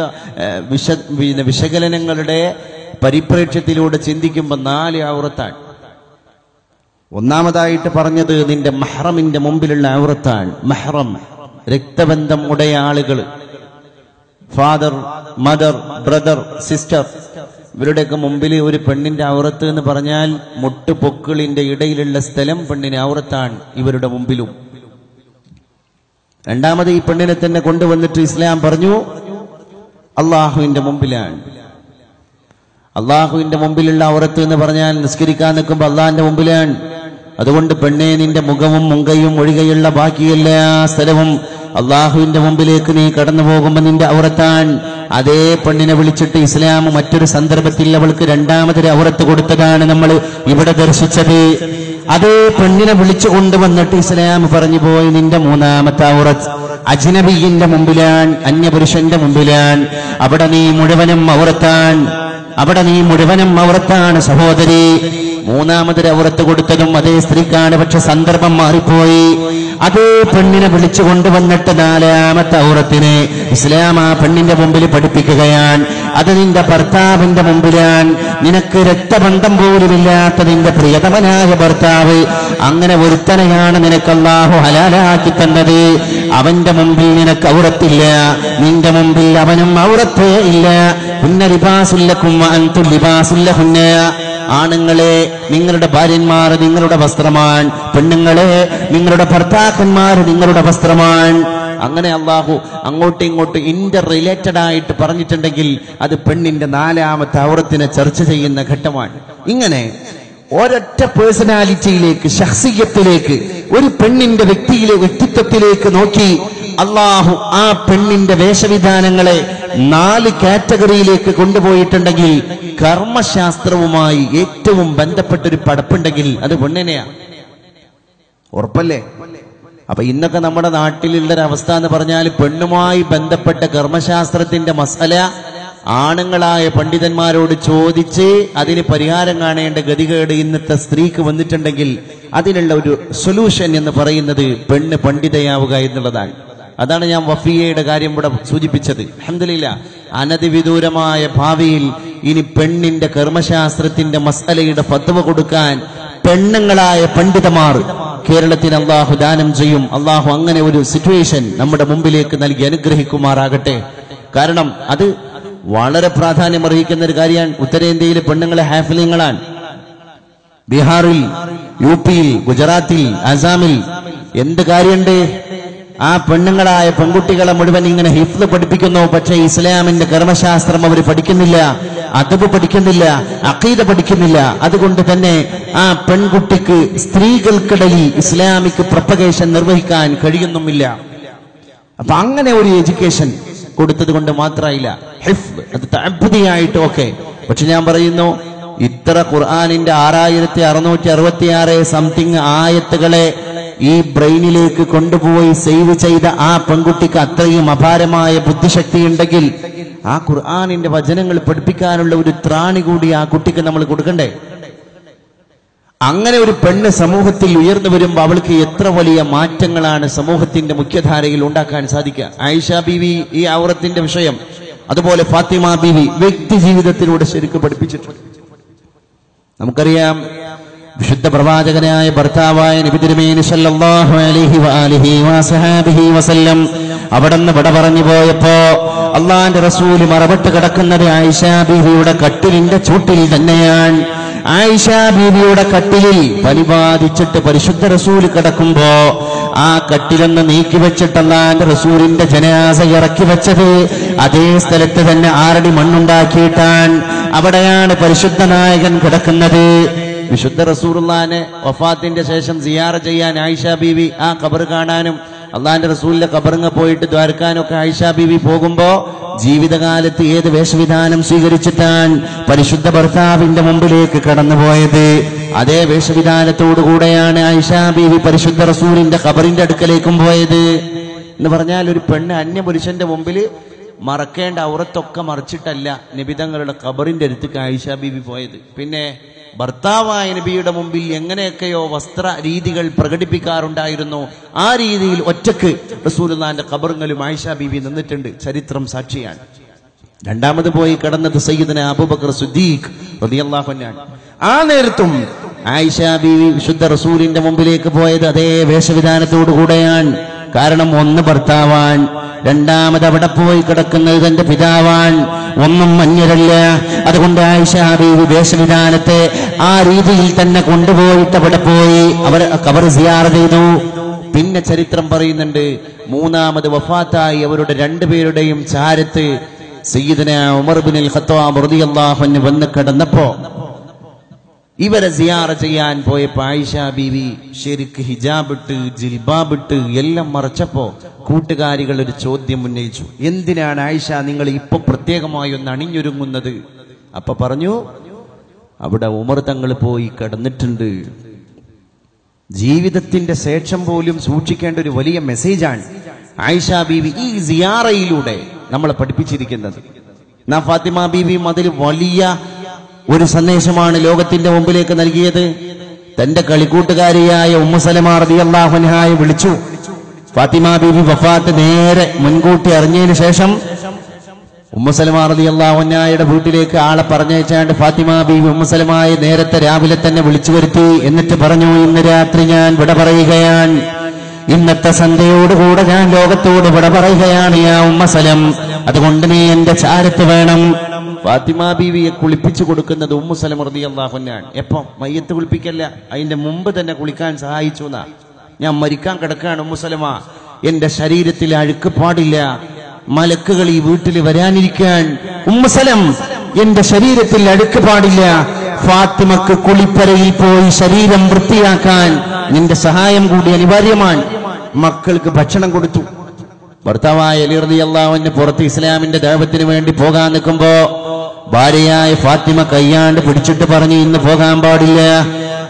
വിശകലനങ്ങളുടെ പരിപ്രേക്ഷ്യത്തിലൂടെ ചിന്തിക്കുമ്പോൾ 4 ഔറത്താണ്. ഒന്നാമതായിട്ട് പറഞ്ഞത് നിന്റെ മഹ്റമിന്റെ മുമ്പിലുള്ള ഔറത്താണ്. മഹ്റം, രക്തബന്ധം ഉടയ ആളുകൾ, ഫാദർ, മദർ, ബ്രദർ, സിസ്റ്റർ, ഇവരുടെയൊക്കെ മുമ്പിൽ ഒരു പെണ്ണിന്റെ ഔറത്ത് എന്ന് പറഞ്ഞാൽ മുട്ടുപൊക്കിളിന്റെ ഇടയിലുള്ള സ്ഥലം പെണ്ണിന്റെ ഔറത്താണ് ഇവരുടെ മുമ്പിലും. രണ്ടാമത് ഈ പെണ്ണിനെ തന്നെ കൊണ്ടുവന്നിട്ട് ഇസ്ലാം പറഞ്ഞു അള്ളാഹുവിന്റെ മുമ്പിലാണ്. അള്ളാഹുവിന്റെ മുമ്പിലുള്ള ഔറത്ത് എന്ന് പറഞ്ഞാൽ നിസ്കരിക്കാൻ നിൽക്കുമ്പോൾ അള്ളാഹിന്റെ മുമ്പിലാണ്. അതുകൊണ്ട് പെണ്ണെ, നിന്റെ മുഖവും മുങ്കയും ഒഴികെയുള്ള ബാക്കി എല്ലാ സ്ഥലവും അള്ളാഹുവിന്റെ മുമ്പിലേക്ക് നീ കടന്നു പോകുമ്പോൾ നിന്റെ ഔറത്താൻ. അതേ പെണ്ണിനെ വിളിച്ചിട്ട് ഇസ്ലാം മറ്റൊരു സന്ദർഭത്തിൽ അവൾക്ക് രണ്ടാമതൊരു ഔറത്ത് കൊടുത്തതാണ് നമ്മൾ ഇവിടെ ദർശിച്ചത്. അതേ പെണ്ണിനെ വിളിച്ചു കൊണ്ടുവന്നിട്ട് ഇസ്ലാം പറഞ്ഞു പോയി, നിന്റെ മൂന്നാമത്തെ ഔറത്ത് അജ്നബിയുടെ മുമ്പിലാണ്, അന്യപുരുഷന്റെ മുമ്പിലാണ്. അവിടെ നീ മുഴുവനും ഔറത്താണ് സഹോദരി. മൂന്നാമതൊരു ഔറത്ത് കൊടുത്തതും അതേ സ്ത്രീക്കാണ്. പക്ഷെ സന്ദർഭം മാറിപ്പോയി. അതേ പെണ്ണിനെ വിളിച്ചു കൊണ്ടുവന്നിട്ട് 4ാമത്തെ ഔറത്തിനെ ഇസ്ലാം ആ പെണ്ണിന്റെ മുമ്പിൽ പഠിപ്പിക്കുകയാണ്. അത് നിന്റെ ഭർത്താവിന്റെ മുമ്പിലാണ്. നിനക്ക് രക്തബന്ധം പോലുമില്ലാത്ത നിന്റെ പ്രിയതമനായ ഭർത്താവ്, അങ്ങനെ ഒരുത്തനെയാണ് നിനക്ക് അല്ലാഹു ഹലാലാക്കി തന്നത്. അവന്റെ മുമ്പിൽ നിനക്ക് ഔറത്തില്ല, നിന്റെ മുമ്പിൽ അവനും ഔറത്തേ ഇല്ല. ഹുന്ന ലിബാസുല്ലക്കും വഅൻതും ലിബാസുല്ലഹുന്ന. ആണുങ്ങളെ, നിങ്ങളുടെ ഭാര്യന്മാർ നിങ്ങളുടെ വസ്ത്രമാണ്. പെണ്ണുങ്ങളെ, നിങ്ങളുടെ ഭർത്താക്കന്മാർ നിങ്ങളുടെ വസ്ത്രമാണ്. അങ്ങനെ അള്ളാഹു അങ്ങോട്ടും ഇങ്ങോട്ടും ഇന്റർ റിലേറ്റഡ് ആയിട്ട് പറഞ്ഞിട്ടുണ്ടെങ്കിൽ അത് പെണ്ണിന്റെ 4ാമത്തെ ഔറത്തിനെ ചർച്ച ചെയ്യുന്ന ഘട്ടമാണ്. ഇങ്ങനെ ഒരൊറ്റ പേഴ്സണാലിറ്റിയിലേക്ക്, ശഖ്സിയത്തിലേക്ക്, ഒരു പെണ്ണിന്റെ വ്യക്തിത്വത്തിലേക്ക് നോക്കി അള്ളാഹു ആ പെണ്ണിന്റെ വേഷവിധാനങ്ങളെ 4 കാറ്റഗറിയിലേക്ക് കൊണ്ടുപോയിട്ടുണ്ടെങ്കിൽ കർമ്മശാസ്ത്രവുമായി ഏറ്റവും ബന്ധപ്പെട്ടൊരു പടപ്പുണ്ടെങ്കിൽ അത് പെണ്ണിനെയാണ്. ഉറപ്പല്ലേ? അപ്പൊ ഇന്നൊക്കെ നമ്മുടെ നാട്ടിലുള്ളൊരവസ്ഥ എന്ന് പറഞ്ഞാൽ പെണ്ണുമായി ബന്ധപ്പെട്ട കർമ്മശാസ്ത്രത്തിന്റെ മസല ആണുങ്ങളായ പണ്ഡിതന്മാരോട് ചോദിച്ച് അതിന് പരിഹാരം കാണേണ്ട ഗതികേട് ഇന്നത്തെ സ്ത്രീക്ക് വന്നിട്ടുണ്ടെങ്കിൽ അതിനുള്ള ഒരു സൊല്യൂഷൻ എന്ന് പറയുന്നത് പെണ്ണ് പണ്ഡിതയാവുക എന്നുള്ളതാണ്. അതാണ് ഞാൻ വഫിയയുടെ കാര്യം ഇവിടെ സൂചിപ്പിച്ചത്. അൽഹംദുലില്ലാഹ് അനധിവിദൂരമായ ഭാവിയിൽ ഇനി പെണ്ണിന്റെ കർമ്മശാസ്ത്രത്തിന്റെ മസ്അലയുടെ ഫത്വ കൊടുക്കാൻ പെണ്ണുങ്ങളായ പണ്ഡിതമാർ കേരളത്തിന് അള്ളാഹു ദാനം ചെയ്യും. അള്ളാഹു അങ്ങനെ ഒരു സിറ്റുവേഷൻ നമ്മുടെ മുമ്പിലേക്ക് നൽകി അനുഗ്രഹിക്കുമാറാകട്ടെ. കാരണം അത് വളരെ പ്രാധാന്യം അർഹിക്കുന്ന ഒരു കാര്യമാണ്. ഉത്തരേന്ത്യയിലെ പെണ്ണുങ്ങളെ ഹാഫിലിങ്ങളാണ്. ബീഹാറിൽ, യുപിയിൽ, ഗുജറാത്തിൽ, ആസാമിൽ എന്ത് കാര്യമുണ്ട്? ആ പെണ്ണുങ്ങളായ പെൺകുട്ടികളെ മുഴുവൻ ഇങ്ങനെ ഹിഫ്ള് പഠിപ്പിക്കുന്നു. പക്ഷേ ഇസ്ലാമിന്റെ കർമ്മശാസ്ത്രം അവർ പഠിക്കുന്നില്ല, അദബ് പഠിക്കുന്നില്ല, അഖീദ പഠിക്കുന്നില്ല. അതുകൊണ്ട് തന്നെ ആ പെൺകുട്ടിക്ക് സ്ത്രീകൾക്കിടയിൽ ഇസ്ലാമിക് പ്രൊപ്പഗേഷൻ നിർവഹിക്കാൻ കഴിയുന്നുമില്ല. അപ്പൊ അങ്ങനെ ഒരു എഡ്യൂക്കേഷൻ കൊടുത്തത് കൊണ്ട് മാത്രമായില്ല, ഹിഫ്ള് അത് തഅബ്ബുദിയായിട്ടും ഒക്കെ. പക്ഷെ ഞാൻ പറയുന്നു, ഇത്ര ഖുർആനിന്റെ 6666 സംതിങ് ആയത്തുകളെ ഈ ബ്രെയിനിലേക്ക് കൊണ്ടുപോയി സേവ് ചെയ്ത ആ പെൺകുട്ടിക്ക് അത്രയും അപാരമായ ബുദ്ധിശക്തി ഉണ്ടെങ്കിൽ ആ ഖുർആനിന്റെ വചനങ്ങൾ പഠിപ്പിക്കാനുള്ള ഒരു ത്രാണി കൂടി ആ കുട്ടിക്ക് നമ്മൾ കൊടുക്കണ്ടേ? അങ്ങനെ ഒരു പെണ്ണ് സമൂഹത്തിൽ ഉയർന്നു വരുമ്പോൾ അവൾക്ക് എത്ര വലിയ മാറ്റങ്ങളാണ് സമൂഹത്തിന്റെ മുഖ്യധാരയിൽ ഉണ്ടാക്കാൻ സാധിക്കുക. ആയിഷ ബീവി ഈ ഔറത്തിന്റെ വിഷയം, അതുപോലെ ഫാത്തിമ ബീവി വ്യക്തി ജീവിതത്തിലൂടെ ശരിക്കും പഠിപ്പിച്ചിട്ടുണ്ട്. നമുക്കറിയാം, വിശുദ്ധ പ്രവാചകനായ ഭർത്താവായ നബി തിരുമേനി സല്ലല്ലാഹു അലൈഹി വആലിഹി വസഹബിഹി വസല്ലം അവിടുന്ന് വിട പറഞ്ഞു പോയപ്പോ അള്ളാന്റെ റസൂല് മറവിട്ട് കിടക്കുന്നത് ആയിഷ ബീവിയുടെ കട്ടിലിന്റെ ചൂട്ടിൽ തന്നെയാണ്. ആയിഷ ബീവിയുടെ കട്ടിലിൽ പരിപാലിച്ചിട്ട് പരിശുദ്ധ റസൂല് കിടക്കുമ്പോ ആ കട്ടിലൊന്ന് നീക്കി വെച്ചിട്ട് അള്ളാന്റെ റസൂലിന്റെ ജനാസ ഇറക്കി വെച്ചത് അതേ സ്ഥലത്ത് തന്നെ 6 അടി മണ്ണുണ്ടാക്കിയിട്ടാണ്. അവിടെയാണ് പരിശുദ്ധ നായകൻ കിടക്കുന്നത്. വിശുദ്ധ റസൂലുള്ളാഹിനെ വഫാത്തിന്റെ ശേഷം സിയാറ ചെയ്യാൻ ആയിഷ ബീവി ആ ഖബർ കാണാനും അള്ളാന്റെ റസൂലിന്റെ ഖബറിങ്ങ പോയിട്ട് ദ്വാരക്കാനൊക്കെ ആയിഷ ബീവി പോകുമ്പോ ജീവിതകാലത്ത് ഏത് വേഷവിധാനം സ്വീകരിച്ചിട്ടാണ് പരിശുദ്ധ ഭർത്താവിന്റെ മുമ്പിലേക്ക് കടന്നുപോയത്? അതേ വേഷവിധാനത്തോടുകൂടെയാണ് ആയിഷ ബീവി പരിശുദ്ധ റസൂലിന്റെ ഖബറിന്റെ അടുക്കലേക്കും പോയത്. എന്ന് പറഞ്ഞാൽ ഒരു പെണ്ണ് അന്യപുരുഷന്റെ മുമ്പിൽ മറക്കേണ്ട ഔറത്തൊക്കെ മറിച്ചിട്ടല്ല നബിതങ്ങളുടെ ഖബറിന്റെ അടുത്തേക്ക് ആയിഷ ബീവി പോയത്. പിന്നെ ഭർത്താവായ നബിയുടെ മുമ്പിൽ എങ്ങനെയൊക്കെയോ വസ്ത്ര രീതികൾ പ്രകടിപ്പിക്കാറുണ്ടായിരുന്നു. ആ രീതിയിൽ ഒറ്റക്ക് റസൂലുള്ളാഹിന്റെ ഖബറുകളും ആയിഷ ബീവി നിന്നിട്ടുണ്ട്. ചരിത്രം സാക്ഷിയാണ്. രണ്ടാമത് പോയി കടന്നത് സയ്യിദുന അബൂബക്കർ സിദ്ദീഖ് റളിയല്ലാഹു അൻഹു. ആ നേരത്തും ആയിഷ ബീവി വിശുദ്ധ റസൂലിന്റെ മുമ്പിലേക്ക് പോയത് അതേ വേഷവിധാനത്തോടു കൂടെയാണ്. കാരണം ഒന്ന് ഭർത്താവാൻ, രണ്ടാമത് അവിടെ പോയി കിടക്കുന്നത് തന്റെ പിതാവാൻ, ഒന്നും മഞ്ഞരല്ല. അതുകൊണ്ട് ആയിഷ ബീവി വേഷവിധാനത്തെ ആ രീതിയിൽ തന്നെ കൊണ്ടുപോയിട്ട് അവിടെ പോയി അവർ ഖബർ സിയാറ ചെയ്തു. പിന്നെ ചരിത്രം പറയുന്നുണ്ട്, മൂന്നാമത് വഫാത്തായി അവരുടെ രണ്ടുപേരുടെയും ചാരത്ത് സയ്യിദുന ഉമർ ഇബ്നുൽ ഖത്താബ് റളിയല്ലാഹു അൻഹു വന്ന് കിടന്നപ്പോ ഇവരെ സിയാറ ചെയ്യാൻ പോയപ്പോ ആയിഷ ബീവി ശരിക്ക് ഹിജാബിട്ട് ജിൽബാബിട്ട് എല്ലാം മറച്ചപ്പോ കൂട്ടുകാരികൾ ഒരു ചോദ്യം ഉന്നയിച്ചു, എന്തിനാണ് ആയിഷ നിങ്ങൾ ഇപ്പൊ പ്രത്യേകമായി ഒന്ന് അണിഞ്ഞൊരുങ്ങുന്നത്? അപ്പൊ പറഞ്ഞു, അവിടെ ഉമർ തങ്ങൾ പോയി കിടന്നിട്ടുണ്ട്. ജീവിതത്തിന്റെ ശേഷം പോലും സൂക്ഷിക്കേണ്ട ഒരു വലിയ മെസ്സേജാണ് ആയിഷ ബീവി ഈ സിയാറയിലൂടെ നമ്മളെ പഠിപ്പിച്ചിരിക്കുന്നത്. നാ ഫാത്തിമ ബീവിയും അതിൽ വലിയ ഒരു സന്ദേശമാണ് ലോകത്തിന്റെ മുമ്പിലേക്ക് നൽകിയത്. തന്റെ കളിക്കൂട്ടുകാരിയായ ഉമ്മു സലമ റളിയല്ലാഹു അൻഹയെ വിളിച്ചു. ഫാത്തിമ ബീവി വഫാത്ത് നേരെ മുൻകൂട്ടി അറിഞ്ഞതിന് ശേഷം ഉമ്മു സലമ റളിയല്ലാഹു അൻഹയുടെ വീട്ടിലേക്ക് ആളെ പറഞ്ഞയച്ചാണ്ട് ഫാത്തിമ ബീവി ഉമ്മു സലമയെ നേരത്തെ രാവിലെ തന്നെ വിളിച്ചു വരുത്തി. എന്നിട്ട് പറഞ്ഞു, ഇന്ന് രാത്രി ഞാൻ വിട പറയുകയാണ്. ഇന്നത്തെ സന്ധ്യയോടുകൂടെ ഞാൻ ലോകത്തോട് വിട പറയുകയാണ് യാ ഉമ്മ സലം. അതുകൊണ്ട് നീ എന്റെ ചാരത്ത് വേണം. ഫാത്തിമ ബീവിയെ കുളിപ്പിച്ചു കൊടുക്കുന്നത് ഉമ്മു സലമ റളിയല്ലാഹു അൻഹയാണ്. എപ്പം? മയ്യത്ത് കുളിപ്പിക്കല്ല, അതിന്റെ മുമ്പ് തന്നെ കുളിക്കാൻ സഹായിച്ചു എന്നാ. ഞാൻ മരിക്കാൻ കിടക്കുകയാണ് ഉമ്മു സലമ, എന്റെ ശരീരത്തിൽ അഴുക്ക് പാടില്ല, മലക്കുകൾ ഈ വീട്ടിൽ വരാനിരിക്കാൻ. ഉമ്മു സലം, എന്റെ ശരീരത്തിൽ അഴുക്ക് പാടില്ല, ഫാത്തിമക്ക് കുളിപ്പരയിൽ പോയി ശരീരം വൃത്തിയാക്കാൻ നിന്റെ സഹായം കൂടി അനിവാര്യമാണ്. മക്കൾക്ക് ഭക്ഷണം കൊടുത്തു. ഭർത്താവായ അലി റളിയല്ലാഹു അൻഹു പുറത്ത് ഇസ്ലാമിന്റെ ദഅവത്തിന് വേണ്ടി പോകാൻ നിൽക്കുമ്പോ ഭാര്യയായ ഫാത്തിമ കയ്യാണ്ട് പിടിച്ചിട്ട് പറഞ്ഞു, ഇന്ന് പോകാൻ പാടില്ല,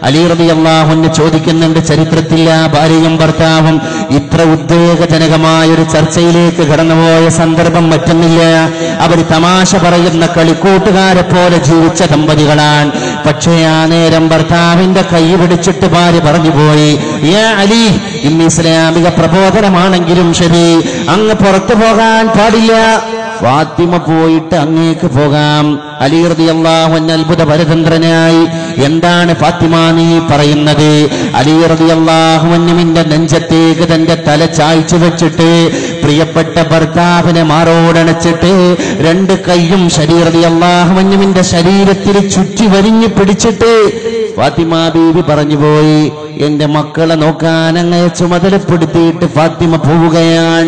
അലി റളിയല്ലാഹു അൻഹു ചോദിക്കുന്നുണ്ട്, ചരിത്രത്തിൽ ആ ഭാര്യയും ഭർത്താവും ഇത്ര ഉദ്വേഗജനകമായ ഒരു ചർച്ചയിലേക്ക് കടന്നുപോയ സന്ദർഭം മറ്റൊന്നില്ല. അവർ തമാശ പറയുന്ന കളിക്കൂട്ടുകാരെ പോലെ ജീവിച്ച ദമ്പതികളാണ്. പക്ഷേ ആ നേരം ഭർത്താവിന്റെ കൈ പിടിച്ചിട്ട് ഭാര്യ പറഞ്ഞുപോയി, യാ അലി, ഇന്ന് ഇസ്ലാമിക പ്രബോധനമാണെങ്കിലും ശരി, അങ്ങ് പുറത്തു പോകാൻ പാടില്ല. ഫാത്തിമ പോയിട്ട് അങ്ങേക്ക് പോകാം. അലി റളിയല്ലാഹു അൻഹു അത്ഭുത പരതന്ത്രനായി, എന്താണ് ഫാത്തിമ നീ പറയുന്നത്? അലി റളിയല്ലാഹു അൻഹുവിന്റെ നെഞ്ചത്തേക്ക് തന്റെ തല ചായ്ച്ചു വെച്ചിട്ട് പ്രിയപ്പെട്ട ഭർത്താവിനെ മാറോടണച്ചിട്ട് രണ്ട് കൈയും റളിയല്ലാഹു അൻഹുവിന്റെ ശരീരത്തിൽ ചുറ്റി വരിഞ്ഞു പിടിച്ചിട്ട് ഫാത്തിമ ബീവി പറഞ്ഞുപോയി, എന്റെ മക്കളെ നോക്കാൻ അങ്ങയെ ചുമതലപ്പെടുത്തിയിട്ട് ഫാത്തിമ പോവുകയാണ്.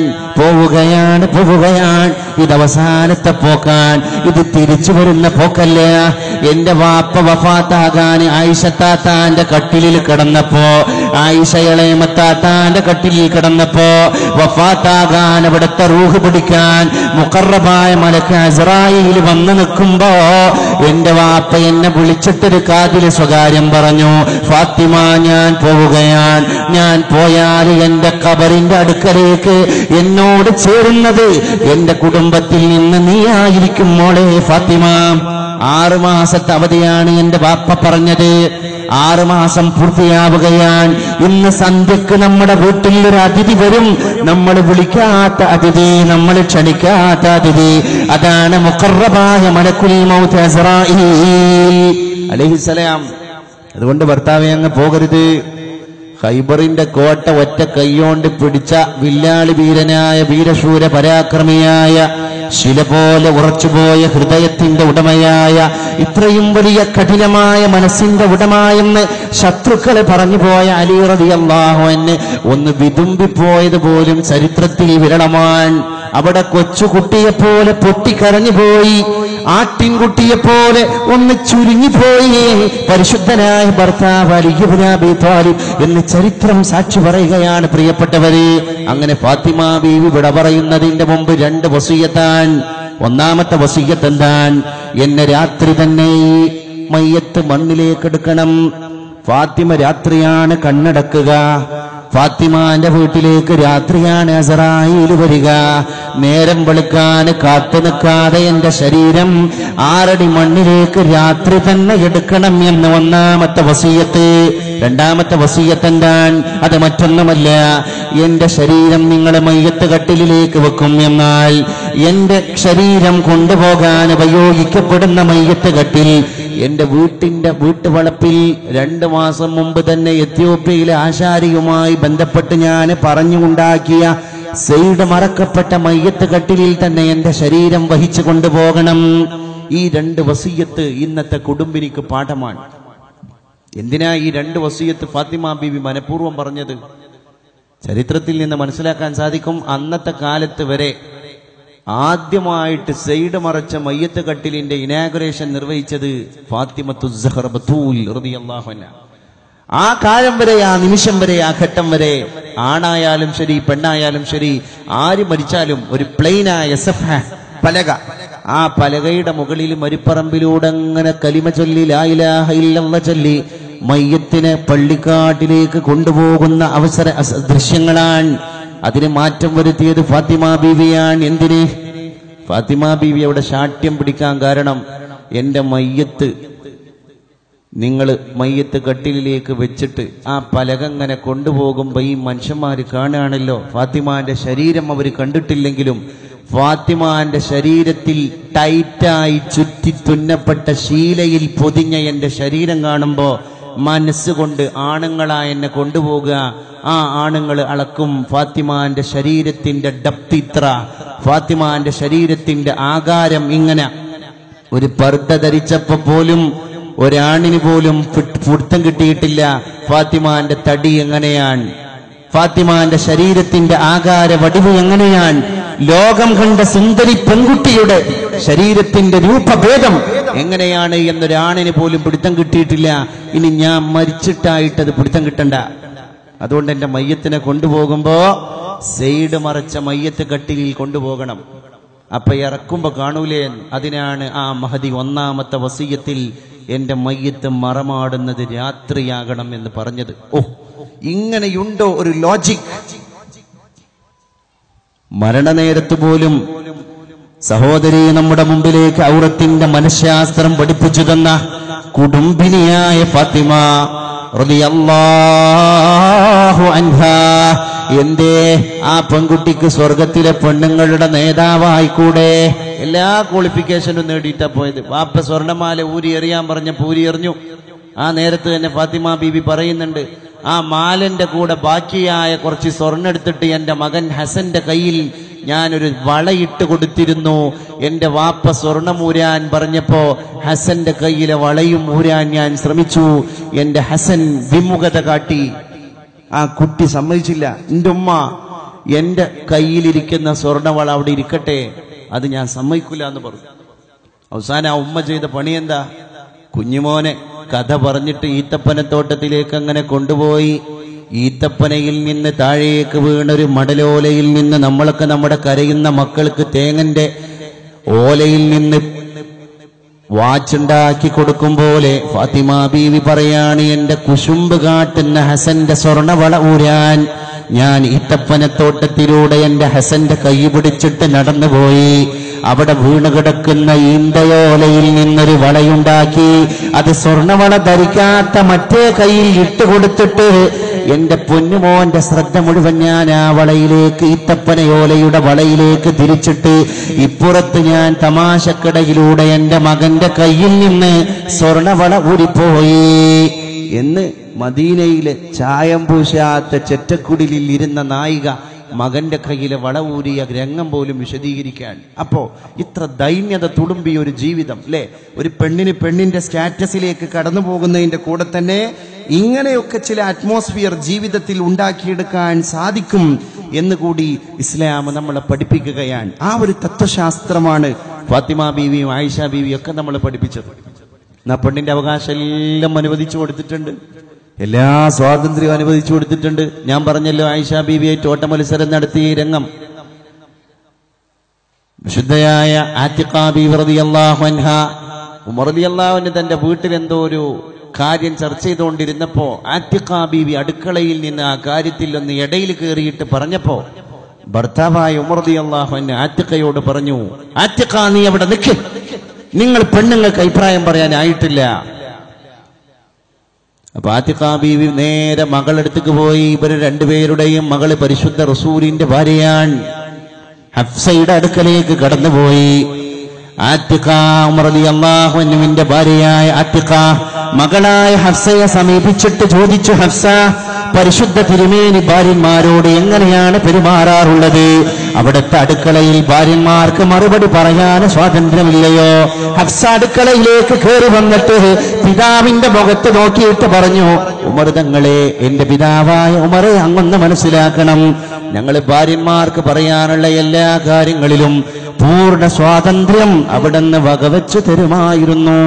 ഇത് അവസാനത്തെ പോക്കാൻ, ഇത് തിരിച്ചു വരുന്ന പോക്കല്ല. എന്റെ വാപ്പ വഫാത്താകാൻ ആയിഷത്താത്താന്റെ കട്ടിലിൽ കിടന്നപ്പോ, ആയിഷ ഇളയമത്താത്താന്റെ കട്ടിലിൽ കിടന്നപ്പോ, വഫാത്താകാൻ അവിടുത്തെ റൂഹ് പിടിക്കാൻ മുഖറബായ മലക്ക് അസ്റായീൽ വന്നു നിൽക്കുമ്പോ എന്റെ വാപ്പ എന്നെ വിളിച്ചിട്ടൊരു കാതില് സ്വകാര്യം പറഞ്ഞു, ഫാത്തിമ ഞാൻ പോവുകയാണ്. ഞാൻ പോയാൽ എന്റെ ഖബറിന്റെ അടുക്കലേക്ക് എന്നോട് ചേരുന്നത് എന്റെ കുടുംബത്തിൽ നിന്ന് നീ ആയിരിക്കും മോളെ ഫാത്തിമ. 6 മാസത്തെ അവധിയാണ് എന്റെ ബാപ്പ പറഞ്ഞത്. 6 മാസം പൂർത്തിയാവുകയാണ്. ഇന്ന് സന്ധ്യക്ക് നമ്മുടെ വീട്ടിൽ ഒരു അതിഥി വരും. നമ്മൾ വിളിക്കാത്ത അതിഥി, നമ്മൾ ക്ഷണിക്കാത്ത അതിഥി, അതാണ് മുഖറബായ മലക്കുൽ മൗത്ത് അസ്റായീൽ അലൈഹിസ്സലാം. അതുകൊണ്ട് ഭർത്താവെ അങ്ങ് പോകരുത്. ഖൈബറിന്റെ കോട്ട ഒറ്റ കൈയോണ്ട് പിടിച്ച വില്ലാളി വീരനായ വീരശൂര പരാക്രമിയായ ശില പോലെ ഉറച്ചുപോയ ഹൃദയത്തിന്റെ ഉടമയായ ഇത്രയും വലിയ കഠിനമായ മനസ്സിന്റെ ഉടമയെന്ന് ശത്രുക്കളെ പറഞ്ഞുപോയ അലി റളിയല്ലാഹു അൻഹു ഒന്ന് വിതുമ്പിപ്പോയത് പോലും ചരിത്രത്തിൽ വിരളമാണ്. അവിടെ കൊച്ചുകുട്ടിയെപ്പോലെ പൊട്ടിക്കരഞ്ഞുപോയി, ആട്ടിൻകുട്ടിയെപ്പോലെ ഒന്ന് ചുരുങ്ങിപ്പോയി പരിശുദ്ധനായ ഭർത്താവ് അലി ഇബ്നു അബീ ത്വാലിബ് എന്ന് ചരിത്രം സാക്ഷി പറയുകയാണ്. പ്രിയപ്പെട്ടവരെ, അങ്ങനെ ഫാത്തിമ ബീവി വിട പറയുന്നതിന്റെ മുമ്പ് 2 വസിയ്യത്താൻ. ഒന്നാമത്തെ വസിയ്യത്ത് എന്താണ്? എന്നെ രാത്രി തന്നെ ഈ മയ്യത്ത് മണ്ണിലേക്ക് എടുക്കണം. ഫാത്തിമ രാത്രിയാണ് കണ്ണടക്കുക. ഫാത്തിമാന്റെ വീട്ടിലേക്ക് രാത്രിയാണ് അസ്റായീൽ വരിക. നേരം വെളുക്കാൻ കാത്തു നിൽക്കാതെ എന്റെ ശരീരം 6 അടി മണ്ണിലേക്ക് രാത്രി തന്നെ എടുക്കണം എന്ന് ഒന്നാമത്തെ വസിയ്യത്ത്. രണ്ടാമത്തെ വസിയ്യത്ത് എന്താണ്? അത് മറ്റൊന്നുമല്ല, എന്റെ ശരീരം നിങ്ങൾ മയ്യത്ത് കട്ടിലിലേക്ക് വെക്കും. എന്നാൽ എന്റെ ശരീരം കൊണ്ടുപോകാൻ ഉപയോഗിക്കപ്പെടുന്ന മയ്യത്ത് കട്ടിൽ എന്റെ വീട്ടുവളപ്പിൽ 2 മാസം മുമ്പ് തന്നെ എത്യോപ്യയിലെ ആശാരിയുമായി ബന്ധപ്പെട്ട് ഞാൻ പറഞ്ഞുണ്ടാക്കിയ സെയ്ഡ് മറക്കപ്പെട്ട മയ്യത്ത് കട്ടിലിൽ തന്നെ എന്റെ ശരീരം വഹിച്ചു കൊണ്ടുപോകണം. ഈ 2 വസിയ്യത്ത് ഇന്നത്തെ കുടുംബിനിക്ക് പാഠമാണ്. എന്തിനാ ഈ 2 വസിയ്യത്ത് ഫാത്തിമ ബീവി മനഃപൂർവ്വം പറഞ്ഞത്? ചരിത്രത്തിൽ നിന്ന് മനസ്സിലാക്കാൻ സാധിക്കും, അന്നത്തെ കാലത്ത് വരെ ആദ്യമായിട്ട് സെയ്ഡ് മറച്ച മയ്യത്ത് കട്ടിലിന്റെ ഇനാഗുറേഷൻ നിർവഹിച്ചത് ഫാത്തിമത്തു സഹറ ബത്തൂൽ റളിയല്ലാഹു അൻഹ. ആ കാലം വരെ, ആ നിമിഷം വരെ, ആ ഘട്ടം വരെ ആണായാലും ശരി പെണ്ണായാലും ശരി ആര് മരിച്ചാലും ഒരു പ്ലെയിനായ പലക, ആ പലകയുടെ മുകളിൽ മരിപ്പറമ്പിലൂടെ അങ്ങനെ കലിമ ചൊല്ലി ലാ ഇലാഹ ഇല്ലല്ലാഹ് ചൊല്ലി മയ്യത്തിനെ പള്ളിക്കാട്ടിലേക്ക് കൊണ്ടുപോകുന്ന ദൃശ്യങ്ങളാണ്. അതിന് മാറ്റം വരുത്തിയത് ഫാത്തിമ ബീവിയാണ്. എന്തിന്? ഫാത്തിമ ബീവി അവിടെ ശാഠ്യം പിടിക്കാൻ കാരണം, എന്റെ മയ്യത്ത് നിങ്ങൾ മയ്യത്ത് കട്ടിലിലേക്ക് വെച്ചിട്ട് ആ പലകങ്ങനെ കൊണ്ടുപോകുമ്പോ ഈ മനുഷ്യന്മാര് കാണുകയാണല്ലോ. ഫാത്തിമാന്റെ ശരീരം അവർ കണ്ടിട്ടില്ലെങ്കിലും ഫാത്തിമാന്റെ ശരീരത്തിൽ ടൈറ്റായി ചുറ്റി തുന്നപ്പെട്ട ശീലയിൽ പൊതിഞ്ഞ എന്റെ ശരീരം കാണുമ്പോ മനസ്സുകൊണ്ട് ആണുങ്ങളായ എന്നെ കൊണ്ടുപോകുക. ആ ആണുങ്ങൾ അളക്കും ഫാത്തിമാന്റെ ശരീരത്തിന്റെ ഡപ്തി ഇത്ര, ഫാത്തിമാന്റെ ശരീരത്തിന്റെ ആകാരം ഇങ്ങനെ. ഒരു പർദ്ദ ധരിച്ചപ്പോ പോലും ഒരാണിന് പോലും പിടുത്തം കിട്ടിയിട്ടില്ല ഫാത്തിമാന്റെ തടി എങ്ങനെയാണ്, ഫാത്തിമാന്റെ ശരീരത്തിന്റെ ആകാര വടിവ് എങ്ങനെയാണ്, ലോകം കണ്ട സുന്ദരി പെൺകുട്ടിയുടെ ശരീരത്തിന്റെ രൂപഭേദം എങ്ങനെയാണ് എന്നൊരാണിന് പോലും പിടുത്തം കിട്ടിയിട്ടില്ല. ഇനി ഞാൻ മരിച്ചിട്ടായിട്ടത് പിടുത്തം കിട്ടണ്ട. അതുകൊണ്ട് എന്റെ മയ്യത്തിനെ കൊണ്ടുപോകുമ്പോ സെയ്ഡ് മറച്ച മയ്യത്ത് കട്ടിലിൽ കൊണ്ടുപോകണം. അപ്പൊ ഇറക്കുമ്പോ കാണൂലേ? അതിനാണ് ആ മഹദി ഒന്നാമത്തെ വസിയ്യത്തിൽ എന്റെ മയ്യത്ത് മറമാടുന്നത് രാത്രിയാകണം എന്ന് പറഞ്ഞത്. ഓ, ഇങ്ങനെയുണ്ടോ ഒരു ലോജിക്? മരണനേരത്ത് പോലും സഹോദരി നമ്മുടെ മുമ്പിലേക്ക് ഔറത്തിന്റെ മനഃശാസ്ത്രം പഠിപ്പിച്ചു തന്ന കുടുംബിനിയായ ഫാത്തിമ റളിയല്ലാഹു അൻഹാ, എന്തേ ആ പെൺകുട്ടിക്ക് സ്വർഗത്തിലെ പെണ്ണുങ്ങളുടെ നേതാവായിക്കൂടെ? എല്ലാ ക്വാളിഫിക്കേഷനും നേടിയിട്ടാ പോയത്. വാപ്പ സ്വർണ്ണമാല ഊരി എറിയാൻ പറഞ്ഞപ്പോ ഊരി എറിഞ്ഞു. ആ നേരത്ത് തന്നെ ഫാത്തിമ ബീബി പറയുന്നുണ്ട്, ആ മാലന്റെ കൂടെ ബാക്കിയായ കുറച്ച് സ്വർണ്ണം എടുത്തിട്ട് എന്റെ മകൻ ഹസന്റെ കയ്യിൽ ഞാനൊരു വളയിട്ട് കൊടുത്തിരുന്നു. എന്റെ വാപ്പ സ്വർണം ഊരാൻ പറഞ്ഞപ്പോ ഹസന്റെ കയ്യിലെ വളയും ഊരാൻ ഞാൻ ശ്രമിച്ചു. എന്റെ ഹസൻ വിമുഖത കാട്ടി. ആ കുട്ടി സമ്മതിച്ചില്ല. എന്റെ ഉമ്മ, എന്റെ കയ്യിലിരിക്കുന്ന സ്വർണവള അവിടെ ഇരിക്കട്ടെ, അത് ഞാൻ സമ്മതിക്കില്ല എന്ന് പറഞ്ഞു. അവസാനം ആ ഉമ്മ ചെയ്ത പണി എന്താ? കുഞ്ഞുമോനെ കഥ പറഞ്ഞിട്ട് ഈത്തപ്പനത്തോട്ടത്തിലേക്ക് അങ്ങനെ കൊണ്ടുപോയി. ഈത്തപ്പനയിൽ നിന്ന് താഴേക്ക് വീണൊരു മടലോലയിൽ നിന്ന് നമ്മളൊക്കെ നമ്മുടെ കരയുന്ന മക്കൾക്ക് തേങ്ങന്റെ ഓലയിൽ നിന്ന് വാച്ചുണ്ടാക്കി കൊടുക്കും പോലെ ഫാത്തിമ ബീവി പറയാണ്, എന്റെ കുശുമ്പ് കാട്ടുന്ന ഹസന്റെ സ്വർണവള ഊരാൻ ഞാൻ ഈത്തപ്പനത്തോട്ടത്തിലൂടെ എന്റെ ഹസന്റെ കൈ പിടിച്ചിട്ട് നടന്നുപോയി. അവിടെ വീണ് കിടക്കുന്ന ഈന്തയോലയിൽ നിന്നൊരു വളയുണ്ടാക്കി അത് സ്വർണവള ധരിക്കാത്ത മറ്റേ കയ്യിൽ ഇട്ടുകൊടുത്തിട്ട് എന്റെ പൊന്നുമോന്റെ ശ്രദ്ധ മുഴുവൻ ഞാൻ ആ വളയിലേക്ക്, ഈത്തപ്പനയോലയുടെ വളയിലേക്ക് തിരിച്ചിട്ട് ഇപ്പുറത്ത് ഞാൻ തമാശക്കിടയിലൂടെ എന്റെ മകന്റെ കയ്യിൽ നിന്ന് സ്വർണവള ഊരിപ്പോയി എന്ന് മദീനയിലെ ചായം പൂശാത്ത ചെറ്റക്കുടിലിൽ ഇരുന്ന നായിക മകന്റെ കയ്യിലെ വള ഊരിയ രംഗം പോലും വിശദീകരിക്കാൻ. അപ്പോ ഇത്ര ദൈന്യത തുളുമ്പിയ ഒരു ജീവിതം അല്ലെ? ഒരു പെണ്ണിന് പെണ്ണിന്റെ സ്റ്റാറ്റസിലേക്ക് കടന്നു പോകുന്നതിന്റെ കൂടെ തന്നെ ഇങ്ങനെയൊക്കെ ചില അറ്റ്മോസ്ഫിയർ ജീവിതത്തിൽ ഉണ്ടാക്കിയെടുക്കാൻ സാധിക്കും എന്നുകൂടി ഇസ്ലാം നമ്മളെ പഠിപ്പിക്കുകയാണ്. ആ ഒരു തത്വശാസ്ത്രമാണ് ഫാത്തിമ ബീവിയും ആയിഷ ബീവിയും ഒക്കെ നമ്മളെ പഠിപ്പിച്ചത്. എന്നാ പെണ്ണിന്റെ അവകാശം എല്ലാം അനുവദിച്ചു കൊടുത്തിട്ടുണ്ട്, എല്ലാ സ്വാതന്ത്ര്യവും അനുവദിച്ചു കൊടുത്തിട്ടുണ്ട്. ഞാൻ പറഞ്ഞല്ലോ, ആയിഷ ബീവിയായിട്ട് ഓട്ട മത്സരം നടത്തിയ രംഗം. വിശുദ്ധയായ ആത്തിഖ ബീവി റളിയല്ലാഹു അൻഹാ, ഉമർ റളിയല്ലാഹു അൻഹു തന്റെ വീട്ടിൽ എന്തോ ഒരു കാര്യം ചർച്ച ചെയ്തുകൊണ്ടിരുന്നപ്പോ ആത്തിഖ ബീവി അടുക്കളയിൽ നിന്ന് ആ കാര്യത്തിൽ ഒന്ന് ഇടയിൽ കയറിയിട്ട് പറഞ്ഞപ്പോ ഭർത്താവായ ഉമർ റളിയല്ലാഹു അൻഹു ആത്തിഖയോട് പറഞ്ഞു, ആത്തിഖ നീ അവിടെ നിൽക്ക്, നിങ്ങൾ പെണ്ണുങ്ങൾക്ക് അഭിപ്രായം പറയാനായിട്ടില്ല. അപ്പൊ ആത്തിഖ ബീവി നേരെ മകളെടുത്തേക്ക് പോയി. ഇവര് രണ്ടുപേരുടെയും മകള് പരിശുദ്ധ റസൂലിന്റെ ഭാര്യയാണ്. ഹഫ്സയുടെ അടുക്കലേക്ക് കടന്നുപോയി. ആത്തിഖ ഉമർ റളിയല്ലാഹു അൻഹുവിന്റെ ഭാര്യയായ ആത്തിഖ മകളായ ഹഫ്സയെ സമീപിച്ചിട്ട് ചോദിച്ചു, ഹഫ്സ, പരിശുദ്ധ തിരുമേനി ഭാര്യന്മാരോട് എങ്ങനെയാണ് പെരുമാറാറുള്ളത്? അവിടുത്തെ അടുക്കളയിൽ ഭാര്യന്മാർക്ക് മറുപടി പറയാൻ സ്വാതന്ത്ര്യമില്ലയോ? ഹഫ്സ അടുക്കളയിലേക്ക് കയറി വന്നിട്ട് പിതാവിന്റെ മുഖത്ത് നോക്കിയിട്ട് പറഞ്ഞു, ഉമർ തങ്ങളെ, എന്റെ പിതാവായ ഉമറെ, അങ്ങൊന്ന് മനസ്സിലാക്കണം, ഞങ്ങൾ ഭാര്യന്മാർക്ക് പറയാനുള്ള എല്ലാ കാര്യങ്ങളിലും പൂർണ്ണ സ്വാതന്ത്ര്യം അവിടുന്ന് വകവെച്ചു തരുമായിരുന്നു.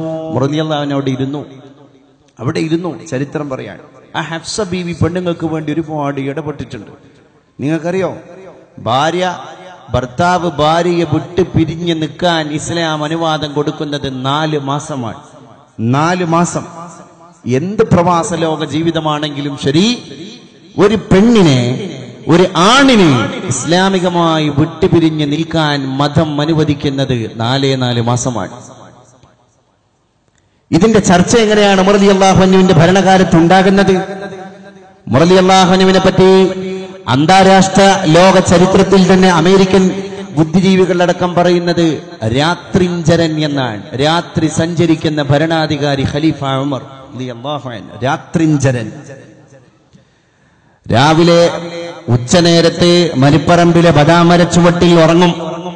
അവിടെ ഇരുന്നു ചരിത്രം പറയാണ്. ആ ഹഫ്സ ബീവി പെണ്ണുങ്ങൾക്ക് വേണ്ടി ഒരുപാട് ഇടപെട്ടിട്ടുണ്ട്. നിങ്ങൾക്കറിയോ, ഭർത്താവ് ഭാര്യയെ വിട്ട് പിരിഞ്ഞ് നിൽക്കാൻ ഇസ്ലാം അനുവാദം കൊടുക്കുന്നത് 4 മാസമാണ്. 4 മാസം. എന്ത് പ്രവാസ ലോക ജീവിതമാണെങ്കിലും ശരി, ഒരു പെണ്ണിനെ, ഒരു ആണിനെ ഇസ്ലാമികമായി വിട്ടുപിരിഞ്ഞ് നിൽക്കാൻ മതം അനുവദിക്കുന്നത് 4 മാസമാണ്. ഇതിന്റെ ചർച്ച എങ്ങനെയാണ് ഉമർ റളിയല്ലാഹു അൻഹുവിന്റെ ഭരണകാലത്ത് ഉണ്ടാകുന്നത്? ഉമർ റളിയല്ലാഹു അൻഹുവിനെ പറ്റി അന്താരാഷ്ട്ര ലോക ചരിത്രത്തിൽ തന്നെ അമേരിക്കൻ ബുദ്ധിജീവികളടക്കം പറയുന്നത് രാത്രിഞ്ചരൻ എന്നാണ്. രാത്രി സഞ്ചരിക്കുന്ന ഭരണാധികാരി ഖലീഫ ഉമർ റളിയല്ലാഹു അൻഹു, രാത്രിഞ്ചരൻ. രാവിലെ ഉച്ചനേരത്തെ മരിപ്പറമ്പിലെ ബദാമര ചുവട്ടിൽ ഉറങ്ങും.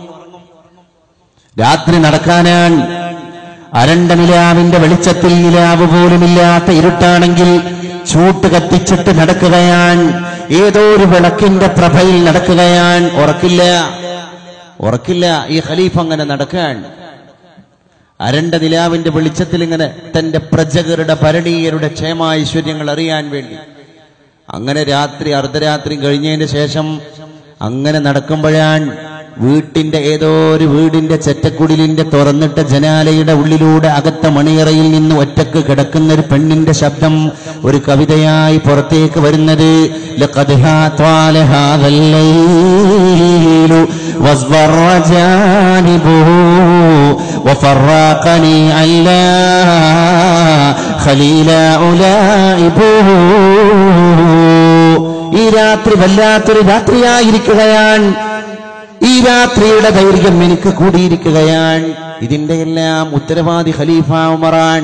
രാത്രി നടക്കാനാണ്. അരണ്ട നിലാവിന്റെ വെളിച്ചത്തിൽ, നിലാവ് പോലുമില്ലാത്ത ഇരുട്ടാണെങ്കിൽ ചൂട്ട് കത്തിച്ചിട്ട് നടക്കുകയാണ്. ഏതോ ഒരു വിളക്കിന്റെ പ്രഭയിൽ നടക്കുകയാണ്. ഉറക്കില്ല. ഈ ഖലീഫ അങ്ങനെ നടക്കാൻ അരണ്ട നിലാവിന്റെ വെളിച്ചത്തിൽ ഇങ്ങനെ തന്റെ പ്രജകളുടെ ഭരണീയരുടെ ക്ഷേമൈശ്വര്യങ്ങൾ അറിയാൻ വേണ്ടി അങ്ങനെ രാത്രി അർദ്ധരാത്രി കഴിഞ്ഞതിന് ശേഷം അങ്ങനെ നടക്കുമ്പോഴാണ് വീട്ടിന്റെ ഏതോ ഒരു വീടിന്റെ ചെറ്റക്കുടിലിന്റെ തുറന്നിട്ട ജനാലയുടെ ഉള്ളിലൂടെ അകത്ത മണിയറയിൽ നിന്ന് ഒറ്റക്ക് കിടക്കുന്ന ഒരു പെണ്ണിന്റെ ശബ്ദം ഒരു കവിതയായി പുറത്തേക്ക് വരുന്നത്. ലഖദ് ഹാത്വാല ഹാദൽ ലൈലു വസ്വറ ജാനിബുഹു വഫറഖനി അല്ലാ ഖലീല ഉലൈബുഹു. ഈ രാത്രി വല്ലാത്തൊരു രാത്രിയായിരിക്കുകയാണ്. ഈ രാത്രിയുടെ ദൈർഘ്യം എനിക്ക് കൂടിയിരിക്കുകയാണ്. ഇതിന്റെ എല്ലാം ഉത്തരവാദി ഖലീഫ ഉമറാൻ.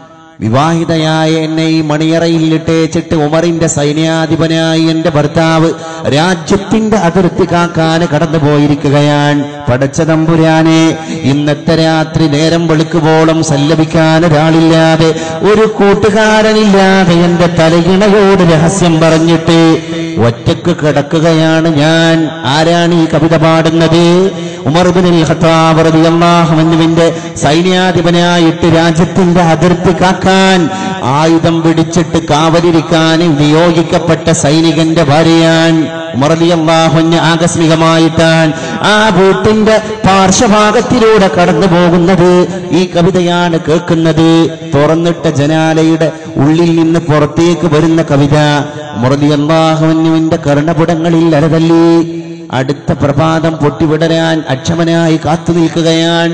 വിവാഹിതയായ എന്നെ ഈ മണിയറയിൽ ഇട്ടേച്ചിട്ട് ഉമറിന്റെ സൈന്യാധിപനായി എന്റെ ഭർത്താവ് രാജ്യത്തിന്റെ അതിർത്തി കാക്കാൻ കടന്നുപോയിരിക്കുകയാണ്. പടച്ച തമ്പുരാനെ, ഇന്നത്തെ രാത്രി നേരം വെളുക്കുവോളം സല്ലപിക്കാൻ ഒരാളില്ലാതെ, ഒരു കൂട്ടുകാരനില്ലാതെ എന്റെ തലയിണയോട് രഹസ്യം പറഞ്ഞിട്ട് ഒറ്റക്ക് കിടക്കുകയാണ് ഞാൻ. ആരാണ് ഈ കവിത പാടുന്നത്? ഉമർ ഇബ്നുൽ ഖത്താബ് റളിയല്ലാഹു അൻഹുവിന്റെ സൈന്യാധിപനായിട്ട് രാജ്യത്തിന്റെ അതിർത്തി കാക്കാൻ, ആയുധം പിടിച്ചിട്ട് കാവലിരിക്കാൻ നിയോഗിക്കപ്പെട്ട സൈനികന്റെ ഭാര്യയാണ്. ഉമർ റളിയല്ലാഹു അൻഹു ആകസ്മികമായിട്ടാണ് ആ വീട്ടിന്റെ പാർശ്വഭാഗത്തിലൂടെ കടന്നു പോകുന്നത്. ഈ കവിതയാണ് കേൾക്കുന്നത്. തുറന്നിട്ട ജനാലയുടെ ഉള്ളിൽ നിന്ന് പുറത്തേക്ക് വരുന്ന കവിത. ഉമർ റളിയല്ലാഹു അൻഹുവിന്റെ കർണപുടങ്ങളിൽ അലതല്ലി. അടുത്ത പ്രഭാതം പൊട്ടിവിടരാൻ അക്ഷമനായി കാത്തു നിൽക്കുകയാണ്.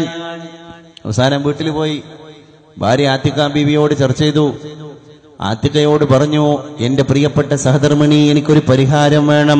അവസാനം വീട്ടിൽ പോയി ഭാര്യ ആത്തിക്ക ബീവിയോട് ചർച്ച ചെയ്തു. ആത്തിക്കയോട് പറഞ്ഞു, എന്റെ പ്രിയപ്പെട്ട സഹധർമ്മിണി, എനിക്കൊരു പരിഹാരം വേണം.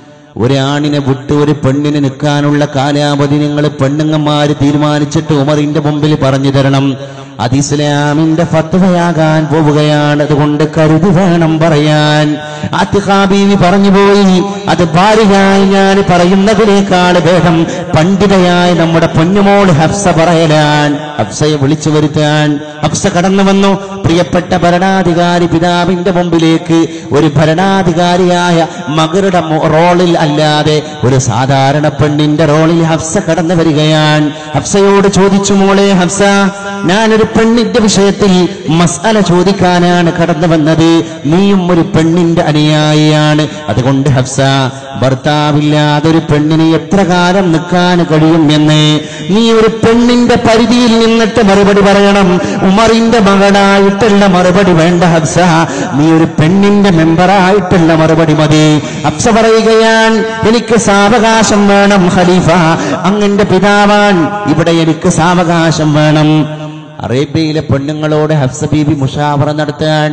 ഒരാണിനെ വിട്ട് ഒരു പെണ്ണിന് നിൽക്കാനുള്ള കാലാവധി നിങ്ങൾ പെണ്ണുങ്ങന്മാര് തീരുമാനിച്ചിട്ട് ഉമറിന്റെ മുമ്പിൽ പറഞ്ഞു തരണം. അത് ഇസ്ലാമിന്റെ ഫത്വയാകാൻ പോവുകയാണ്. അതുകൊണ്ട് കരുതി വേണം പറയാൻ. ആത്തിഖ ബീവി പറഞ്ഞുപോയി, അത് ഭാര്യയായി ഞാൻ പറയുന്നതിനേക്കാൾ ഭേദം പണ്ഡിതയായ നമ്മുടെ പൊന്നുമോൾ ഹഫ്സ പറയലാൻ. ഹഫ്സയെ വിളിച്ചു വരുത്താൻ ഹഫ്സ കടന്നു വന്നു. പ്രിയപ്പെട്ട ഭരണാധികാരി പിതാവിന്റെ മുമ്പിലേക്ക് ഒരു ഭരണാധികാരിയായ മകളുടെ റോളിൽ അല്ലാതെ ഒരു സാധാരണ പെണ്ണിന്റെ റോളിൽ ഹഫ്സ കടന്നു വരികയാണ്. ഹഫ്സയോട് ചോദിച്ചു, മോളെ ഹഫ്സ, ഞാനൊരു പെണ്ണിന്റെ വിഷയത്തിൽ മസ്അല ചോദിക്കാനാണ് കടന്നു വന്നത്. നീയും ഒരു പെണ്ണിന്റെ അനുയായിയാണ്. അതുകൊണ്ട് ഹഫ്സ, ഭർത്താവില്ലാതൊരു പെണ്ണിന് എത്ര കാലം നിൽക്കാൻ കഴിയും എന്ന് നീ ഒരു പെണ്ണിന്റെ പരിധിയിൽ നിന്നിട്ട് മറുപടി പറയണം. ഉമറിന്റെ മകനായിട്ടുള്ള മറുപടി വേണ്ട ഹഫ്സ, നീ ഒരു പെണ്ണിന്റെ മെമ്പറായിട്ടുള്ള മറുപടി മതി. ഹഫ്സ പറയുകയാണ്, എനിക്ക് സാവകാശം വേണം ഖലീഫ, അങ്ങന്റെ പിതാവാൻ, ഇവിടെ എനിക്ക് സാവകാശം വേണം. അറേബ്യയിലെ പെണ്ണുങ്ങളോട് ഹഫ്സ ബീബി മുഷാവറ നടത്താൻ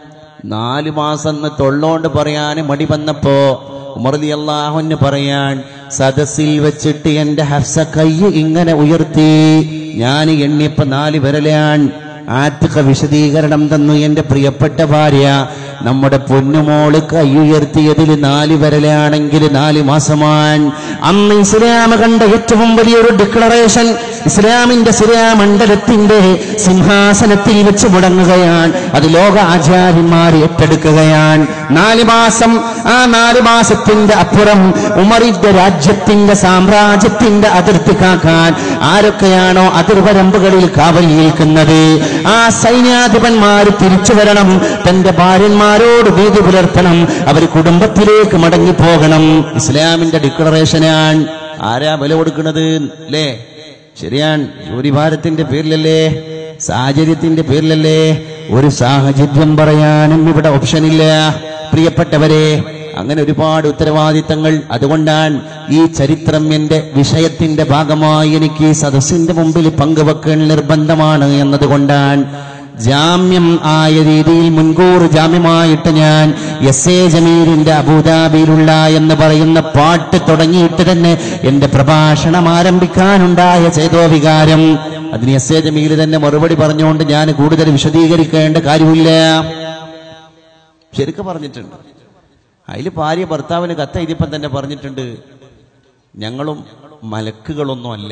4 മാസം തൊള്ളോണ്ട് പറയാൻ മടി വന്നപ്പോ ഉമർ റളിയല്ലാഹു അൻഹു പറയാൻ, സദസ്സിൽ വെച്ചിട്ട് എന്റെ ഹഫ്സ കൈ ഇങ്ങനെ ഉയർത്തി. ഞാൻ എണ്ണിയപ്പോ 4 വിരലാണ്. ആത്തിഖ വിശദീകരണം തന്നു, എന്റെ പ്രിയപ്പെട്ട ഭാര്യ, നമ്മുടെ പൊന്നുമോള് കൈ ഉയർത്തിയതിൽ 4 വിരലാണെങ്കിൽ 4 മാസമാണ്. അന്ന് ഇസ്ലാം കണ്ട ഏറ്റവും വലിയൊരു ഡിക്ലറേഷൻ ഇസ്ലാമിന്റെ ശിരാമണ്ഡലത്തിന്റെ സിംഹാസനത്തിൽ വെച്ച് മുടങ്ങുകയാണ്. അത് ലോക ആചാര്യന്മാർ ഏറ്റെടുക്കുകയാണ്. 4 മാസം. ആ 4 മാസത്തിന്റെ അപ്പുറം ഉമറിന്റെ രാജ്യത്തിന്റെ സാമ്രാജ്യത്തിന്റെ അതിർത്തി കാക്കാൻ ആരൊക്കെയാണോ അതിർവരമ്പുകളിൽ കാവൽ നിൽക്കുന്നത്, ആ സൈന്യാധിപന്മാർ തിരിച്ചു വരണം. തന്റെ ഭാര്യന്മാരോട് നീതി പുലർത്തണം. അവർ കുടുംബത്തിലേക്ക് മടങ്ങിപ്പോകണം. ഇസ്ലാമിന്റെ ഡിക്ലറേഷനാണ്. ആരാ വില കൊടുക്കുന്നത് അല്ലേ? ശരിയാണ്. ജോലിഭാരത്തിന്റെ പേരിലല്ലേ, സാഹചര്യത്തിന്റെ പേരിലല്ലേ? ഒരു സാഹചര്യം പറയാനും ഇവിടെ ഓപ്ഷനില്ല. പ്രിയപ്പെട്ടവരെ, അങ്ങനെ ഒരുപാട് ഉത്തരവാദിത്തങ്ങൾ. അതുകൊണ്ടാണ് ഈ ചരിത്രം എന്റെ വിഷയത്തിന്റെ ഭാഗമായി എനിക്ക് ഈ സദസ്സിന്റെ മുമ്പിൽ പങ്കുവെക്കാൻ നിർബന്ധമാണ് എന്നതുകൊണ്ടാണ്. ജാമ്യം ആയ രീതിയിൽ മുൻകൂർ ജാമ്യമായിട്ട് ഞാൻ എസ് എ ജമീലിന്റെ അബുദാബിയിലുള്ള എന്ന് പറയുന്ന പാട്ട് തുടങ്ങിയിട്ട് തന്നെ എന്റെ പ്രഭാഷണം ആരംഭിക്കാനുണ്ടായ ചേതോവികാരം, അതിന് എസ് എ ജമീൽ തന്നെ മറുപടി പറഞ്ഞുകൊണ്ട് ഞാൻ കൂടുതൽ വിശദീകരിക്കേണ്ട കാര്യമില്ല. ശരിക്കും പറഞ്ഞിട്ടുണ്ട്. അതിൽ ഭാര്യ ഭർത്താവിന് കത്തെഴുതിയപ്പം തന്നെ പറഞ്ഞിട്ടുണ്ട്, ഞങ്ങളും മലക്കുകളൊന്നും അല്ല.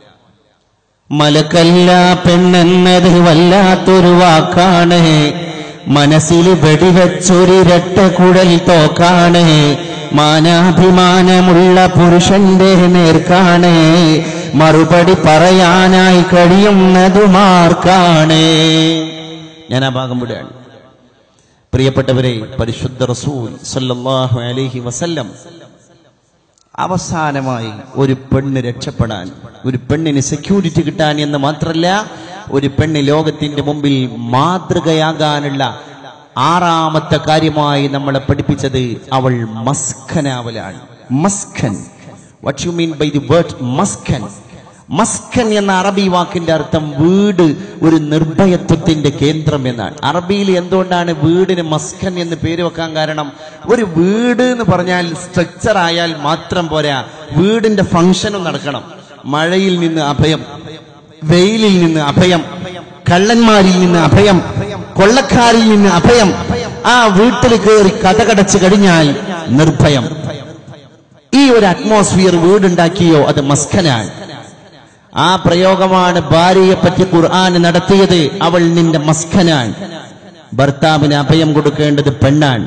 മലക്കല്ല പെണ്ണെന്നത് വല്ലാത്തൊരു വാക്കാണ്, മനസ്സിൽ വെടിവെച്ചൊരിരട്ട കുഴൽ തോക്കാണ്, മാനാഭിമാനമുള്ള പുരുഷന്റെ നേർക്കാണ്, മറുപടി പറയാനായി കഴിയുന്നതുമാർക്കാണ്. ഞാൻ ആ ഭാഗം വിടുകയാണ്. പ്രിയപ്പെട്ടവരെ, പരിശുദ്ധ റസൂൽ സല്ലല്ലാഹു അലൈഹി വസല്ലം അവസാനമായി ഒരു പെണ്ണ് രക്ഷപ്പെടാൻ, ഒരു പെണ്ണിന് സെക്യൂരിറ്റി കിട്ടാൻ എന്ന് മാത്രമല്ല, ഒരു പെണ്ണ് ലോകത്തിന്റെ മുമ്പിൽ മാതൃകയാകാനുള്ള ആറാമത്തെ കാര്യമായി നമ്മളെ പഠിപ്പിച്ചത് അവൾ മസ്കനാവലാണ്. മസ്കൻ, what you mean by the word മസ്കൻ? മസ്കൻ എന്ന അറബി വാക്കിന്റെ അർത്ഥം വീട്, ഒരു നിർഭയത്വത്തിന്റെ കേന്ദ്രം എന്നാണ്. അറബിയിൽ എന്തുകൊണ്ടാണ് വീടിന് മസ്കൻ എന്ന് പേര് വെക്കാൻ കാരണം? ഒരു വീട് എന്ന് പറഞ്ഞാൽ സ്ട്രക്ചർ ആയാൽ മാത്രം പോരാ, വീടിന്റെ ഫംഗ്ഷനും നടക്കണം. മഴയിൽ നിന്ന് അഭയം, വെയിലിൽ നിന്ന് അഭയം, കള്ളന്മാരിൽ നിന്ന് അഭയം, കൊള്ളക്കാരിൽ നിന്ന് അഭയം. ആ വീട്ടിൽ കയറി കഥകടച്ചു കഴിഞ്ഞാൽ നിർഭയം. ഈ ഒരു അറ്റ്മോസ്ഫിയർ വീടുണ്ടാക്കിയോ അത് മസ്കനാണ്. ആ പ്രയോഗമാണ് ഭാര്യയെ പറ്റി ഖുർആൻ നടത്തിയത്. അവൾ നിന്റെ മസ്കനാണ്. ഭർത്താവിന് അഭയം കൊടുക്കേണ്ടത് പെണ്ണാണ്.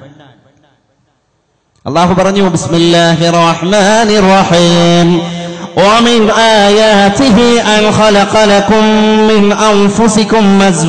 അല്ലാഹു പറഞ്ഞു, ബിസ്മില്ലാഹിർ റഹ്മാനിർ റഹീം, ومن آياته أن خلق لكم من أنفسكم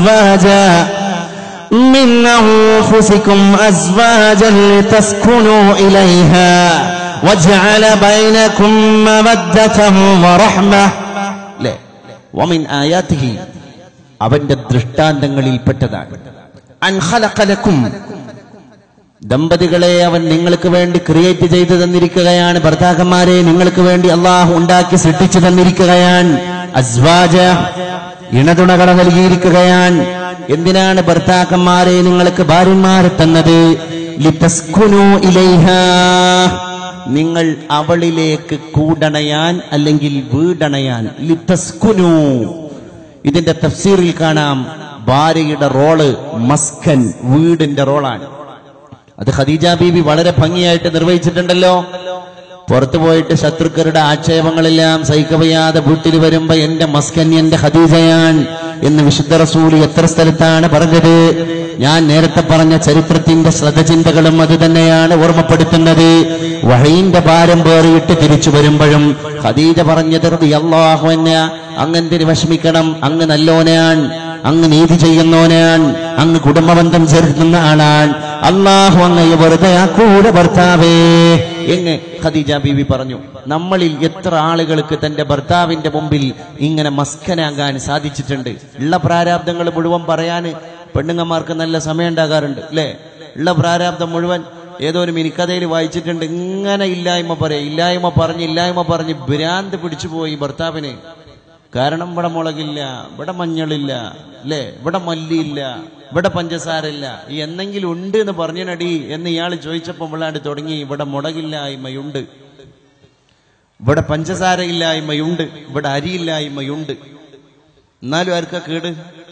أزواجا لتسكنوا إليها وجعل بينكم مودة ورحمة. ومن آياته അവന്റെ ദൃഷ്ടാന്തങ്ങളിൽപ്പെട്ടതാണ്. അൻ ഖലഖ ലക്കും, ദമ്പതികളെ അവൻ നിങ്ങൾക്ക് വേണ്ടി ക്രിയേറ്റ് ചെയ്തു തന്നിരിക്കുകയാണ്. ഭർത്താക്കന്മാരെ നിങ്ങൾക്ക് വേണ്ടി അള്ളാഹു ഉണ്ടാക്കി സൃഷ്ടിച്ചു തന്നിരിക്കുകയാണ്. അസ്വാജ, ഇണതുണകളെ നൽകിയിരിക്കുകയാണ്. എന്തിനാണ് ഭർത്താക്കന്മാരെ നിങ്ങൾക്ക് ഭാര്യന്മാരെ തന്നത്? ലിതസ്കുനു ഇലൈഹാ, നിങ്ങൾ അവളിലേക്ക് കൂടണയാൻ അല്ലെങ്കിൽ വീടണയാൻ. ലിതസ്കുനു, ഇതിന്റെ തഫ്സീറിൽ കാണാം ഭാര്യയുടെ റോള് മസ്കൻ, വീടിന്റെ റോളാണ്. അത് ഖദീജ ബീബി വളരെ ഭംഗിയായിട്ട് നിർവഹിച്ചിട്ടുണ്ടല്ലോ. പുറത്തു പോയിട്ട് ശത്രുക്കളുടെ ആക്ഷേപങ്ങളെല്ലാം സഹിക്കവയ്യാതെ വീട്ടിൽ വരുമ്പോ എന്റെ മസ്കൻ എന്റെ ഖദീജയാൻ എന്ന് വിശുദ്ധ റസൂൽ എത്ര സ്ഥലത്താണ് പറഞ്ഞത്. ഞാൻ നേരത്തെ പറഞ്ഞ ചരിത്രത്തിന്റെ ശ്രദ്ധചിന്തകളും അത് തന്നെയാണ് ഓർമ്മപ്പെടുത്തുന്നത്. വഹയിന്റെ ഭാരം പേറിയിട്ട് തിരിച്ചു വരുമ്പോഴും ഖദീജ പറഞ്ഞത് റളിയല്ലാഹു അൻഹ, അങ്ങെന്തിന് വിഷമിക്കണം, അങ്ങ് നല്ലോനാണ്, അങ്ങ് നീതി ചെയ്യുന്നോനാണ്, അങ്ങ് കുടുംബബന്ധം ചേർക്കുന്ന ആളാണ്, അല്ലാഹു അങ്ങയെ വെറുതെ ആക്കൂല ഭർത്താവേ എന്ന് ഖദീജ ബീവി പറഞ്ഞു. നമ്മളിൽ എത്ര ആളുകൾക്ക് തന്റെ ഭർത്താവിന്റെ മുമ്പിൽ ഇങ്ങനെ മസ്കനാകാൻ സാധിച്ചിട്ടുണ്ട്? ഉള്ള പ്രാരാബ്ദങ്ങൾ മുഴുവൻ പറയാൻ പെണ്ണുങ്ങന്മാർക്ക് നല്ല സമയം ഉണ്ടാകാറുണ്ട് അല്ലേ? ഉള്ള പ്രാരാബ്ദം മുഴുവൻ ഏതോ ഒരു മിനിക്കഥയിൽ വായിച്ചിട്ടുണ്ട്. ഇങ്ങനെ ഇല്ലായ്മ പറയാം, ഇല്ലായ്മ പറഞ്ഞ് ഭ്രാന്ത് പിടിച്ചു പോയി ഭർത്താവിന്. കാരണം ഇവിടെ മുളകില്ല, ഇവിടെ മഞ്ഞളില്ല അല്ലേ, ഇവിടെ മല്ലിയില്ല, ഇവിടെ പഞ്ചസാരയില്ല, ഈ എന്നെങ്കിലും ഉണ്ട് എന്ന് പറഞ്ഞടി എന്ന് ഇയാൾ ചോദിച്ചപ്പോൾ ഇവളാണ്ട് തുടങ്ങി, ഇവിടെ മുളകില്ലായ്മയുണ്ട്, ഇവിടെ പഞ്ചസാര ഇല്ലായ്മയുണ്ട്, ഇവിടെ അരിയില്ലായ്മയുണ്ട്. എന്നാലും ആർക്കാ കേട്?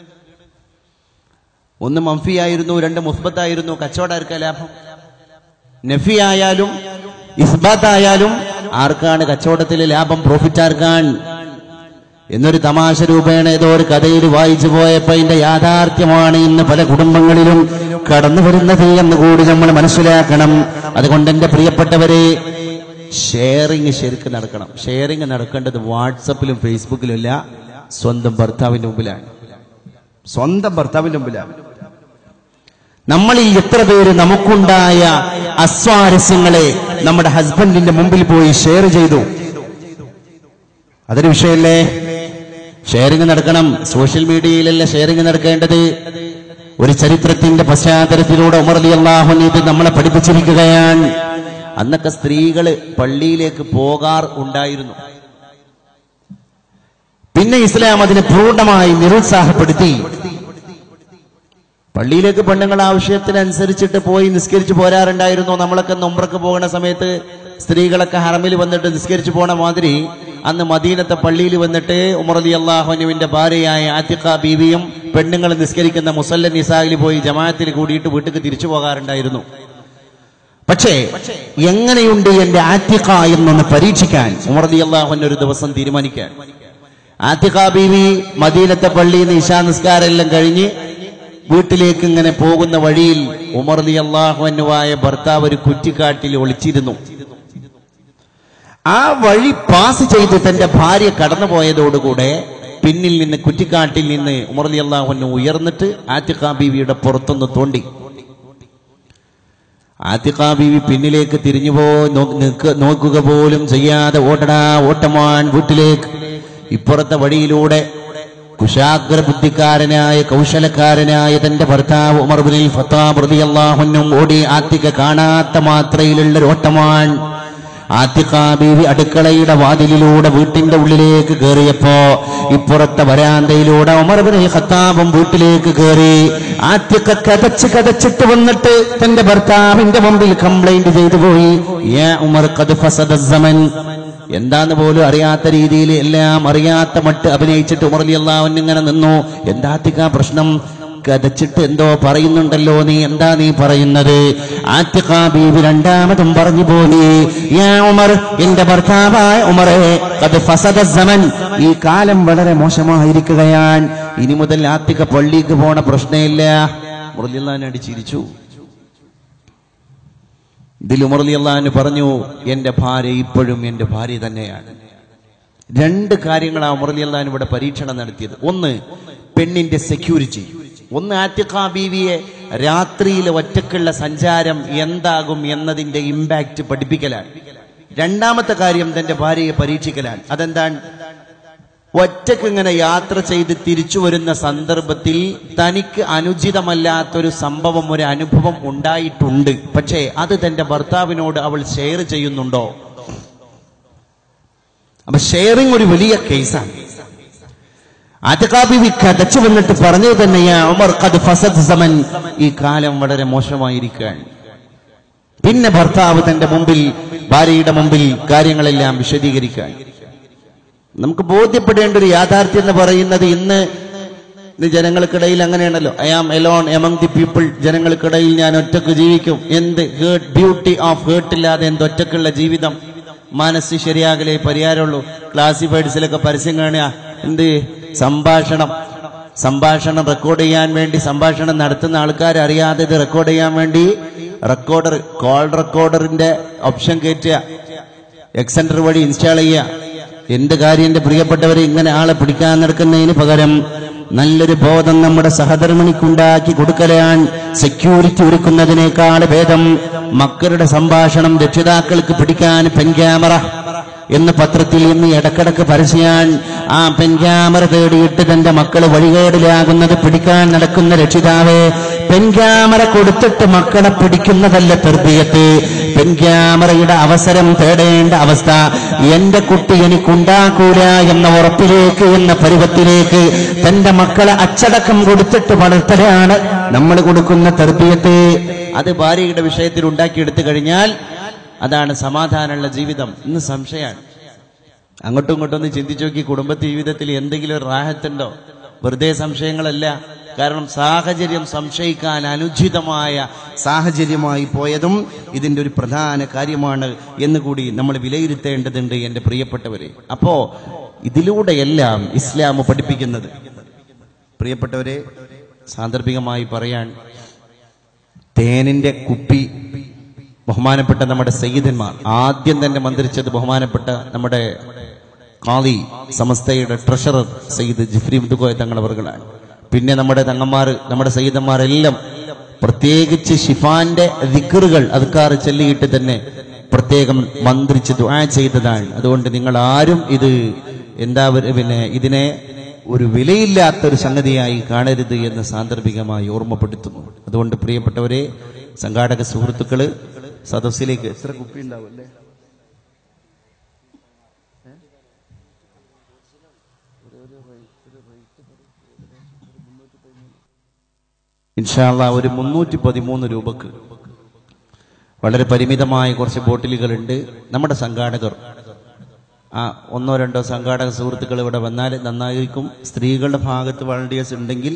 ഒന്ന് മംഫിയായിരുന്നു, രണ്ട് മുസ്ബത്തായിരുന്നു. കച്ചവടം ആർക്കാ ലാഭം? നഫി ആയാലും ഇസ്ബാത്തായാലും ആർക്കാണ് കച്ചവടത്തിലെ ലാഭം? പ്രോഫിറ്റ് ആർക്കാണ്? എന്നൊരു തമാശ രൂപേണ ഏതോ ഒരു കഥയിൽ വായിച്ചു പോയപ്പോ ഇതിന്റെ യാഥാർത്ഥ്യമാണ് ഇന്ന് പല കുടുംബങ്ങളിലും കടന്നു വരുന്നത് എന്ന് കൂടി നമ്മൾ മനസ്സിലാക്കണം. അതുകൊണ്ട് എന്റെ പ്രിയപ്പെട്ടവരെ, ഷെയറിങ് ശരിക്കും നടക്കണം. ഷെയറിങ് നടക്കേണ്ടത് വാട്സപ്പിലും ഫേസ്ബുക്കിലും അല്ല, സ്വന്തം ഭർത്താവിന്റെ മുമ്പിലാണ്. സ്വന്തം ഭർത്താവിന്റെ മുമ്പിലാണ്. നമ്മളിൽ എത്ര പേര് നമുക്കുണ്ടായ അസ്വാരസ്യങ്ങളെ നമ്മുടെ ഹസ്ബൻഡിന്റെ മുമ്പിൽ പോയി ഷെയർ ചെയ്തു? അതൊരു വിഷയമല്ലേ? ഷെയറിങ് നടക്കണം. സോഷ്യൽ മീഡിയയിലല്ല ഷെയറിങ് നടക്കേണ്ടത്. ഒരു ചരിത്രത്തിന്റെ പശ്ചാത്തലത്തിലൂടെ ഉമർ റളിയല്ലാഹു അൻഹു ഇത് നമ്മളെ പഠിപ്പിച്ചിരിക്കുകയാണ്. അന്നൊക്കെ സ്ത്രീകള് പള്ളിയിലേക്ക് പോകാർ ഉണ്ടായിരുന്നു. പിന്നെ ഇസ്ലാം അതിനെ പൂർണ്ണമായി നിരുത്സാഹപ്പെടുത്തി. പള്ളിയിലേക്ക് പെണ്ണുങ്ങൾ ആവശ്യത്തിനനുസരിച്ചിട്ട് പോയി നിസ്കരിച്ചു പോരാറുണ്ടായിരുന്നു. നമ്മളൊക്കെ ഉംറക്ക് പോകുന്ന സമയത്ത് സ്ത്രീകളൊക്കെ ഹറമിൽ വന്നിട്ട് നിസ്കരിച്ചു പോണ മാതിരി അന്ന് മദീനത്തെ പള്ളിയിൽ വന്നിട്ട് ഉമർ റളിയല്ലാഹു അൻഹുവിന്റെ ഭാര്യയായ ആതിഖ ബീവിയും പെണ്ണുങ്ങൾ നിസ്കരിക്കുന്ന മുസല്ല നിസായിൽ പോയി ജമാഅത്തിൽ കൂടിയിട്ട് വീട്ടിലേക്ക് തിരിച്ചു പോകാറുണ്ടായിരുന്നു. പക്ഷേ എങ്ങനെയുണ്ട് എന്റെ ആതിഖ എന്നൊന്ന് പരീക്ഷിക്കാൻ ഉമർ റളിയല്ലാഹു അൻഹു ഒരു ദിവസം തീരുമാനിക്കാൻ. ആതിഖ ബീവി മദീനത്തെ പള്ളിയിൽ നിന്ന് ഇശാ നിസ്കാരം എല്ലാം കഴിഞ്ഞ് വീട്ടിലേക്ക് ഇങ്ങനെ പോകുന്ന വഴിയിൽ ഉമർ റളിയല്ലാഹു അൻഹുവായ ഭർത്താവ് ഒരു കുറ്റിക്കാട്ടിൽ ഒളിച്ചിരുന്നു. ആ വഴി പാസ് ചെയ്ത് തന്റെ ഭാര്യ കടന്നുപോയതോടുകൂടെ പിന്നിൽ നിന്ന് കുറ്റിക്കാട്ടിൽ നിന്ന് ഉമർ റളിയല്ലാഹു അൻഹു ഉയർന്നിട്ട് ആതിഖ ബീവിയുടെ പുറത്തൊന്ന് തോണ്ടി. ആത്തിഖ ബീവി പിന്നിലേക്ക് തിരിഞ്ഞുപോ നോക്കുക പോലും ചെയ്യാതെ ഓട്ടടാ ഓട്ടമാൻ വീട്ടിലേക്ക്. ഇപ്പുറത്തെ വഴിയിലൂടെ കുശാഗ്ര ബുദ്ധിക്കാരനായ കൗശലക്കാരനായ തന്റെ ഭർത്താവ് ഉമർ ഇബ്നുൽ ഖത്താബ് റളിയല്ലാഹു അൻഹു ഓടി ആത്തിഖ കാണാത്ത മാത്രയിലുള്ള ഓട്ടമാൻ. ആത്തിഖ ബീവി അടുക്കളയുടെ വാതിലിലൂടെ വീട്ടിന്റെ ഉള്ളിലേക്ക് കയറിയപ്പോ ഇപ്പുറത്തെ വരാന്തയിലൂടെ ഉമർ ഇബ്നുൽ ഖത്താബും വീട്ടിലേക്ക് കയറി. ആത്തിഖ കതച്ചിട്ട് വന്നിട്ട് തന്റെ ഭർത്താവിന്റെ മുമ്പിൽ കംപ്ലൈന്റ് ചെയ്തു പോയി. യാ ഉമർ ഖദ് ഫസദ സമൻ. എന്താന്ന് പോലും അറിയാത്ത രീതിയിൽ എല്ലാം അറിയാത്ത മട്ട് അഭിനയിച്ചിട്ട് ഉമർ റളിയല്ലാഹു അൻഹു ഇങ്ങനെ നിന്നു. എന്താ ആത്തിഖ പ്രശ്നം? കതച്ചിട്ട് എന്തോ പറയുന്നുണ്ടല്ലോ, നീ എന്താ നീ പറയുന്നത്? ആത്തിഖ ബീവി രണ്ടാമതും പറഞ്ഞു പോയി, യാ ഉമർ, എന്റെ ഭർത്താവായ ഉമറേ, ഖദ് ഫസദ സമൻ, ഈ കാലം വളരെ മോശമായിരിക്കുകയാണ്. ഇനി മുതൽ ആത്തിഖ പള്ളിക്ക് പോണ പ്രശ്നമില്ല. ഉമർ റളിയല്ലാഹു അൻഹു അടിച്ചിരിച്ചു. ഇതിൽ ഉമർ റളിയല്ലാഹു അൻഹു പറഞ്ഞു, എന്റെ ഭാര്യ ഇപ്പോഴും എന്റെ ഭാര്യ തന്നെയാണ്. രണ്ട് കാര്യങ്ങളാണ് ഉമർ റളിയല്ലാഹു അൻഹു ഇവിടെ പരീക്ഷണം നടത്തിയത്. ഒന്ന്, പെണ്ണിന്റെ സെക്യൂരിറ്റി. ഒന്ന്, ആത്തിഖ ബീവിയെ രാത്രിയിൽ ഒറ്റക്കുള്ള സഞ്ചാരം എന്താകും എന്നതിന്റെ ഇമ്പാക്ട് പഠിപ്പിക്കലാണ്. രണ്ടാമത്തെ കാര്യം തന്റെ ഭാര്യയെ പരീക്ഷിക്കലാണ്. അതെന്താണ്? ഒറ്റക്ക് ഇങ്ങനെ യാത്ര ചെയ്ത് തിരിച്ചു വരുന്ന സന്ദർഭത്തിൽ തനിക്ക് അനുചിതമല്ലാത്തൊരു സംഭവം, ഒരു അനുഭവം ഉണ്ടായിട്ടുണ്ട്. പക്ഷേ അത് തന്റെ ഭർത്താവിനോട് അവൾ ഷെയർ ചെയ്യുന്നുണ്ടോ? അപ്പൊ ഷെയറിംഗ് ഒരു വലിയ കേസാണ്. ആത്തിഖ ബീവി കതച്ചു വന്നിട്ട് പറഞ്ഞത് തന്നെയാ, ഉമർ ഖദ് ഫസദ സമൻ, ഈ കാലം വളരെ മോശമായിരിക്കുകയാണ്. പിന്നെ ഭർത്താവ് തന്റെ മുമ്പിൽ, ഭാര്യയുടെ മുമ്പിൽ കാര്യങ്ങളെല്ലാം വിശദീകരിക്കാൻ. നമുക്ക് ബോധ്യപ്പെടേണ്ട ഒരു യാഥാർത്ഥ്യം എന്ന് പറയുന്നത്, ഇന്ന് ജനങ്ങൾക്കിടയിൽ അങ്ങനെയാണല്ലോ, I am alone among the people, ജനങ്ങൾക്കിടയിൽ ഞാൻ ഒറ്റക്ക് ജീവിക്കും. എന്ത് ബ്യൂട്ടി ഓഫ് ഹേർട്ട് ഇല്ലാതെ എന്ത് ഒറ്റക്കുള്ള ജീവിതം. മനസ്സ് ശരിയാകലേ പരിഹാരമുള്ളൂ. ക്ലാസിഫൈഡ്സിലൊക്കെ പരസ്യം കാണുക, എന്ത് സംഭാഷണം റെക്കോർഡ് ചെയ്യാൻ വേണ്ടി, സംഭാഷണം നടത്തുന്ന ആൾക്കാർ അറിയാതെ ഇത് റെക്കോർഡ് ചെയ്യാൻ വേണ്ടി കോൾ റെക്കോർഡറിന്റെ ഓപ്ഷൻ കയറ്റുക, എക്സെൻഡർ വഴി ഇൻസ്റ്റാൾ ചെയ്യുക. എന്ത് കാര്യം എന്റെ പ്രിയപ്പെട്ടവരെ, ഇങ്ങനെ ആളെ പിടിക്കാൻ നടക്കുന്നതിന് പകരം നല്ലൊരു ബോധം നമ്മുടെ സഹധർമ്മിണിക്കുണ്ടാക്കി കൊടുക്കലാണ് സെക്യൂരിറ്റി ഒരുക്കുന്നതിനേക്കാൾ ഭേദം. മക്കളുടെ സംഭാഷണം രക്ഷിതാക്കൾക്ക് പിടിക്കാൻ പെൻ ക്യാമറ എന്ന് പത്രത്തിൽ ഇന്ന് ഇടക്കിടക്ക് പരസ്യാൻ. ആ പെൻ ക്യാമറ തേടിയിട്ട് തന്റെ മക്കള് വഴികേടിലാകുന്നത് പിടിക്കാൻ നടക്കുന്ന രക്ഷിതാവേ, പെൻ ക്യാമറ കൊടുത്തിട്ട് മക്കളെ പിടിക്കുന്നതല്ല തർബിയത്ത്. പെൻ ക്യാമറയുടെ അവസരം തേടേണ്ട അവസ്ഥ എന്റെ കുട്ടി എനിക്കുണ്ടാക്കൂല എന്ന ഉറപ്പിലേക്ക്, എന്ന പരുവത്തിലേക്ക് തന്റെ മക്കളെ അച്ചടക്കം കൊടുത്തിട്ട് വളർത്തലാണ് നമ്മൾ കൊടുക്കുന്ന തർബിയത്ത്. അത് ഭാര്യയുടെ വിഷയത്തിൽ ഉണ്ടാക്കിയെടുത്തു കഴിഞ്ഞാൽ അതാണ് സമാധാനമുള്ള ജീവിതം. ഇന്ന് സംശയമാണ്. അങ്ങോട്ടും ഇങ്ങോട്ടും ഒന്ന് ചിന്തിച്ചു നോക്കി, കുടുംബ ജീവിതത്തിൽ എന്തെങ്കിലും ഒരു റാഹത്തുണ്ടോ? വെറുതെ സംശയങ്ങളല്ല. കാരണം സാഹചര്യം സംശയിക്കാൻ അനുചിതമായ സാഹചര്യമായി പോയതും ഇതിന്റെ ഒരു പ്രധാന കാര്യമാണ് എന്നുകൂടി നമ്മൾ വിലയിരുത്തേണ്ടതുണ്ട് എന്റെ പ്രിയപ്പെട്ടവരെ. അപ്പോ ഇതിലൂടെയെല്ലാം ഇസ്ലാം പഠിപ്പിക്കുന്നത്, പ്രിയപ്പെട്ടവരെ, സാന്ദർഭികമായി പറയാൻ, തേനിന്റെ കുപ്പി ബഹുമാനപ്പെട്ട നമ്മുടെ സയ്യിദന്മാർ ആദ്യം തന്നെ മന്ത്രിച്ചത് ബഹുമാനപ്പെട്ട നമ്മുടെ ഖാദി സമസ്തയുടെ ട്രഷറർ സയ്യിദ് ജിഫ്രി മുതുക്കോയ തങ്ങളവർകളാണ്. പിന്നെ നമ്മുടെ തങ്ങന്മാർ, നമ്മുടെ സയ്യിദന്മാരെല്ലാം പ്രത്യേകിച്ച് ഷിഫാന്റെ ദിക്റുകൾ അദ്കാർ ചൊല്ലിയിട്ട് തന്നെ പ്രത്യേകം മന്ത്രിച്ച് ദുആ ചെയ്തതാണ്. അതുകൊണ്ട് നിങ്ങൾ ആരും ഇത് ഇതിനെ ഒരു വിലയില്ലാത്തൊരു സംഗതിയായി കാണരുത് എന്ന് സാന്ദർഭികമായി ഓർമ്മപ്പെടുത്തുന്നു. അതുകൊണ്ട് പ്രിയപ്പെട്ടവരെ, സംഘാടക സുഹൃത്തുക്കള്, സദസ്സിലേക്ക് എത്ര കുപ്പി ഉണ്ടാവും അല്ലേ? ഇൻഷാ അല്ലാഹ് ഒരു 313 രൂപക്ക് വളരെ പരിമിതമായ കുറച്ച് ബോട്ടിലുകളുണ്ട്. നമ്മുടെ സംഘാടകർ, ഒന്നോ രണ്ടോ സംഘാടക സുഹൃത്തുക്കൾ ഇവിടെ വന്നാൽ നന്നായിരിക്കും. സ്ത്രീകളുടെ ഭാഗത്ത് വളണ്ടിയേഴ്സ് ഉണ്ടെങ്കിൽ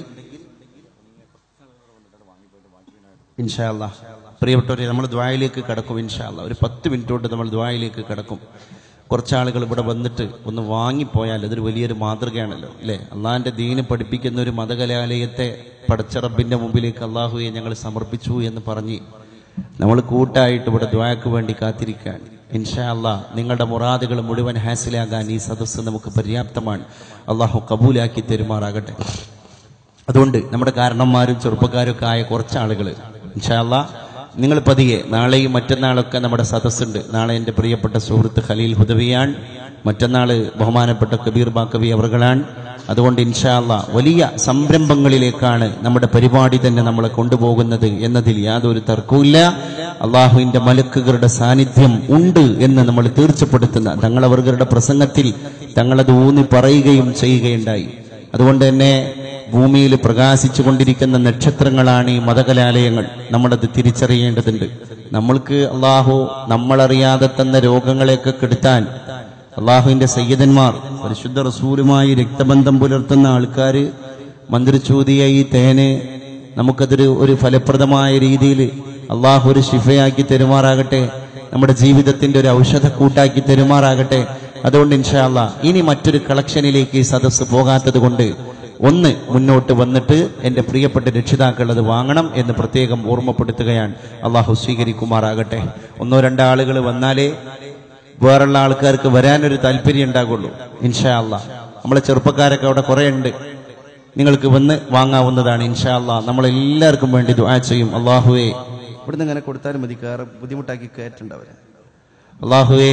ഇൻഷാ അല്ലാഹ് പ്രിയപ്പെട്ടവരെ, നമ്മൾ ദുആയിലേക്ക് കടക്കും. ഇൻഷാ അല്ലാഹ് ഒരു 10 മിനിറ്റ് കൊണ്ട് നമ്മൾ ദുആയിലേക്ക് കടക്കും. കുറച്ചാളുകൾ ഇവിടെ വന്നിട്ട് ഒന്ന് വാങ്ങിപ്പോയാൽ അതൊരു വലിയൊരു മാതൃകയാണല്ലോ, അല്ലേ? അള്ളാഹിന്റെ ദീന് പഠിപ്പിക്കുന്ന ഒരു മതകലാലയത്തെ പടച്ച റബ്ബിന്റെ മുമ്പിലേക്ക് അള്ളാഹുവെ ഞങ്ങൾ സമർപ്പിച്ചു എന്ന് പറഞ്ഞ് നമ്മൾ കൂട്ടായിട്ട് ഇവിടെ ദുആക്ക് വേണ്ടി കാത്തിരിക്കാൻ. ഇൻഷാ അല്ലാഹ് നിങ്ങളുടെ മുറാദുകൾ മുഴുവൻ ഹാസിലാകാൻ ഈ സദസ്സ് നമുക്ക് പര്യാപ്തമാണ്. അള്ളാഹു കബൂലാക്കി തരുമാറാകട്ടെ. അതുകൊണ്ട് നമ്മുടെ കാരണന്മാരും ചെറുപ്പക്കാരൊക്കെ ആയ കുറച്ചാളുകൾ ഇൻഷാ അല്ലാഹ് നിങ്ങൾ പതിയെ നാളെയും മറ്റന്നാളൊക്കെ നമ്മുടെ സദസ്സുണ്ട്. നാളെ എൻ്റെ പ്രിയപ്പെട്ട സുഹൃത്ത് ഖലീൽ ഹുദവിയാണ്, മറ്റന്നാള് ബഹുമാനപ്പെട്ട കബീർ ബാക്കവി അവർകളാണ്. അതുകൊണ്ട് ഇൻഷാ അല്ലാഹ് വലിയ സംരംഭങ്ങളിലേക്കാണ് നമ്മുടെ പരിപാടി തന്നെ നമ്മളെ കൊണ്ടുപോകുന്നത് എന്നതിൽ യാതൊരു തർക്കവുമില്ല. അള്ളാഹുവിന്റെ മലക്കുകളുടെ സാന്നിധ്യം ഉണ്ട് എന്ന് നമ്മൾ തീർച്ചപ്പെടുത്തുന്ന തങ്ങളവരുടെ പ്രസംഗത്തിൽ തങ്ങളത് ഊന്നി പറയുകയും ചെയ്യുകയുണ്ടായി. അതുകൊണ്ട് തന്നെ ഭൂമിയിൽ പ്രകാശിച്ചു കൊണ്ടിരിക്കുന്ന നക്ഷത്രങ്ങളാണ് ഈ മതകലാലയങ്ങൾ. നമ്മളത് തിരിച്ചറിയേണ്ടതുണ്ട്. നമ്മൾക്ക് അള്ളാഹു നമ്മളറിയാതെ തന്ന രോഗങ്ങളെയൊക്കെ കെടുത്താൻ അള്ളാഹുവിന്റെ സയ്യിദന്മാർ പരിശുദ്ധ റസൂലുമായി രക്തബന്ധം പുലർത്തുന്ന ആൾക്കാർ മന്ത്രിച്ചൂതിയ ഈ തേന് നമുക്കതൊരു ഫലപ്രദമായ രീതിയിൽ അള്ളാഹു ഒരു ശിഫയാക്കി തെരുമാറാകട്ടെ, നമ്മുടെ ജീവിതത്തിന്റെ ഒരു ഔഷധക്കൂട്ടാക്കി തെരുമാറാകട്ടെ. അതുകൊണ്ട് ഇൻഷാ അല്ലാഹ് ഇനി മറ്റൊരു കളക്ഷനിലേക്ക് ഈ സദസ്സ് പോകാത്തത് കൊണ്ട് ഒന്ന് മുന്നോട്ട് വന്നിട്ട് എൻ്റെ പ്രിയപ്പെട്ട രക്ഷിതാക്കൾ അത് വാങ്ങണം എന്ന് പ്രത്യേകം ഓർമ്മപ്പെടുത്തുകയാണ്. അള്ളാഹു സ്വീകരിക്കുമാറാകട്ടെ. ഒന്നോ രണ്ടോ ആളുകൾ വന്നാലേ വേറുള്ള ആൾക്കാർക്ക് വരാനൊരു താല്പര്യം ഉണ്ടാകുള്ളൂ. ഇൻഷാ അല്ലാഹ് നമ്മളെ ചെറുപ്പക്കാരൊക്കെ അവിടെ കുറെ ഉണ്ട്, നിങ്ങൾക്ക് വന്ന് വാങ്ങാവുന്നതാണ്. ഇൻഷാ അല്ലാഹ് നമ്മളെല്ലാവർക്കും വേണ്ടി ദുആ ചെയ്യും. അള്ളാഹുവേ, ഇവിടുന്ന് ഇങ്ങനെ കൊടുത്താലും മതി, കയറി ബുദ്ധിമുട്ടാക്കി കയറ്റണ്ടവരെ. അള്ളാഹുവേ,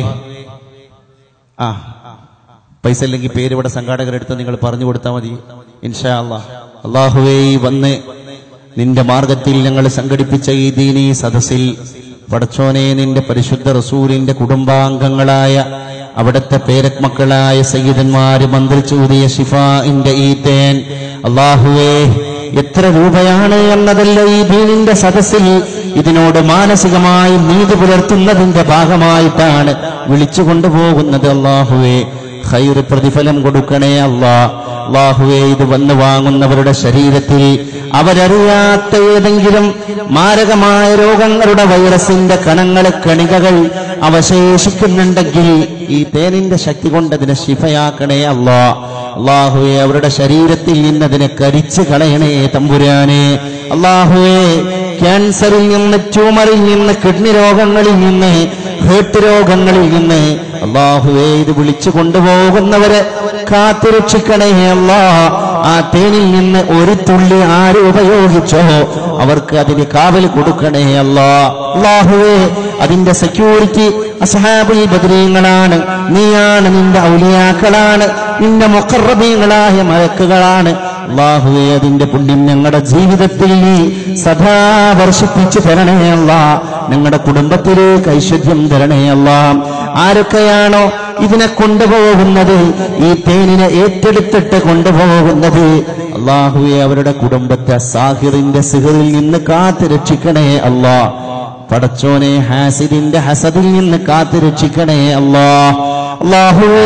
പൈസ ഇല്ലെങ്കിൽ പേര് ഇവിടെ സംഘാടകരെടുത്ത് നിങ്ങൾ പറഞ്ഞു കൊടുത്താൽ മതി. ഇൻഷാ അല്ലാഹ്. അള്ളാഹുവേ, വന്ന് നിന്റെ മാർഗത്തിൽ ഞങ്ങൾ സംഘടിപ്പിച്ച ഈ ദീനീ സദസ്സിൽ പടച്ചോനെ, നിന്റെ പരിശുദ്ധ റസൂലിന്റെ കുടുംബാംഗങ്ങളായ അവിടുത്തെ പേരക്മക്കളായ സയ്യിദന്മാര് മന്ത്രിച്ചൂതിയ ശിഫാഇന്റെ ഈ തേൻ അള്ളാഹുവേ, എത്ര രൂപയാണ് എന്നതല്ല ഈ ദീനിന്റെ സദസ്സിൽ ഇതിനോട് മാനസികമായി നീതി പുലർത്തുന്നതിന്റെ ഭാഗമായിട്ടാണ് വിളിച്ചു കൊണ്ടുപോകുന്നത്. അള്ളാഹുവേ, ഖൈറ് പ്രതിഫലം കൊടുക്കണേ അല്ലാഹ്. അള്ളാഹുവേ, ഇത് വന്ന് വാങ്ങുന്നവരുടെ ശരീരത്തിൽ അവരറിയാത്ത ഏതെങ്കിലും മാരകമായ രോഗങ്ങളുടെ വൈറസിന്റെ കണികകൾ അവശേഷിക്കുന്നുണ്ടെങ്കിൽ ഈ തേനിന്റെ ശക്തി കൊണ്ട് അതിനെ ശിഫയാക്കണേ അല്ലാഹ്. അള്ളാഹുവേ, അവരുടെ ശരീരത്തിൽ നിന്ന് അതിനെ കരിച്ചു കളയണേ തമ്പുരാനെ. അള്ളാഹുവേ, ക്യാൻസറിൽ നിന്ന്, ട്യൂമറിൽ നിന്ന്, കിഡ്നി രോഗങ്ങളിൽ നിന്ന്, ഹേർട്ട് രോഗങ്ങളിൽ നിന്ന് അള്ളാഹുവേ, ഇത് വിളിച്ചു കൊണ്ടുപോകുന്നവരെ കാത്തുരക്ഷിക്കണേ അല്ലാഹ്. ആ തേനിൽ നിന്ന് ഒരു തുള്ളി ആര് ഉപയോഗിച്ചോ അവർക്ക് അതിന് കാവൽ കൊടുക്കണേ അല്ലാഹ്. അല്ലാഹുവേ, അതിന്റെ സെക്യൂരിറ്റി അസ്ഹാബുൽ ബദരീങ്ങളാണ്, നീയാണ്, നിന്റെ ഔലിയാക്കളാണ്, നിന്റെ മുഖറബീങ്ങളായ മലക്കുകളാണ്. അല്ലാഹുവേ, അതിന്റെ പുണ്യം ഞങ്ങളുടെ ജീവിതത്തിൽ നീ സദാ വർഷിപ്പിച്ചു തരണേ അല്ലാഹ്. ഞങ്ങളുടെ കുടുംബത്തിലേക്ക് ഐശ്വര്യം തരണേ അല്ലാഹ്. ആരൊക്കെയാണോ ഇതിനെ കൊണ്ടുപോകുന്നത്, ഈ തേനിനെ ഏറ്റെടുത്തിട്ട് കൊണ്ടുപോകുന്നത്, അല്ലാഹുവേ, അവരുടെ കുടുംബത്തെ സാഹിറിന്റെ സിഹറിൽ നിന്ന് കാത്തു രക്ഷിക്കണേ അല്ലാഹ്. പടച്ചോനെ, ഹാസിദിന്റെ ഹസദിൽ നിന്ന് കാത്തു രക്ഷിക്കണേ അല്ലാഹ്. അല്ലാഹുവേ,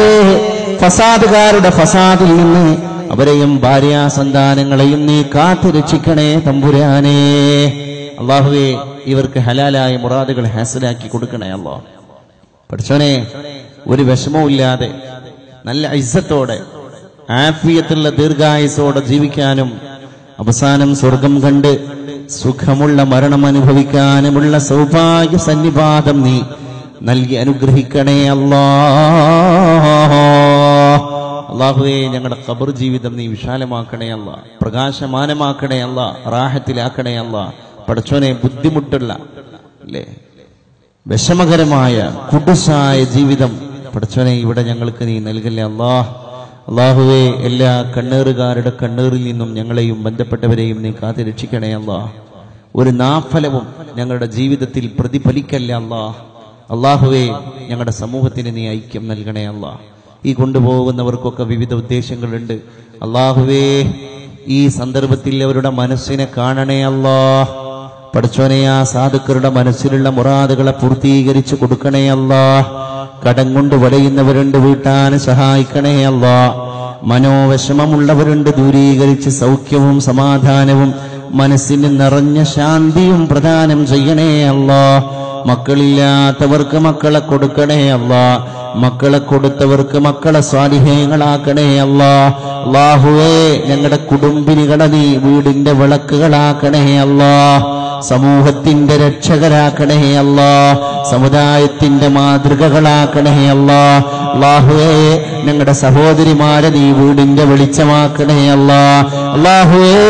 ഫസാദുകാരുടെ ഫസാദിൽ നിന്ന് അവരെയും ഭാര്യാസന്താനങ്ങളെയും നീ കാത്തു രക്ഷിക്കണേ തമ്പുരാനേ. അല്ലാഹുവേ, ഇവർക്ക് ഹലാലായ മുറാദുകൾ ഹാസിലാക്കി കൊടുക്കണേ അല്ലാഹ്. പടച്ചോനെ, ഒരു വിഷമവും ഇല്ലാതെ നല്ല ഇസ്സത്തോടെ ആഫിയത്തുള്ള ദീർഘായുസോടെ ജീവിക്കാനും അവസാനം സ്വർഗം കണ്ട് സുഖമുള്ള മരണം അനുഭവിക്കാനുമുള്ള സൗഭാഗ്യ സന്നിപാതം നീ നൽകി അനുഗ്രഹിക്കണേ അല്ലാഹ്. അല്ലാഹുവേ, ഞങ്ങളുടെ ഖബർ ജീവിതം നീ വിശാലമാക്കണേ അല്ലാഹ്, പ്രകാശമാനമാക്കണേ അല്ലാഹ്, റാഹത്തിലാക്കണേ അല്ലാഹ്. പടച്ചോനെ, ബുദ്ധിമുട്ടുള്ള വിഷമകരമായ കുടുസായ ജീവിതം പടച്ചോനെ ഇവിടെ ഞങ്ങൾക്ക് നീ നൽകല്ലേ അല്ലാഹ്. അല്ലാഹുവേ, എല്ലാ കണ്ണേറുകാരുടെ കണ്ണേറിൽ നിന്നും ഞങ്ങളെയും ബന്ധപ്പെട്ടവരെയും നീ കാത്തു രക്ഷിക്കണേ അല്ലാഹ്. ഒരു നാഫലവും ഞങ്ങളുടെ ജീവിതത്തിൽ പ്രതിഫലിക്കല്ല അല്ലാഹ്. അല്ലാഹുവേ, ഞങ്ങളുടെ സമൂഹത്തിന് നീ ഐക്യം നൽകണേ അല്ലാഹ്. ഈ കൊണ്ടുപോകുന്നവർക്കൊക്കെ വിവിധ ഉദ്ദേശങ്ങളുണ്ട്. അല്ലാഹുവേ, ഈ സന്ദർഭത്തിൽ അവരുടെ മനസ്സിനെ കാണണേ അല്ലാഹ്. പടച്ചോനെ, ആ സാധുക്കളുടെ മനസ്സിലുള്ള മുറാദുകളെ പൂർത്തീകരിച്ചു കൊടുക്കണേ അല്ലാഹ്. കടം കൊണ്ട് വലയുന്നവരുണ്ട്, വീട്ടാൻ സഹായിക്കണേ അല്ലാഹ്. മനോവിഷമമുള്ളവരുണ്ട്, ദൂരീകരിച്ച് സൗഖ്യവും സമാധാനവും മനസ്സിന് നിറഞ്ഞ ശാന്തിയും പ്രദാനം ചെയ്യണേ അല്ലാഹ്. മക്കളില്ലാത്തവർക്ക് മക്കളെ കൊടുക്കണേ അല്ലാഹ്. മക്കളെ കൊടുത്തവർക്ക് മക്കളെ സ്വാലിഹീങ്ങളാക്കണേ അല്ലാഹ്. അല്ലാഹുവേ, ഞങ്ങളുടെ കുടുംബിനികളെ നീ വീടിന്റെ വിളക്കുകളാക്കണേ അല്ലാഹ്. സമൂഹത്തിന്റെ രക്ഷകരാക്കണേ അല്ലാഹ്. സമുദായത്തിന്റെ മാതൃകകളാക്കണേ അല്ലാഹ്. അല്ലാഹുവേ, ഞങ്ങളുടെ സഹോദരിമാരെ നീ വീടിന്റെ വെളിച്ചമാക്കണേ അല്ലാഹ്. അല്ലാഹുവേ,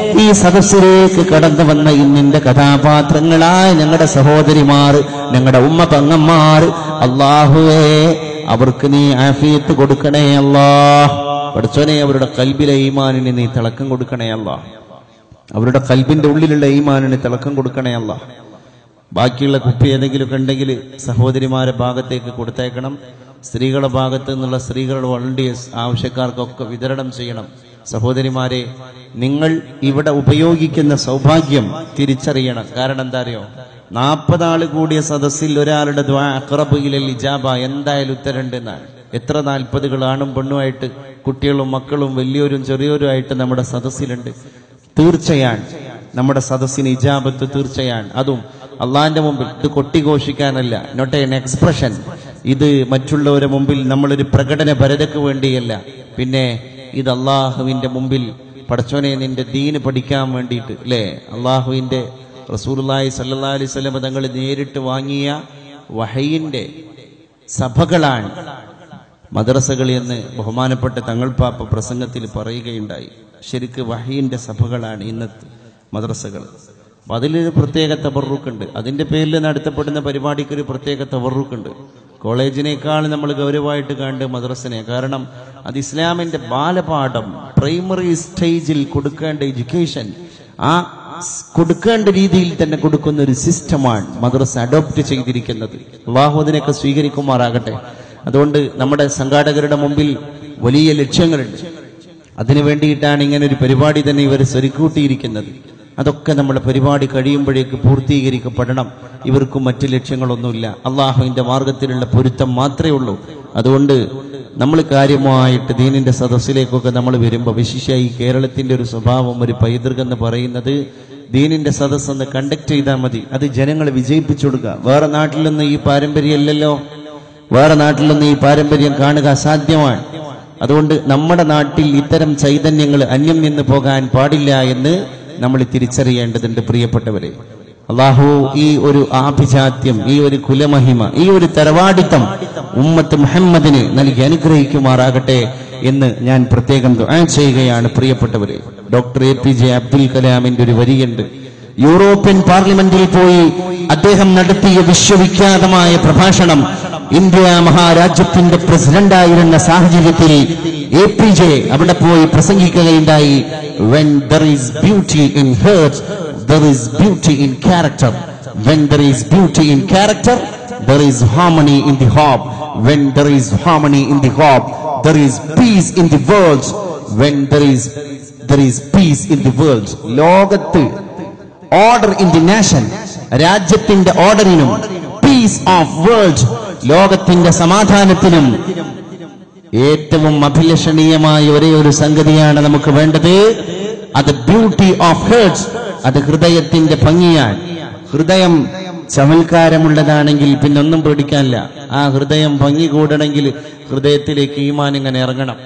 ഈ സദസ്സിലേക്ക് കടന്നു വന്ന ഇന്നിന്റെ കഥാപാത്രങ്ങളായ ഞങ്ങളുടെ സഹോദരിമാർ, ഞങ്ങളുടെ ഉമ്മ പെങ്ങന്മാർ, അല്ലാഹുവേ അവർക്ക് നീ ആഫിയത്ത് കൊടുക്കണേ അല്ലാഹ്. പഠിച്ചോനെ, അവരുടെ കൽബിലെ ഈമാനിന് നീ തിളക്കം കൊടുക്കണേ അല്ലാഹ്. അവരുടെ കൽബിന്റെ ഉള്ളിലുള്ള ഈമാനിന് തിളക്കം കൊടുക്കണേ അല്ലാഹ്. ബാക്കിയുള്ള കുപ്പി ഏതെങ്കിലുമൊക്കെ ഉണ്ടെങ്കിൽ സഹോദരിമാരെ ഭാഗത്തേക്ക് കൊടുത്തേക്കണം. സ്ത്രീകളുടെ ഭാഗത്ത് നിന്നുള്ള സ്ത്രീകളുടെ വോളണ്ടിയേഴ്സ് ആവശ്യക്കാർക്കൊക്കെ വിതരണം ചെയ്യണം. സഹോദരിമാരെ, നിങ്ങൾ ഇവിടെ ഉപയോഗിക്കുന്ന സൗഭാഗ്യം തിരിച്ചറിയണം. കാരണം എന്താ അറിയോ, 40 ആള് കൂടിയ സദസ്സിൽ ഒരാളുടെ ദുആ അഖ്റബു ഇലൽ ഇജാബ, എന്തായാലും ഉത്തരണ്ടെന്നാണ്. എത്ര 40 ആണും പെണ്ണുമായിട്ട്, കുട്ടികളും മക്കളും വലിയവരും ചെറിയവരും ആയിട്ട് നമ്മുടെ സദസ്സിലുണ്ട്. തീർച്ചയാണ് നമ്മുടെ സദസ്സിന് ഇജാബത്ത് തീർച്ചയാണ്. അതും അള്ളാന്റെ മുമ്പിൽ. ഇത് കൊട്ടിഘോഷിക്കാനല്ല, നോട്ട് എൻ എക്സ്പ്രഷൻ. ഇത് മറ്റുള്ളവരുടെ മുമ്പിൽ നമ്മളൊരു പ്രകടന പരതയ്ക്ക് വേണ്ടിയല്ല. പിന്നെ ഇത് അള്ളാഹുവിന്റെ മുമ്പിൽ പടച്ചോനെ നിന്റെ ദീന് പഠിക്കാൻ വേണ്ടിയിട്ട്, അല്ലേ? അള്ളാഹുവിന്റെ റസൂലുള്ളാഹി സ്വല്ലല്ലാഹു അലൈഹി വസല്ലം തങ്ങൾ നേരിട്ട് വാങ്ങിയ വഹയിന്റെ സഭകളാണ് മദ്രസകൾ എന്ന് ബഹുമാനപ്പെട്ട തങ്ങൾ പാപ്പ പ്രസംഗത്തിൽ പറയുകയുണ്ടായി. ശരിക്ക് വഹയിന്റെ സഭകളാണ് ഇന്നത്തെ മദ്രസകൾ. അപ്പൊ അതിലൊരു പ്രത്യേക തബറുക്കുണ്ട്. അതിന്റെ പേരിൽ നടത്തപ്പെടുന്ന പരിപാടിക്കൊരു പ്രത്യേക തബറുക്കുണ്ട്. കോളേജിനേക്കാൾ നമ്മൾ ഗൗരവമായിട്ട് കണ്ട് മദ്രസനെ. കാരണം അത് ഇസ്ലാമിന്റെ ബാലപാഠം, പ്രൈമറി സ്റ്റേജിൽ കൊടുക്കേണ്ട എഡ്യൂക്കേഷൻ, ആ കൊടുക്കേണ്ട രീതിയിൽ തന്നെ കൊടുക്കുന്ന ഒരു സിസ്റ്റമാണ് മദ്രസ അഡോപ്റ്റ് ചെയ്തിരിക്കുന്നത്. അല്ലാഹു അതിനൊക്കെ സ്വീകരിക്കുമാറാകട്ടെ. അതുകൊണ്ട് നമ്മുടെ സംഘാടകരുടെ മുമ്പിൽ വലിയ ലക്ഷ്യങ്ങളുണ്ട്. അതിനു വേണ്ടിയിട്ടാണ് ഇങ്ങനെ ഒരു പരിപാടി തന്നെ ഇവർ സ്വരുക്കൂട്ടിയിരിക്കുന്നത്. അതൊക്കെ നമ്മുടെ പരിപാടി കഴിയുമ്പോഴേക്ക് പൂർത്തീകരിക്കപ്പെടണം. ഇവർക്കും മറ്റു ലക്ഷ്യങ്ങളൊന്നുമില്ല. അള്ളാഹുവിന്റെ മാർഗത്തിലുള്ള പൊരുത്തം മാത്രമേ ഉള്ളൂ. അതുകൊണ്ട് നമ്മൾ കാര്യമായിട്ട് ദീനിന്റെ സദസ്സിലേക്കൊക്കെ നമ്മൾ വരുമ്പോൾ, വിശേഷിച്ചായി കേരളത്തിന്റെ ഒരു സ്വഭാവം, ഒരു പൈതൃകം എന്ന് പറയുന്നത്, ദീനിന്റെ സദസ്സ് ഒന്ന് കണ്ടക്ട് ചെയ്താൽ മതി, അത് ജനങ്ങളെ വിജയിപ്പിച്ചു കൊടുക്കുക. വേറെ നാട്ടിലൊന്നും ഈ പാരമ്പര്യം ഇല്ലല്ലോ. വേറെ നാട്ടിലൊന്നും ഈ പാരമ്പര്യം കാണുക അസാധ്യമാണ്. അതുകൊണ്ട് നമ്മുടെ നാട്ടിൽ ഇത്തരം ചൈതന്യങ്ങൾ അന്യം നിന്ന് പോകാൻ പാടില്ല എന്ന് നമ്മൾ തിരിച്ചറിയേണ്ടതുണ്ട്. പ്രിയപ്പെട്ടവരെ, അള്ളാഹു ഈ ഒരു ആഭിജാത്യം, ഈ ഒരു കുലമഹിമ, ഈ ഒരു തറവാടിത്തം ഉമ്മത്ത് മുഹമ്മദിന് നൽകി അനുഗ്രഹിക്കുമാറാകട്ടെ എന്ന് ഞാൻ പ്രത്യേകം ദുആ ചെയ്യുകയാണ്. പ്രിയപ്പെട്ടവരെ, ഡോക്ടർ APJ അബ്ദുൽ കലാമിന്റെ ഒരു വരിയുണ്ട്. യൂറോപ്യൻ പാർലമെന്റിൽ പോയി അദ്ദേഹം നടത്തിയ വിശ്വവിഖ്യാതമായ പ്രഭാഷണം ഇന്ത്യ മഹാരാജ്യത്തിന്റെ പ്രസിഡന്റായിരുന്ന സാഹചര്യത്തിൽ APJ അവിടെ പോയി പ്രസംഗിക്കുകയുണ്ടായി. When there is beauty in heart, there is beauty in character. When there is beauty in character, there is harmony in the hope. When there is harmony in the hope, there is peace in the world. When there is peace in the world. ലോകത്ത് order in the nation, രാജ്യത്തിന്റെ ഓർഡറിനും piece of world, ലോകത്തിന്റെ സമാധാനത്തിനും ഏറ്റവും അഭിലഷണീയമായ ഒരേ ഒരു സംഗതിയാണ് നമുക്ക് വേണ്ടത്. അത് ബ്യൂട്ടി ഓഫ് ഹേർട്സ്, അത് ഹൃദയത്തിന്റെ ഭംഗിയാണ്. ഹൃദയം ചമൽക്കാരമുള്ളതാണെങ്കിൽ പിന്നെ ഒന്നും പേടിക്കാനില്ല. ആ ഹൃദയം ഭംഗി കൂടണമെങ്കിൽ ഹൃദയത്തിലേക്ക് ഈമാൻ ഇങ്ങനെ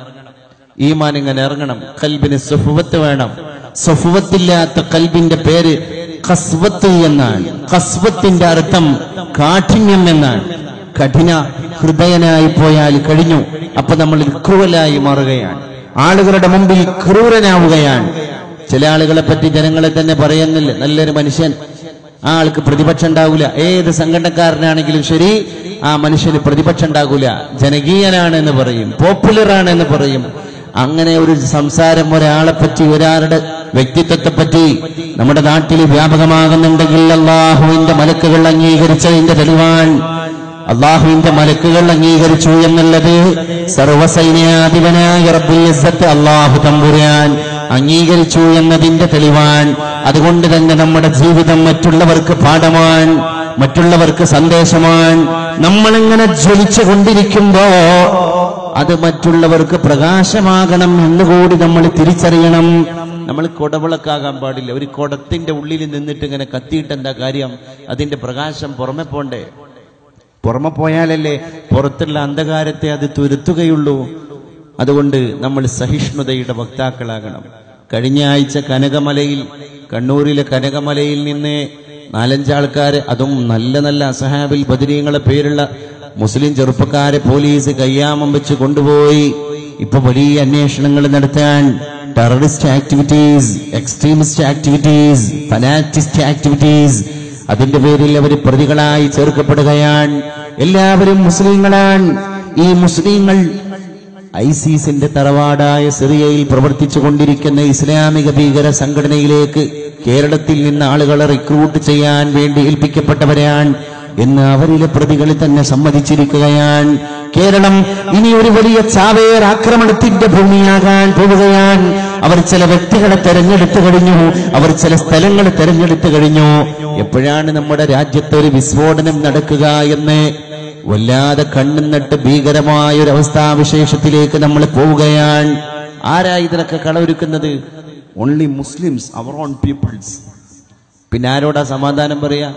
ഇറങ്ങണം. കൽബിന് സഫുവത്ത് വേണം. സഫുവത്തില്ലാത്ത കൽബിന്റെ പേര് ഖസ്വത്ത് എന്നാണ്. ഖസ്വത്തിന്റെ അർത്ഥം കാഠിന്യം എന്നാണ്. കഠിന ഹൃദയനായി പോയാൽ കഴിഞ്ഞു. അപ്പൊ നമ്മൾ ക്രൂരലായി മാറുകയാണ്, ആളുകളുടെ മുമ്പിൽ ക്രൂരനാവുകയാണ്. ചില ആളുകളെ പറ്റി ജനങ്ങളെ തന്നെ പറയുന്നില്ല, നല്ലൊരു മനുഷ്യൻ, ആ ആൾക്ക് പ്രതിപക്ഷം ഉണ്ടാവില്ല. ഏത് സംഘടനക്കാരനാണെങ്കിലും ശരി, ആ മനുഷ്യന് പ്രതിപക്ഷം ഉണ്ടാകില്ല. ജനകീയനാണെന്ന് പറയും, പോപ്പുലർ ആണെന്ന് പറയും. അങ്ങനെ ഒരു സംസാരം ഒരാളെ പറ്റി, ഒരാളുടെ വ്യക്തിത്വത്തെ പറ്റി നമ്മുടെ നാട്ടിൽ വ്യാപകമാകുന്നുണ്ടെങ്കിൽ അള്ളാഹുവിന്റെ മലക്കുകൾ അംഗീകരിച്ചതിന്റെ തെളിവാണ്. അള്ളാഹുവിന്റെ മലക്കുകൾ അംഗീകരിച്ചു എന്നുള്ളത് സർവസൈന്യാധിപനായ റബ്ബുൽ ഇസ്സത്ത് അള്ളാഹു തമ്പുരാൻ അംഗീകരിച്ചു എന്നതിന്റെ തെളിവാണ്. അതുകൊണ്ട് തന്നെ നമ്മുടെ ജീവിതം മറ്റുള്ളവർക്ക് പാഠമാണ്, മറ്റുള്ളവർക്ക് സന്ദേശമാണ്. നമ്മളിങ്ങനെ ജ്വലിച്ചു കൊണ്ടിരിക്കുമ്പോ അത് മറ്റുള്ളവർക്ക് പ്രകാശമാകണം എന്നുകൂടി നമ്മൾ തിരിച്ചറിയണം. നമ്മൾ കുടവിളക്കാകാൻ പാടില്ല. ഒരു കുടത്തിന്റെ ഉള്ളിൽ നിന്നിട്ട് ഇങ്ങനെ കത്തിയിട്ട് എന്താ കാര്യം? അതിന്റെ പ്രകാശം പുറമെ പോണ്ടേ? പുറമെ പോയാലല്ലേ പുറത്തുള്ള അന്ധകാരത്തെ അത് തുരുത്തുകയുള്ളൂ. അതുകൊണ്ട് നമ്മൾ സഹിഷ്ണുതയുടെ വക്താക്കളാകണം. കഴിഞ്ഞ ആഴ്ച കണ്ണൂരിലെ കനകമലയിൽ നിന്ന് 4-5 ആൾക്കാരെ, അതും നല്ല നല്ല അസഹാബിൽ ബദരീങ്ങളെ പേരുള്ള മുസ്ലിം ചെറുപ്പക്കാരെ പോലീസ് കയ്യാമം വെച്ച് കൊണ്ടുപോയി. ഇപ്പൊ വലിയ അന്വേഷണങ്ങൾ നടത്താൻ terrorist activities, extremist activities, fanatic activities. അതിന്റെ പേരിൽ അവർ പ്രതികളായി ചേർക്കപ്പെടുകയാണ്. എല്ലാവരും മുസ്ലിങ്ങളാണ്. ഈ മുസ്ലിങ്ങൾ ഐസിസിന്റെ തറവാടായ സിറിയയിൽ പ്രവർത്തിച്ചു കൊണ്ടിരിക്കുന്ന ഇസ്ലാമിക ഭീകര സംഘടനയിലേക്ക് കേരളത്തിൽ നിന്ന് ആളുകളെ റിക്രൂട്ട് ചെയ്യാൻ വേണ്ടി ഏൽപ്പിക്കപ്പെട്ടവരാണ് എന്ന് അവരിലെ പ്രതികൾ തന്നെ സമ്മതിച്ചിരിക്കുകയാണ്. കേരളം ഇനി ഒരു വലിയ ചാവേർ ആക്രമണത്തിന്റെ ഭൂമിയാകാൻ പോവുകയാണ്. അവർ ചില വ്യക്തികളെ തെരഞ്ഞെടുത്തു കഴിഞ്ഞു, അവർ ചില സ്ഥലങ്ങൾ തെരഞ്ഞെടുത്തു കഴിഞ്ഞു. എപ്പോഴാണ് നമ്മുടെ രാജ്യത്ത് ഒരു വിസ്ഫോടനം നടക്കുക എന്ന് വല്ലാതെ കണ്ണുനട്ട് ഭീകരമായ ഒരു അവസ്ഥാവിശേഷത്തിലേക്ക് നമ്മൾ പോവുകയാണ്. ആരാ ഇതിനൊക്കെ കളവൊരുക്കുന്നത്? ഓൺലി മുസ്ലിംസ്, അവർ ഓൺ പീപ്പിൾസ്. പിന്നെ ആരോടാ സമാധാനം പറയാ?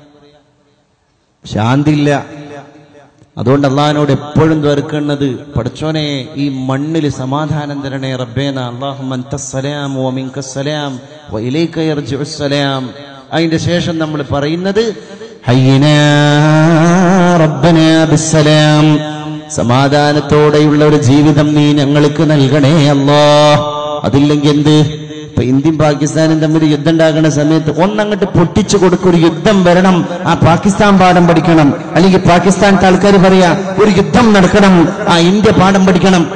ശാന്തിയില്ല. അതുകൊണ്ട് അള്ളാഹിനോട് എപ്പോഴും ദ്വാരക്കുന്നത്, പടച്ചോനെ ഈ മണ്ണിൽ സമാധാനം തരണേ റബ്ബേന. അല്ലാഹുമ്മ അൻതസ്സലാം വ മിൻകസ്സലാം വ ഇലൈക യർജിഉസ്സലാം. അതിന്റെ ശേഷം നമ്മൾ പറയുന്നത് ഹയ്യിനാ റബ്ബനാ ബിസ്സലാം, സമാധാനത്തോടെയുള്ള ഒരു ജീവിതം നീ ഞങ്ങൾക്ക് നൽകണേ അല്ലാഹ്. അതില്ലെങ്കിൽ എന്ത്? ഇപ്പൊ ഇന്ത്യയും പാകിസ്ഥാനും തമ്മിൽ യുദ്ധം ഉണ്ടാകുന്ന സമയത്ത് ഒന്നങ്ങോട്ട് പൊട്ടിച്ചു കൊടുക്കും, ഒരു യുദ്ധം വരണം, ആ പാകിസ്ഥാൻ പാഠം പഠിക്കണം. അല്ലെങ്കിൽ പാകിസ്ഥാനത്തെ ആൾക്കാർ പറയാ ഒരു യുദ്ധം നടക്കണം, ആ ഇന്ത്യ പാഠം പഠിക്കണം.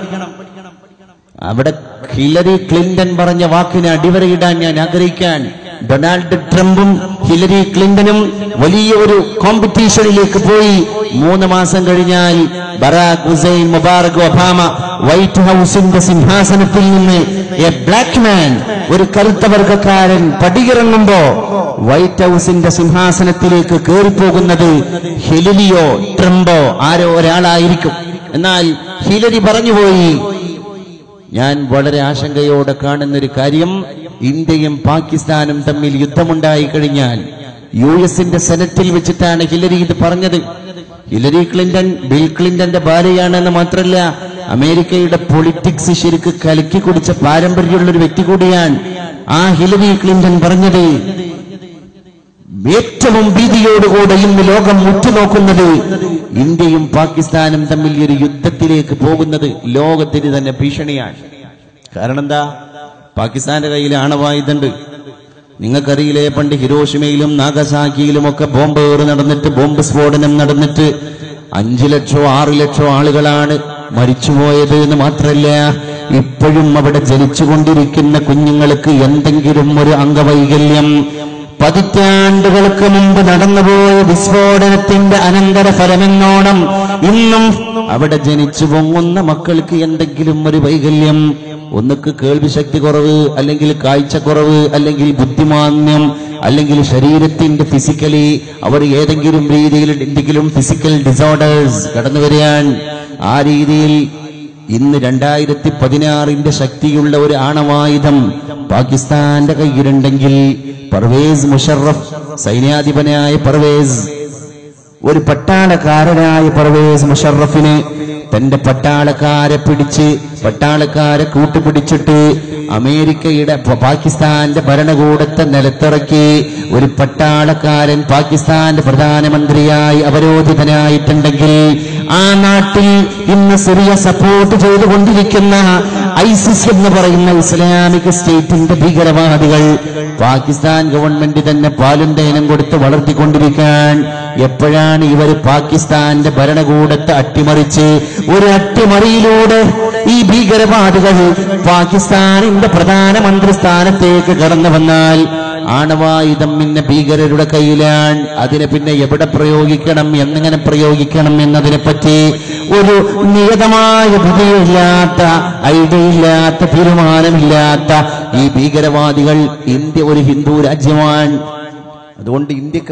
അവിടെ ഹിലരി ക്ലിന്റൺ പറഞ്ഞ വാക്കിന് അടിവരയിടാൻ ഞാൻ ആഗ്രഹിക്കാൻ. ഡൊണാൾഡ് ട്രംപും ഹിലരി ക്ലിന്റണും വലിയ ഒരു കോമ്പറ്റീഷനിലേക്ക് പോയി. 3 മാസം കഴിഞ്ഞാൽ Barack Hussein Mubarak Obama White ഹൗസിന്റെ സിംഹാസനത്തിൽ നിന്ന് എ ബ്ലാക്ക് മാൻ, ഒരു കറുത്ത വർഗക്കാരൻ പടിയിറങ്ങുമ്പോ വൈറ്റ് ഹൗസിന്റെ സിംഹാസനത്തിലേക്ക് കയറിപ്പോകുന്നത് ഹിലരിയോ ട്രംപോ ആരോ ഒരാളായിരിക്കും. എന്നാൽ ഹിലരി പറഞ്ഞുപോയി, ഞാൻ വളരെ ആശങ്കയോടെ കാണുന്നൊരു കാര്യം, ഇന്ത്യയും പാകിസ്ഥാനും തമ്മിൽ യുദ്ധമുണ്ടായി കഴിഞ്ഞാൽ യുഎസിന്റെ സെനറ്റിൽ വെച്ചിട്ടാണ് ഹിലരി ഇത് പറഞ്ഞത്. ഹിലരി ക്ലിന്റൺ ബിൽ ക്ലിന്റന്റെ ഭാര്യയാണെന്ന് മാത്രമല്ല, അമേരിക്കയുടെ പൊളിറ്റിക്സ് ശരിക്ക് കലക്കി കുടിച്ച പാരമ്പര്യമുള്ള ഒരു വ്യക്തി കൂടിയാണ്. ആ ഹിലരി ക്ലിന്റൺ പറഞ്ഞത്, ഏറ്റവും ഭീതിയോടുകൂടെ ഇന്ന് ലോകം ഉറ്റുനോക്കുന്നത് ഇന്ത്യയും പാകിസ്ഥാനും തമ്മിൽ ഒരു യുദ്ധത്തിലേക്ക് പോകുന്നത് ലോകത്തിന് തന്നെ ഭീഷണിയാണ്. കാരണം എന്താ? പാകിസ്ഥാന്റെ കയ്യിൽ ആണവായുധമുണ്ട്. നിങ്ങൾക്കറിയില്ലേ, പണ്ട് ഹിരോഷിമയിലും നാഗസാക്കിയിലും ഒക്കെ ബോംബ് നടന്നിട്ട്, ബോംബ് സ്ഫോടനം നടന്നിട്ട് 5 ലക്ഷോ 6 ലക്ഷോ ആളുകളാണ് മരിച്ചുപോയത് എന്ന് മാത്രമല്ല, ഇപ്പോഴും അവിടെ ജനിച്ചുകൊണ്ടിരിക്കുന്ന കുഞ്ഞുങ്ങൾക്ക് എന്തെങ്കിലും ഒരു അംഗവൈകല്യം, പതിറ്റാണ്ടുകൾക്ക് മുമ്പ് നടന്നുപോയ വിസ്ഫോടനത്തിന്റെ അനന്തരഫലമെന്നോണം ഇന്നും അവിടെ ജനിച്ചു പൊങ്ങുന്ന മക്കൾക്ക് എന്തെങ്കിലും ഒരു വൈകല്യം, ഒന്നുക്ക് കേൾവി ശക്തി കുറവ്, അല്ലെങ്കിൽ കാഴ്ചക്കുറവ്, അല്ലെങ്കിൽ ബുദ്ധിമാന്യം, അല്ലെങ്കിൽ ശരീരത്തിന്റെ ഫിസിക്കലി അവർ ഏതെങ്കിലും രീതിയിൽ എന്തെങ്കിലും ഫിസിക്കൽ ഡിസോർഡേഴ്സ് കടന്നു വരികയാണ്. ആ രീതിയിൽ ഇന്ന് 2016 ശക്തിയുള്ള ഒരു ആണവായുധം പാകിസ്ഥാന്റെ കയ്യിലുണ്ടെങ്കിൽ പർവേസ് മുഷറഫ്, സൈന്യാധിപനായ പർവേസ്, ഒരു പട്ടാളക്കാരനായ പർവേസ് മുഷറഫിന് തന്റെ പട്ടാളക്കാരെ കൂട്ടുപിടിച്ചിട്ട് അമേരിക്കയുടെ പാകിസ്ഥാന്റെ ഭരണകൂടത്തെ നിലത്തിറക്കി ഒരു പട്ടാളക്കാരൻ പാകിസ്ഥാന്റെ പ്രധാനമന്ത്രിയായി അവരോധിതനായിട്ടുണ്ടെങ്കിൽ ആ നാട്ടിൽ ഇന്ന് സിറിയ സപ്പോർട്ട് ചെയ്തുകൊണ്ടിരിക്കുന്ന ഐസിസ് എന്ന് പറയുന്ന ഇസ്ലാമിക് സ്റ്റേറ്റിന്റെ ഭീകരവാദികൾ പാകിസ്ഥാൻ ഗവൺമെന്റ് തന്നെ പാലും തേനും കൊടുത്ത് വളർത്തിക്കൊണ്ടിരിക്കാൻ, എപ്പോഴാണ് ഇവർ പാകിസ്ഥാന്റെ ഭരണകൂടത്തെ അട്ടിമറിച്ച് ഒരു അട്ടിമറിയിലൂടെ ഈ ഭീകരവാദികൾ പാകിസ്ഥാനിന്റെ പ്രധാനമന്ത്രി സ്ഥാനത്തേക്ക് കടന്നു വന്നാൽ ആണവായുധം പിന്നെ ഭീകരരുടെ കയ്യിലാണ്. അതിനെ പിന്നെ എവിടെ പ്രയോഗിക്കണം, എന്നെങ്ങനെ പ്രയോഗിക്കണം എന്നതിനെപ്പറ്റി ഒരു നിയതമായ ബുദ്ധിയില്ലാത്ത, ഐഡിയയില്ലാത്ത, തീരുമാനമില്ലാത്ത ഈ ഭീകരവാദികൾ, ഇന്ത്യ ഒരു ഹിന്ദു രാജ്യമാണ്. അതുകൊണ്ട് ഇന്ത്യക്ക്